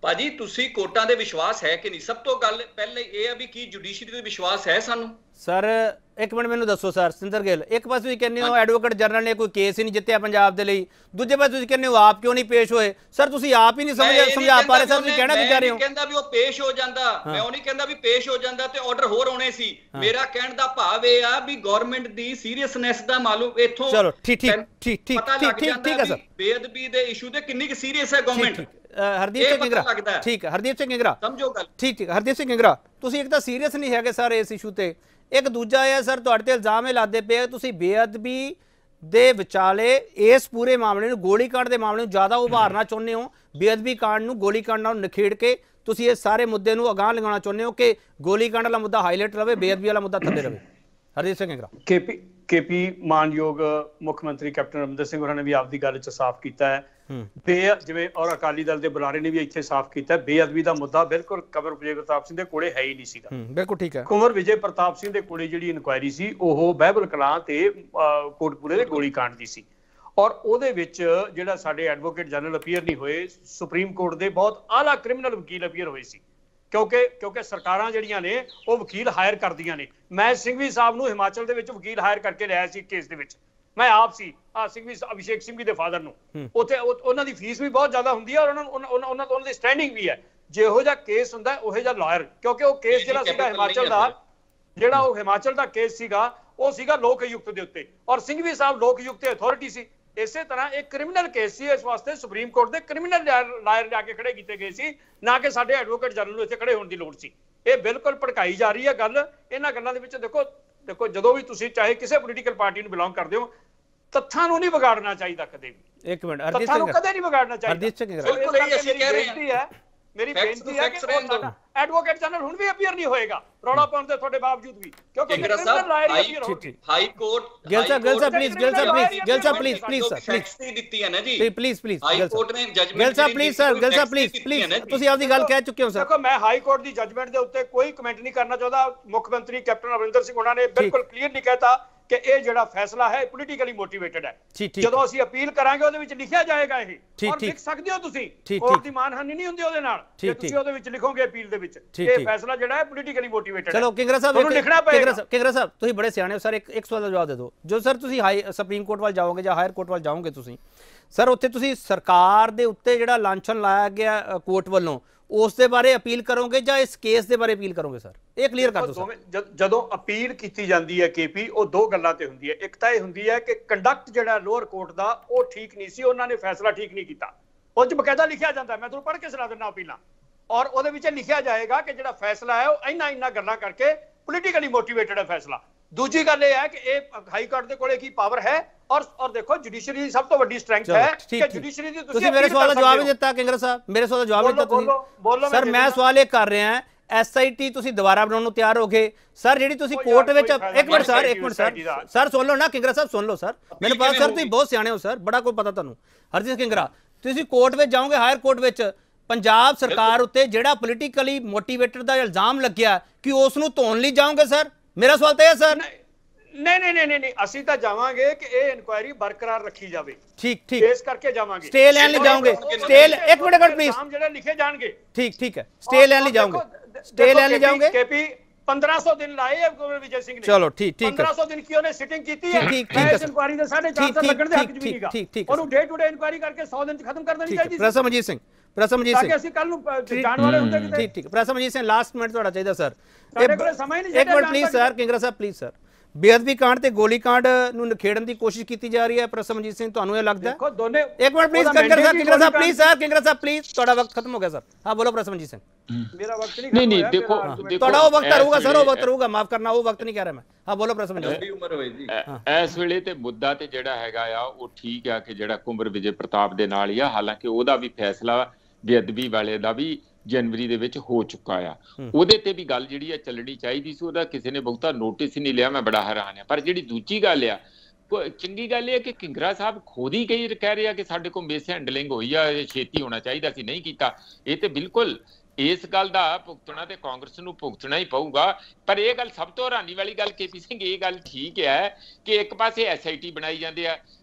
ਭਾਜੀ ਤੁਸੀਂ ਕੋਰਟਾਂ ਦੇ ਵਿਸ਼ਵਾਸ ਹੈ ਕਿ ਨਹੀਂ? ਸਭ ਤੋਂ ਗੱਲ ਪਹਿਲੇ ਇਹ ਆ ਵੀ ਕੀ ਜੁਡੀਸ਼ਰੀ ਤੇ ਵਿਸ਼ਵਾਸ ਹੈ ਸਾਨੂੰ? ਸਰ ਇੱਕ ਮਿੰਟ ਮੈਨੂੰ ਦੱਸੋ ਸਰ ਸਿੰਦਰ ਗਿੱਲ, ਇੱਕ ਪਾਸੇ ਤੁਸੀਂ ਕਹਿੰਦੇ ਹੋ ਐਡਵੋਕੇਟ ਜਨਰਲ ਨੇ ਕੋਈ ਕੇਸ ਹੀ ਨਹੀਂ ਜਿੱਤਿਆ ਪੰਜਾਬ ਦੇ ਲਈ, ਦੂਜੇ ਪਾਸੇ ਤੁਸੀਂ ਕਹਿੰਦੇ ਹੋ ਆਪ ਕਿਉਂ ਨਹੀਂ ਪੇਸ਼ ਹੋਏ? ਸਰ ਤੁਸੀਂ ਆਪ ਹੀ ਨਹੀਂ ਸਮਝ ਸਮਝਾ ਪਾ ਰਹੇ ਸਰ, ਤੁਸੀਂ ਕਹਿਣਾ ਕੀ ਚਾਹ ਰਹੇ ਹੋ? ਮੈਂ ਕਹਿੰਦਾ ਵੀ ਉਹ ਪੇਸ਼ ਹੋ ਜਾਂਦਾ, ਮੈਂ ਉਹ ਨਹੀਂ ਕਹਿੰਦਾ ਵੀ ਪੇਸ਼ ਹੋ ਜਾਂਦਾ ਤੇ ਆਰਡਰ ਹੋਰ ਹੋਣੇ ਸੀ। ਮੇਰਾ ਕਹਿਣ ਦਾ ਭਾਵ ਇਹ ਆ ਵੀ ਗਵਰਨਮੈਂਟ ਦੀ ਸੀਰੀਅਸਨੈਸ ਦਾ ਮਾਲੂਮ ਇੱਥੋਂ ਚਲੋ ਠੀਕ ਠੀਕ ਠੀਕ ਠੀਕ ਠੀਕ ਠੀਕ ਹੈ ਸਰ। ਬੇਅਦਬੀ ਦੇ ਇਸ਼ੂ ਤੇ ਕਿੰਨੀ ਕੁ ਸੀਰੀਅਸ ਹੈ ਗਵਰਨਮੈਂਟ? ਹਰਦੀਪ ਸਿੰਘ ਗਿੰਗਰਾ, ਠੀਕ ਹੈ ਹਰਦੀਪ ਸਿੰਘ ਗਿੰਗਰਾ, ਸਮਝੋ ਗੱਲ। ਠੀਕ ਠੀਕ ਹਰਦੀਪ ਸਿੰਘ ਗਿੰਗਰਾ, ਤੁਸੀਂ ਇੱਕ ਤਾਂ ਸੀਰੀਅਸ ਨਹੀਂ ਹੈਗੇ ਸਰ ਇਸ ਇਸ਼ੂ ਤੇ, ਇੱਕ ਦੂਜਾ ਹੈ ਸਰ ਤੁਹਾਡੇ ਤੇ ਇਲਜ਼ਾਮ ਇਹ ਲਾਦੇ ਪਏ ਤੁਸੀਂ ਬੇਅਦਬੀ ਦੇ ਵਿਚਾਲੇ ਇਸ ਪੂਰੇ ਮਾਮਲੇ ਨੂੰ ਗੋਲੀकांड ਦੇ ਮਾਮਲੇ ਨੂੰ ਜ਼ਿਆਦਾ ਉਭਾਰਨਾ ਚਾਹੁੰਦੇ ਹੋ, ਬੇਅਦਬੀ ਕਾਂਡ ਨੂੰ ਗੋਲੀकांड ਨਾਲ ਨਿਖੇੜ ਕੇ ਤੁਸੀਂ ਇਹ ਸਾਰੇ ਮੁੱਦੇ ਨੂੰ ਅਗਾਂਹ ਲਗਾਉਣਾ ਚਾਹੁੰਦੇ ਹੋ ਕਿ ਗੋਲੀकांड ਵਾਲਾ ਮੁੱਦਾ ਹਾਈਲਾਈਟ ਰਵੇ, ਬੇਅਦਬੀ ਵਾਲਾ ਮੁੱਦਾ ਥੱਲੇ ਰਵੇ। ਹਰਦੀਪ ਸਿੰਘ ਗਿੰਗਰਾ। ਕੇਪੀ ਕੇਪੀ ਮਾਨਯੋਗ ਮੁੱਖ ਮੰਤਰੀ ਕੈਪਟਨ ਅਮਰਿੰਦਰ ਸਿੰਘ ਹੋਰਾਂ ਨੇ ਵੀ ਆਪਦੀ ਗੱਲ 'ਚ ਸਾਫ਼ ਕੀਤਾ ਹੈ, ਬੇ ਜਿਵੇਂ ਔਰ ਅਕਾਲੀ ਦਲ ਦੇ ਬੁਲਾਰੇ ਨੇ ਵੀ ਇੱਥੇ ਸਾਫ਼ ਕੀਤਾ, ਬੇਅਦਬੀ ਦਾ ਮੁੱਦਾ ਬਿਲਕੁਲ ਕੁੰਵਰ ਵਿਜੇ ਪ੍ਰਤਾਪ ਸਿੰਘ ਦੇ ਕੋਲੇ ਹੈ ਹੀ ਨਹੀਂ ਸੀਗਾ। ਬਿਲਕੁਲ ਠੀਕ ਹੈ। ਕੁੰਵਰ ਵਿਜੇ ਪ੍ਰਤਾਪ ਸਿੰਘ ਦੇ ਕੋਲੇ ਜਿਹੜੀ ਇਨਕੁਆਇਰੀ ਸੀ ਉਹ ਬਹਿਬਲ ਕਲਾਂ ਤੇ ਕੋਟਪੂਰੇ ਦੇ ਗੋਲੀकांड ਦੀ ਸੀ, ਔਰ ਉਹਦੇ ਵਿੱਚ ਜਿਹੜਾ ਸਾਡੇ ਐਡਵੋਕੇਟ ਜਨਰਲ ਅਪੀਅਰ ਨਹੀਂ ਹੋਏ, ਸੁਪਰੀਮ ਕੋਰਟ ਦੇ ਬਹੁਤ ਆਲਾ ਕ੍ਰਿਮੀਨਲ ਵਕੀਲ ਅਪੀਅਰ ਹੋਏ ਸੀ, ਕਿਉਂਕਿ ਕਿਉਂਕਿ ਸਰਕਾਰਾਂ ਜਿਹੜੀਆਂ ਨੇ ਉਹ ਵਕੀਲ ਹਾਇਰ ਕਰਦੀਆਂ ਨੇ। ਮੈਂ ਸਿੰਘਵੀ ਸਾਹਿਬ ਨੂੰ ਹਿਮਾਚਲ ਦੇ ਵਿੱਚ ਵਕੀਲ ਹਾਇਰ ਕਰਕੇ ਲਿਆਇਆ ਸੀ ਕੇਸ ਦੇ ਵਿੱਚ, ਮੈਂ ਆਪ ਸੀ ਆ ਸਿੰਘਵੀ ਅਭਿਸ਼ੇਕ ਸਿੰਘਵੀ ਦੇ ਫਾਦਰ ਨੂੰ, ਉੱਥੇ ਉਹਨਾਂ ਦੀ ਫੀਸ ਵੀ ਬਹੁਤ ਜ਼ਿਆਦਾ ਹੁੰਦੀ ਹੈ ਔਰ ਉਹਨਾਂ ਉਹਨਾਂ ਉਹਨਾਂ ਦੀ ਸਟੈਂਡਿੰਗ ਵੀ ਹੈ। ਜਿਹੋ ਜਿਹਾ ਕੇਸ ਹੁੰਦਾ ਉਹੋ ਜਿਹਾ ਲਾਇਰ, ਕਿਉਂਕਿ ਉਹ ਕੇਸ ਜਿਹੜਾ ਸੀਗਾ ਹਿਮਾਚਲ ਦਾ, ਜਿਹੜਾ ਉਹ ਹਿਮਾਚਲ ਦਾ ਕੇਸ ਸੀਗਾ ਉਹ ਸੀਗਾ ਲੋਕ ਆਯੁਕਤ ਦੇ ਉੱਤੇ, ਔਰ ਸਿੰਘਵੀ ਸਾਹਿਬ ਲੋਕ ਆਯੁਕਤ ਦੇ ਅਥਾਰਟੀ ਸੀ। ਇਸੇ ਤਰ੍ਹਾਂ ਇੱਕ ਕ੍ਰਿਮੀਨਲ ਕੇਸ ਸੀ, ਇਸ ਵਾਸਤੇ ਸੁਪਰੀਮ ਕੋਰਟ ਦੇ ਕ੍ਰਿਮੀਨਲ ਲਾਇਰ ਲਿਆ ਕੇ ਖੜੇ ਕੀਤੇ ਗਏ ਸੀ, ਨਾ ਕਿ ਸਾਡੇ ਐਡਵੋਕੇਟ ਜਨਰਲ ਨੂੰ ਇੱਥੇ ਖੜੇ ਹੋਣ ਦੀ ਲੋੜ ਸੀ। ਇਹ ਬਿਲਕੁਲ ਭੜਕਾਈ ਜਾ ਰਹੀ ਹੈ ਗੱਲ। ਇਹਨਾਂ ਗੱਲਾਂ ਦੇ ਵਿੱਚ ਦੇਖੋ ਦੇਖੋ ਜਦੋਂ ਵੀ ਤੁਸੀਂ ਚਾਹੇ ਕਿਸੇ ਪੋਲੀਟੀਕਲ ਪਾਰਟੀ ਨੂੰ ਬਿਲੋਂਗ ਕਰਦੇ ਹੋ, ਤੱਥਾਂ ਨੂੰ ਨਹੀਂ ਵਿਗਾੜਨਾ ਚਾਹੀਦਾ ਕਦੇ ਵੀ। ਇੱਕ ਮਿੰਟ ਤੱਥਾਂ ਨੂੰ ਕਦੇ ਨਹੀਂ ਵਿਗਾੜਨਾ ਚਾਹੀਦਾ। ਬਿਲਕੁਲ ਇਹ ਅਸੀਂ ਕਹਿ ਰਹੇ ਹਾਂ, ਮੇਰੀ ਬੇਨਤੀ ਹੈ ਕਿ ਸਾਡਾ ਐਡਵੋਕੇਟ ਜਨਰਲ ਹੁਣ ਵੀ ਅਪੀਅਰ ਨਹੀਂ ਹੋਏਗਾ ਰੌਲਾ ਪਾਉਣ ਦੇ ਤੁਹਾਡੇ ਬਾਵਜੂਦ ਵੀ, ਕਿਉਂਕਿ ਕ੍ਰਿਮੀਨਲ ਲਾਇਰ ਹੀ ਅਪੀਅਰ ਹੋਣਗੇ। High court Gill Sahib Gill Sahib please Gill Sahib please Gill Sahib please please sir please ਦਿੱਤੀ ਹੈ ਨਾ ਜੀ, ਪਲੀਜ਼ ਪਲੀਜ਼ ਹਾਈ ਕੋਰਟ ਨੇ judgment Gill Sahib please sir Gill Sahib please please ਤੁਸੀਂ ਆਪਦੀ ਗੱਲ ਕਹਿ ਚੁੱਕੇ ਹੋ ਸਰ। ਦੇਖੋ ਮੈਂ ਹਾਈ ਕੋਰਟ ਦੀ ਜਜਮੈਂਟ ਦੇ ਉੱਤੇ ਕੋਈ ਕਮੈਂਟ ਨਹੀਂ ਕਰਨਾ ਚਾਹੁੰਦਾ। ਮੁੱਖ ਮੰਤਰੀ ਕੈਪਟਨ ਅਮਰਿੰਦਰ ਸਿੰਘ ਉਹਨਾਂ ਨੇ ਬਿਲਕੁਲ ਕਲੀਅਰ ਨਹੀਂ ਕਹਿਤਾ ਕਿ ਇਹ ਜਿਹੜਾ ਫੈਸਲਾ ਹੈ ਪੋਲੀਟੀਕਲੀ ਮੋਟੀਵੇਟਡ ਹੈ। ਜਦੋਂ ਅਸੀਂ ਅਪੀਲ ਕਰਾਂਗੇ ਉਹਦੇ ਵਿੱਚ ਲਿਖਿਆ ਜਾਏਗਾ ਇਹ, ਔਰ ਲਿਖ ਸਕਦੇ ਹੋ ਤੁਸੀਂ, ਕੋਰਟ ਦੀ ਮਾਨਹਾਨੀ ਨਹੀਂ ਹੁੰਦੀ ਉਹਦੇ ਨਾਲ ਜੇ ਤੁਸੀਂ ਉਹਦੇ ਵਿੱਚ ਲਿਖੋਗੇ ਅਪੀਲ ਦੇ ਵਿੱਚ ਇਹ ਫੈਸਲਾ ਜਿਹੜਾ ਹੈ ਪੋਲੀਟੀਕਲੀ ਮੋਟੀਵੇਟਡ ਹੈ। ਚਲੋ ਕਿੰਗਰਾ ਸਾਹਿਬ ਤੁਹਾਨੂੰ ਲਿਖਣਾ ਪਏਗਾ। ਕਿੰਗਰਾ ਸਾਹਿਬ ਤੁਸੀਂ ਬੜੇ ਸਿਆਣੇ ਹੋ ਸਰ, ਇੱਕ ਇੱਕ ਸਵਾਲ ਦਾ ਜਵਾਬ ਦੇ ਦਿਓ। ਜੋ ਸਰ ਤੁਸੀਂ ਹਾਈ ਸੁਪਰੀਮ ਕੋਰਟ ਵੱਲ ਜਾਓਗੇ ਜਾਂ ਹਾਇਰ ਕੋਰਟ ਵੱਲ ਜਾਓਗੇ ਤੁਸੀਂ ਸਰ, ਉੱਥੇ ਤੁਸੀਂ ਸਰਕਾਰ ਦੇ ਉੱਤੇ ਜਿਹੜਾ ਲਾਂਛਨ ਲਾਇਆ ਗਿਆ ਕੋਰਟ ਵੱਲੋਂ ਉਸ ਦੇ ਬਾਰੇ ਅਪੀਲ ਕਰੋਗੇ ਜਾਂ ਇਸ ਕੇਸ ਦੇ ਬਾਰੇ ਅਪੀਲ ਕਰੋਗੇ ਸਰ? ਇਹ ਕਲੀਅਰ ਕਰ ਦਿਓ ਸਰ। ਜਦੋਂ ਅਪੀਲ ਕੀਤੀ ਜਾਂਦੀ ਹੈ ਕੇਪੀ, ਉਹ ਦੋ ਗੱਲਾਂ ਤੇ ਹੁੰਦੀ ਹੈ। ਇੱਕ ਤਾਂ ਇਹ ਹੁੰਦੀ ਹੈ ਕਿ ਕੰਡਕਟ ਜਿਹੜਾ ਲੋਅਰ ਕੋਰਟ ਦਾ ਉਹ ਠੀਕ ਨਹੀਂ ਸੀ, ਉਹਨਾਂ ਨੇ ਫੈਸਲਾ ਠੀਕ ਨਹੀਂ ਕੀਤਾ। ਉਹ 'ਚ ਬਕਾਇਦਾ ਲਿਖਿਆ ਜਾਂਦਾ, ਮੈਂ ਤੁਹਾਨੂੰ ਪੜ੍ਹ ਕੇ ਸੁਣਾ ਦਿੰਦਾ ਅਪੀਲਾਂ, ਔਰ ਉਹਦੇ ਵਿੱਚ ਲਿਖਿਆ ਜਾਏਗਾ ਕਿ ਜਿਹੜਾ ਫੈਸਲਾ ਹੈ ਉਹ ਇੰਨਾ ਇੰਨਾ ਗੱਲਾਂ ਕਰਕੇ ਪੋਲੀਟੀਕਲੀ ਮੋਟੀਵੇਟਡ ਹੈ ਫੈਸਲਾ। ਦੂਜੀ ਗੱਲ ਇਹ ਹੈ ਕਿ ਇਹ ਹਾਈ ਕੋਰਟ ਦੇ ਕੋਲੇ ਕੀ ਪਾਵਰ ਹੈ, ਔਰ ਔਰ ਦੇਖੋ ਜੁਡੀਸ਼ਰੀ ਦੀ ਸਭ ਤੋਂ ਵੱਡੀ ਸਟਰੈਂਥ ਹੈ ਕਿ ਜੁਡੀਸ਼ਰੀ ਦੀ ਤੁਸੀਂ ਮੇਰੇ ਸਵਾਲ ਦਾ ਜਵਾਬ ਨਹੀਂ ਦਿੱਤਾ ਕਿੰਗਰਾ ਸਾਹਿਬ, ਮੇਰੇ ਸਵਾਲ ਦਾ ਜਵਾਬ ਨਹੀਂ ਦਿੱਤਾ ਤੁਸੀਂ ਸਰ। ਮੈਂ ਸਵਾਲ ਇਹ ਕਰ ਰਿਹਾ ਹਾਂ ਐਸਆਈਟੀ ਤੁਸੀਂ ਦੁਬਾਰਾ ਬਣਾਉਣ ਨੂੰ ਤਿਆਰ ਹੋ ਗਏ ਸਰ? ਜਿਹੜੀ ਤੁਸੀਂ ਕੋਰਟ ਵਿੱਚ ਇੱਕ ਮਿੰਟ ਸਰ ਇੱਕ ਮਿੰਟ ਸਰ ਸਰ ਸੁਣ ਲਓ ਨਾ ਕਿੰਗਰਾ ਸਾਹਿਬ, ਸੁਣ ਲਓ ਸਰ, ਮੈਨੂੰ ਪਤਾ ਸਰ ਤੁਸੀਂ ਬਹੁਤ ਸਿਆਣੇ ਹੋ ਸਰ, ਬੜਾ ਕੋਈ ਪਤਾ ਤੁਹਾਨੂੰ। ਹਰਜੀਤ ਕਿੰਗਰਾ ਤੁਸੀਂ ਕੋਰਟ ਵਿੱਚ ਜਾਓਗੇ, ਹਾਇਰ ਕੋਰਟ ਵਿੱਚ ਪੰਜਾਬ ਸਰਕਾਰ ਉੱਤੇ ਜਿਹੜਾ ਪੋਲੀਟੀਕਲੀ ਮੋਟੀਵੇਟਡ ਦਾ ਇਲਜ਼ਾਮ ਲੱਗਿਆ ਕਿ ਉਸ ਨੂੰ ਧੋਣ ਲਈ ਜਾਓਗੇ ਸਰ? ਮੇਰਾ ਸਵਾਲ ਤਾਂ ਇਹ ਸਰ। ਨਹੀਂ ਨਹੀਂ ਨਹੀਂ ਨਹੀਂ ਅਸੀਂ ਤਾਂ ਜਾਵਾਂਗੇ ਕਿ ਇਹ ਇਨਕੁਆਇਰੀ ਬਰਕਰਾਰ ਰੱਖੀ ਜਾਵੇ। ਠੀਕ ਠੀਕ ਇਸ ਕਰਕੇ ਜਾਵਾਂਗੇ, ਸਟੇ ਲੈਣ ਲਈ ਜਾਓਗੇ? ਸਟੇ ਇੱਕ ਮਿੰਟ ਕਰ ਪਲੀਜ਼, ਜਿਹੜੇ ਲਿਖੇ ਜਾਣਗੇ। ਠੀਕ ਠੀਕ ਹੈ, ਸਟੇ ਲੈਣ ਲਈ ਜਾਓਗੇ? ਸਟੇ ਲੈਣ ਲਈ ਜਾਓਗੇ? ਕੇਪੀ ਪੰਦਰਾਂ ਸੌ ਦਿਨ ਲਾਏ ਹੈ ਕੁੰਵਰ ਵਿਜੇ ਸਿੰਘ ਨੇ। ਚਲੋ ਠੀਕ ਠੀਕ ਪੰਦਰਾਂ ਸੌ ਦਿਨ ਕੀ ਉਹਨੇ ਸਿਟਿੰਗ ਕੀਤੀ ਹੈ। ਠੀਕ ਠੀਕ ਹੈ, ਇਸ ਇਨਕੁਆਇਰੀ ਦੇ ਸਾਢੇ ਚਾਰ ਸਾਲ ਲੱਗਣ ਦੇ ਹੱਕ ਚ ਵੀ ਨਹੀਂਗਾ। ਉਹਨੂੰ ਡੇ ਟੂ ਡੇ ਇਨਕੁਆਇਰੀ ਕਰਕੇ ਸੌ ਦਿਨ ਚ ਖਤਮ ਕਰ ਦੇਣੀ ਚਾਹੀਦੀ ਸੀ। ਪ੍ਰਸਮਜੀਤ ਸਿੰਘ ਪ੍ਰਸਮਜੀਤ ਸਿੰਘ ਅਸੀਂ ਕੱਲ ਨੂੰ ਜਾਣ ਵਾਲੇ ਹੁੰਦੇ ਕਿਤੇ। ਠੀਕ ਠੀਕ ਪ੍ਰਸਮਜੀਤ ਸਿੰਘ ਲਾਸਟ ਮਿੰਟ ਤੁਹਾਡਾ ਚਾਹੀਦਾ ਸਰ। ਸਾਡੇ ਕੋਲ ਸਮਾਂ ਹੀ ਨਹੀਂ। ਇੱਕ minute please sir, Kingra Sahib please sir. ਬੇਅਦਬੀ ਕਾਂਡ ਤੇ ਗੋਲੀकांड ਨੂੰ ਨਿਖੇੜਨ ਦੀ ਕੋਸ਼ਿਸ਼ ਕੀਤੀ ਜਾ ਰਹੀ ਹੈ ਪ੍ਰਸਮਜੀਤ ਸਿੰਘ, ਤੁਹਾਨੂੰ ਇਹ ਲੱਗਦਾ? ਦੇਖੋ ਦੋਨੇ ਇੱਕ minute please Kingra Sahib, Kingra Sahib please sir, Kingra Sahib please, ਤੁਹਾਡਾ ਵਕਤ ਖਤਮ ਹੋ ਗਿਆ ਸਰ। ਹਾਂ ਬੋਲੋ ਪ੍ਰਸਮਜੀਤ ਸਿੰਘ। ਮੇਰਾ ਵਕਤ ਨਹੀਂ ਨਹੀਂ ਨਹੀਂ ਦੇਖੋ ਤੁਹਾਡਾ ਉਹ ਵਕਤ ਰਹੂਗਾ ਸਰ, ਉਹ ਵਕਤ ਰਹੂਗਾ, ਮਾਫ ਕਰਨਾ, ਉਹ ਵਕਤ ਨਹੀਂ ਕਹਿ ਰਿਹਾ ਮੈਂ। ਹਾਂ ਬੋਲੋ ਪ੍ਰਸਮਜੀਤ ਸਿੰਘ। ਉਮਰ ਹੋਏ ਜੀ ਇਸ ਵੇਲੇ ਤੇ ਮੁੱਦਾ ਤੇ ਜਿਹੜਾ ਹੈਗਾ ਆ ਉਹ ਠੀਕ ਆ ਕਿ ਜਿਹੜਾ ਕੁੰਵਰ ਵਿਜੇ ਪ੍ਰਤਾਪ ਦੇ ਨਾਲ ਹੀ ਆ, ਹਾਲਾਂਕਿ ਉਹਦਾ ਵੀ ਫੈਸਲਾ ਬੇਅਦਬੀ ਵਾਲੇ ਦਾ ਵੀ ਜਨਵਰੀ ਦੇ ਵਿੱਚ ਹੋ ਚੁੱਕਾ ਆ, ਉਹਦੇ ਤੇ ਵੀ ਗੱਲ ਜਿਹੜੀ ਆ ਚੱਲਣੀ ਚਾਹੀਦੀ ਸੀ, ਉਹਦਾ ਕਿਸੇ ਨੇ ਬਹੁਤਾ ਨੋਟਿਸ ਹੀ ਨਹੀਂ ਲਿਆ। ਮੈਂ ਬੜਾ ਹੈਰਾਨ ਆ। ਪਰ ਜਿਹੜੀ ਦੂਜੀ ਗੱਲ ਆ, ਚੰਗੀ ਗੱਲ ਇਹ ਹੈ ਕਿ ਕਿੰਗਰਾ ਸਾਹਿਬ ਖੁਦ ਹੀ ਕਈ ਕਹਿ ਰਹੇ ਆ ਕਿ ਸਾਡੇ ਕੋਲ ਮਿਸ ਹੈਂਡਲਿੰਗ ਹੋਈ ਆ, ਇਹ ਛੇਤੀ ਹੋਣਾ ਚਾਹੀਦਾ ਸੀ, ਨਹੀਂ ਕੀਤਾ। ਇਹ ਤੇ ਬਿਲਕੁਲ ਇਸ ਗੱਲ ਦਾ ਭੁਗਤਣਾ ਤੇ ਕਾਂਗਰਸ ਨੂੰ ਭੁਗਤਣਾ ਹੀ ਪਊਗਾ। ਪਰ ਇਹ ਗੱਲ ਸਭ ਤੋਂ ਹੈਰਾਨੀ ਵਾਲੀ ਗੱਲ ਕੇਪੀ ਸਿੰਘ, ਇਹ ਗੱਲ ਠੀਕ ਹੈ ਕਿ ਇੱਕ ਪਾਸੇ ਐਸਆਈਟੀ ਬਣਾਈ ਜਾਂਦੇ ਆ,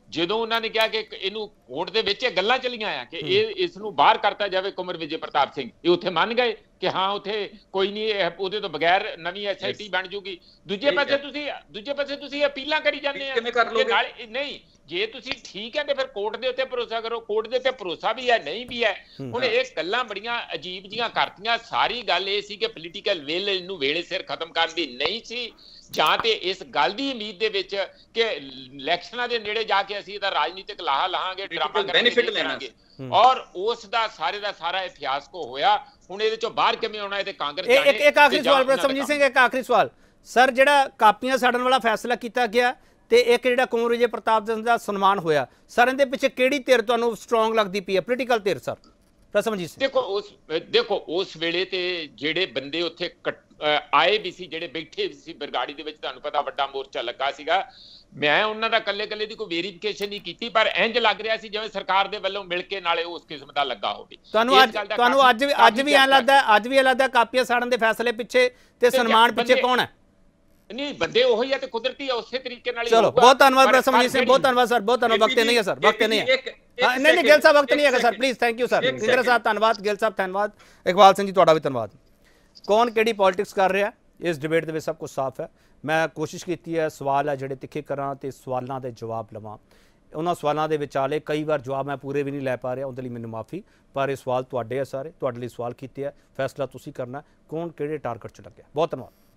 ਜਦੋਂ ਉਹਨਾਂ ਨੇ ਕਿਹਾ ਕਿ ਇਹਨੂੰ ਕੋਰਟ ਦੇ ਵਿੱਚ ਇਹ ਗੱਲਾਂ ਚਲੀਆਂ ਆ ਕਿ ਇਹ ਇਸ ਨੂੰ ਬਾਹਰ ਕਰਤਾ ਜਾਵੇ ਕੁਮਰ ਵਿਜੇ ਪ੍ਰਤਾਪ ਸਿੰਘ, ਇਹ ਉੱਥੇ ਮੰਨ ਗਏ ਕਿ ਹਾਂ ਉੱਥੇ ਕੋਈ ਨਹੀਂ, ਉਹਦੇ ਤੋਂ ਬਗੈਰ ਨਵੀਂ ਐਸਆਈਟੀ ਬਣ ਜੂਗੀ। ਦੂਜੇ ਪਾਸੇ ਤੁਸੀਂ ਦੂਜੇ ਪਾਸੇ ਤੁਸੀਂ ਅਪੀਲਾਂ ਕਰੀ ਜਾਂਦੇ ਆ ਨਹੀਂ, ਜੇ ਤੁਸੀਂ ਠੀਕ ਹੈ ਤੇ ਫਿਰ ਕੋਰਟ ਦੇ ਉੱਤੇ ਭਰੋਸਾ ਕਰੋ। ਕੋਰਟ ਦੇ ਉੱਤੇ ਭਰੋਸਾ ਵੀ ਹੈ ਨਹੀਂ ਵੀ ਹੈ। ਹੁਣ ਇਹ ਗੱਲਾਂ ਬੜੀਆਂ ਅਜੀਬ ਜੀਆਂ ਕਰਤੀਆਂ। ਸਾਰੀ ਗੱਲ ਇਹ ਸੀ ਕਿ ਪੋਲੀਟੀਕਲ ਵਿਲ ਇਹਨੂੰ ਵੇਲੇ ਸਿਰ ਖਤਮ ਕਰਨ ਦੀ ਨਹੀਂ ਸੀ, ਜਾਂ ਤੇ ਇਸ ਗੱਲ ਦੀ ਉਮੀਦ ਦੇ ਵਿੱਚ ਕਿ ਇਲੈਕਸ਼ਨਾਂ ਦੇ ਨੇੜੇ ਜਾ ਕੇ ਅਸੀਂ ਇਹਦਾ ਰਾਜਨੀਤਿਕ ਲਾਹਾ ਲਾਹਾਂਗੇ, ਡਰਾਮਾ ਕਰਾਂਗੇ, ਔਰ ਉਸ ਦਾ ਸਾਰੇ ਦਾ ਸਾਰਾ ਇਤਿਹਾਸ ਕੋ ਹੋਇਆ। ਹੁਣ ਇਹਦੇ ਚੋਂ ਬਾਹਰ ਕਿਵੇਂ ਆਉਣਾ, ਇਹ ਤੇ ਕਾਂਗਰਸ ਜਾਣੇ। ਇੱਕ ਆਖਰੀ ਸਵਾਲ ਪ੍ਰਸਮਜੀਤ ਸਿੰਘ, ਇੱਕ ਆਖਰੀ ਸਵਾਲ ਸਰ, ਜਿਹੜਾ ਕਾਪੀਆਂ ਸਾੜਨ ਵਾਲਾ ਫੈਸਲਾ ਕੀਤਾ ਗਿਆ ਤੇ ਇੱਕ ਜਿਹੜਾ ਕੁਮਰ ਵਿਜੇ ਪ੍ਰਤਾਪ ਸਿੰਘ ਦਾ ਸਨਮਾਨ ਹੋਇਆ, ਸਰ ਇਹਦੇ ਪਿੱਛੇ ਕਿਹੜੀ ਧਿਰ ਤੁਹਾਨੂੰ ਸਟਰੋਂਗ ਲੱਗਦੀ ਪਈ ਹੈ, ਪੋਲੀਟੀਕਲ ਧਿਰ ਸਰ ਪ੍ਰਸਮਜੀਤ ਸਿੰਘ? ਦੇਖੋ ਉਸ ਦੇਖੋ ਉਸ ਵੇਲੇ ਤੇ ਜਿਹੜੇ ਬੰਦੇ ਉੱਥੇ ਆਏ ਵੀ ਸੀ, ਜਿਹੜੇ ਬੈਠੇ ਵੀ ਸੀ ਬਰਗਾੜੀ ਦੇ ਵਿੱਚ, ਤੁਹਾਨੂੰ ਪਤਾ ਵੱਡਾ ਮੋਰਚਾ ਲੱਗਾ ਸੀਗਾ, ਮੈਂ ਉਹਨਾਂ ਦਾ ਕੱਲੇ ਕੱਲੇ ਦੀ ਕੋਈ ਵੈਰੀਫਿਕੇਸ਼ਨ ਨਹੀਂ ਕੀਤੀ, ਪਰ ਇੰਜ ਲੱਗ ਰਿਹਾ ਸੀ ਜਿਵੇਂ ਸਰਕਾਰ ਦੇ ਵੱਲੋਂ ਮਿਲ ਕੇ ਨਾਲੇ ਉਸ ਕਿਸਮ ਦਾ ਲੱਗਾ ਹੋਵੇ। ਤੁਹਾਨੂੰ ਅੱਜ ਤੁਹਾਨੂੰ ਅੱਜ ਵੀ ਅੱਜ ਵੀ ਐਂ ਲੱਗਦਾ ਅੱਜ ਵੀ ਇਹ ਲੱਗਦਾ ਕਾਪੀਆਂ ਸਾੜਨ ਦੇ ਫੈਸਲੇ ਪਿੱਛੇ ਤੇ ਸਨਮਾਨ ਪਿੱਛੇ ਕੌਣ ਹੈ? ਨਹੀਂ, ਬੰਦੇ ਉਹੀ ਆ ਤੇ ਕੁਦਰਤੀ ਆ, ਉਸੇ ਤਰੀਕੇ ਨਾਲ। ਚਲੋ ਬਹੁਤ ਧੰਨਵਾਦ ਪ੍ਰਸਮਜੀਤ ਸਿੰਘ, ਬਹੁਤ ਧੰਨਵਾਦ ਸਰ, ਬਹੁਤ ਧੰਨਵਾਦ। ਵਕਤ ਨਹੀਂ ਹੈ ਸਰ, ਵਕਤ ਨਹੀਂ ਹੈ। ਨਹੀਂ ਨਹੀਂ ਗਿੱਲ ਸਾਹਿਬ, ਵਕਤ ਨਹੀਂ ਹੈਗਾ sir, please. Thank you sir, Inder Sahib ਧੰਨਵਾਦ, ਗਿੱਲ ਸਾਹਿਬ ਧੰਨਵਾਦ, ਇਕਬਾਲ ਸਿੰਘ ਜੀ ਤੁਹਾਡਾ ਵੀ ਧੰਨਵਾਦ। ਕੌਣ ਕਿਹੜੀ ਪੋਲਿਟਿਕਸ ਕਰ ਰਿਹਾ ਇਸ ਡਿਬੇਟ ਦੇ ਵਿੱਚ ਸਭ ਕੁਝ ਸਾਫ਼ ਹੈ। ਮੈਂ ਕੋਸ਼ਿਸ਼ ਕੀਤੀ ਹੈ ਸਵਾਲ ਹੈ ਜਿਹੜੇ ਤਿੱਖੇ ਕਰਾਂ ਤੇ ਸਵਾਲਾਂ ਦੇ ਜਵਾਬ ਲਵਾਂ। ਉਹਨਾਂ ਸਵਾਲਾਂ ਦੇ ਵਿਚਾਲੇ ਕਈ ਵਾਰ ਜਵਾਬ ਮੈਂ ਪੂਰੇ ਵੀ ਨਹੀਂ ਲੈ ਪਾ ਰਿਹਾ, ਉਹਦੇ ਲਈ ਮੈਨੂੰ ਮਾਫੀ, ਪਰ ਇਹ ਸਵਾਲ ਤੁਹਾਡੇ ਆ ਸਾਰੇ, ਤੁਹਾਡੇ ਲਈ ਸਵਾਲ ਕੀਤੇ ਆ, ਫੈਸਲਾ ਤੁਸੀਂ ਕਰਨਾ ਕੌਣ ਕਿਹੜੇ ਟਾਰਗੇਟ 'ਚ ਲੱਗਿਆ। ਬਹੁਤ ਧੰਨਵਾਦ।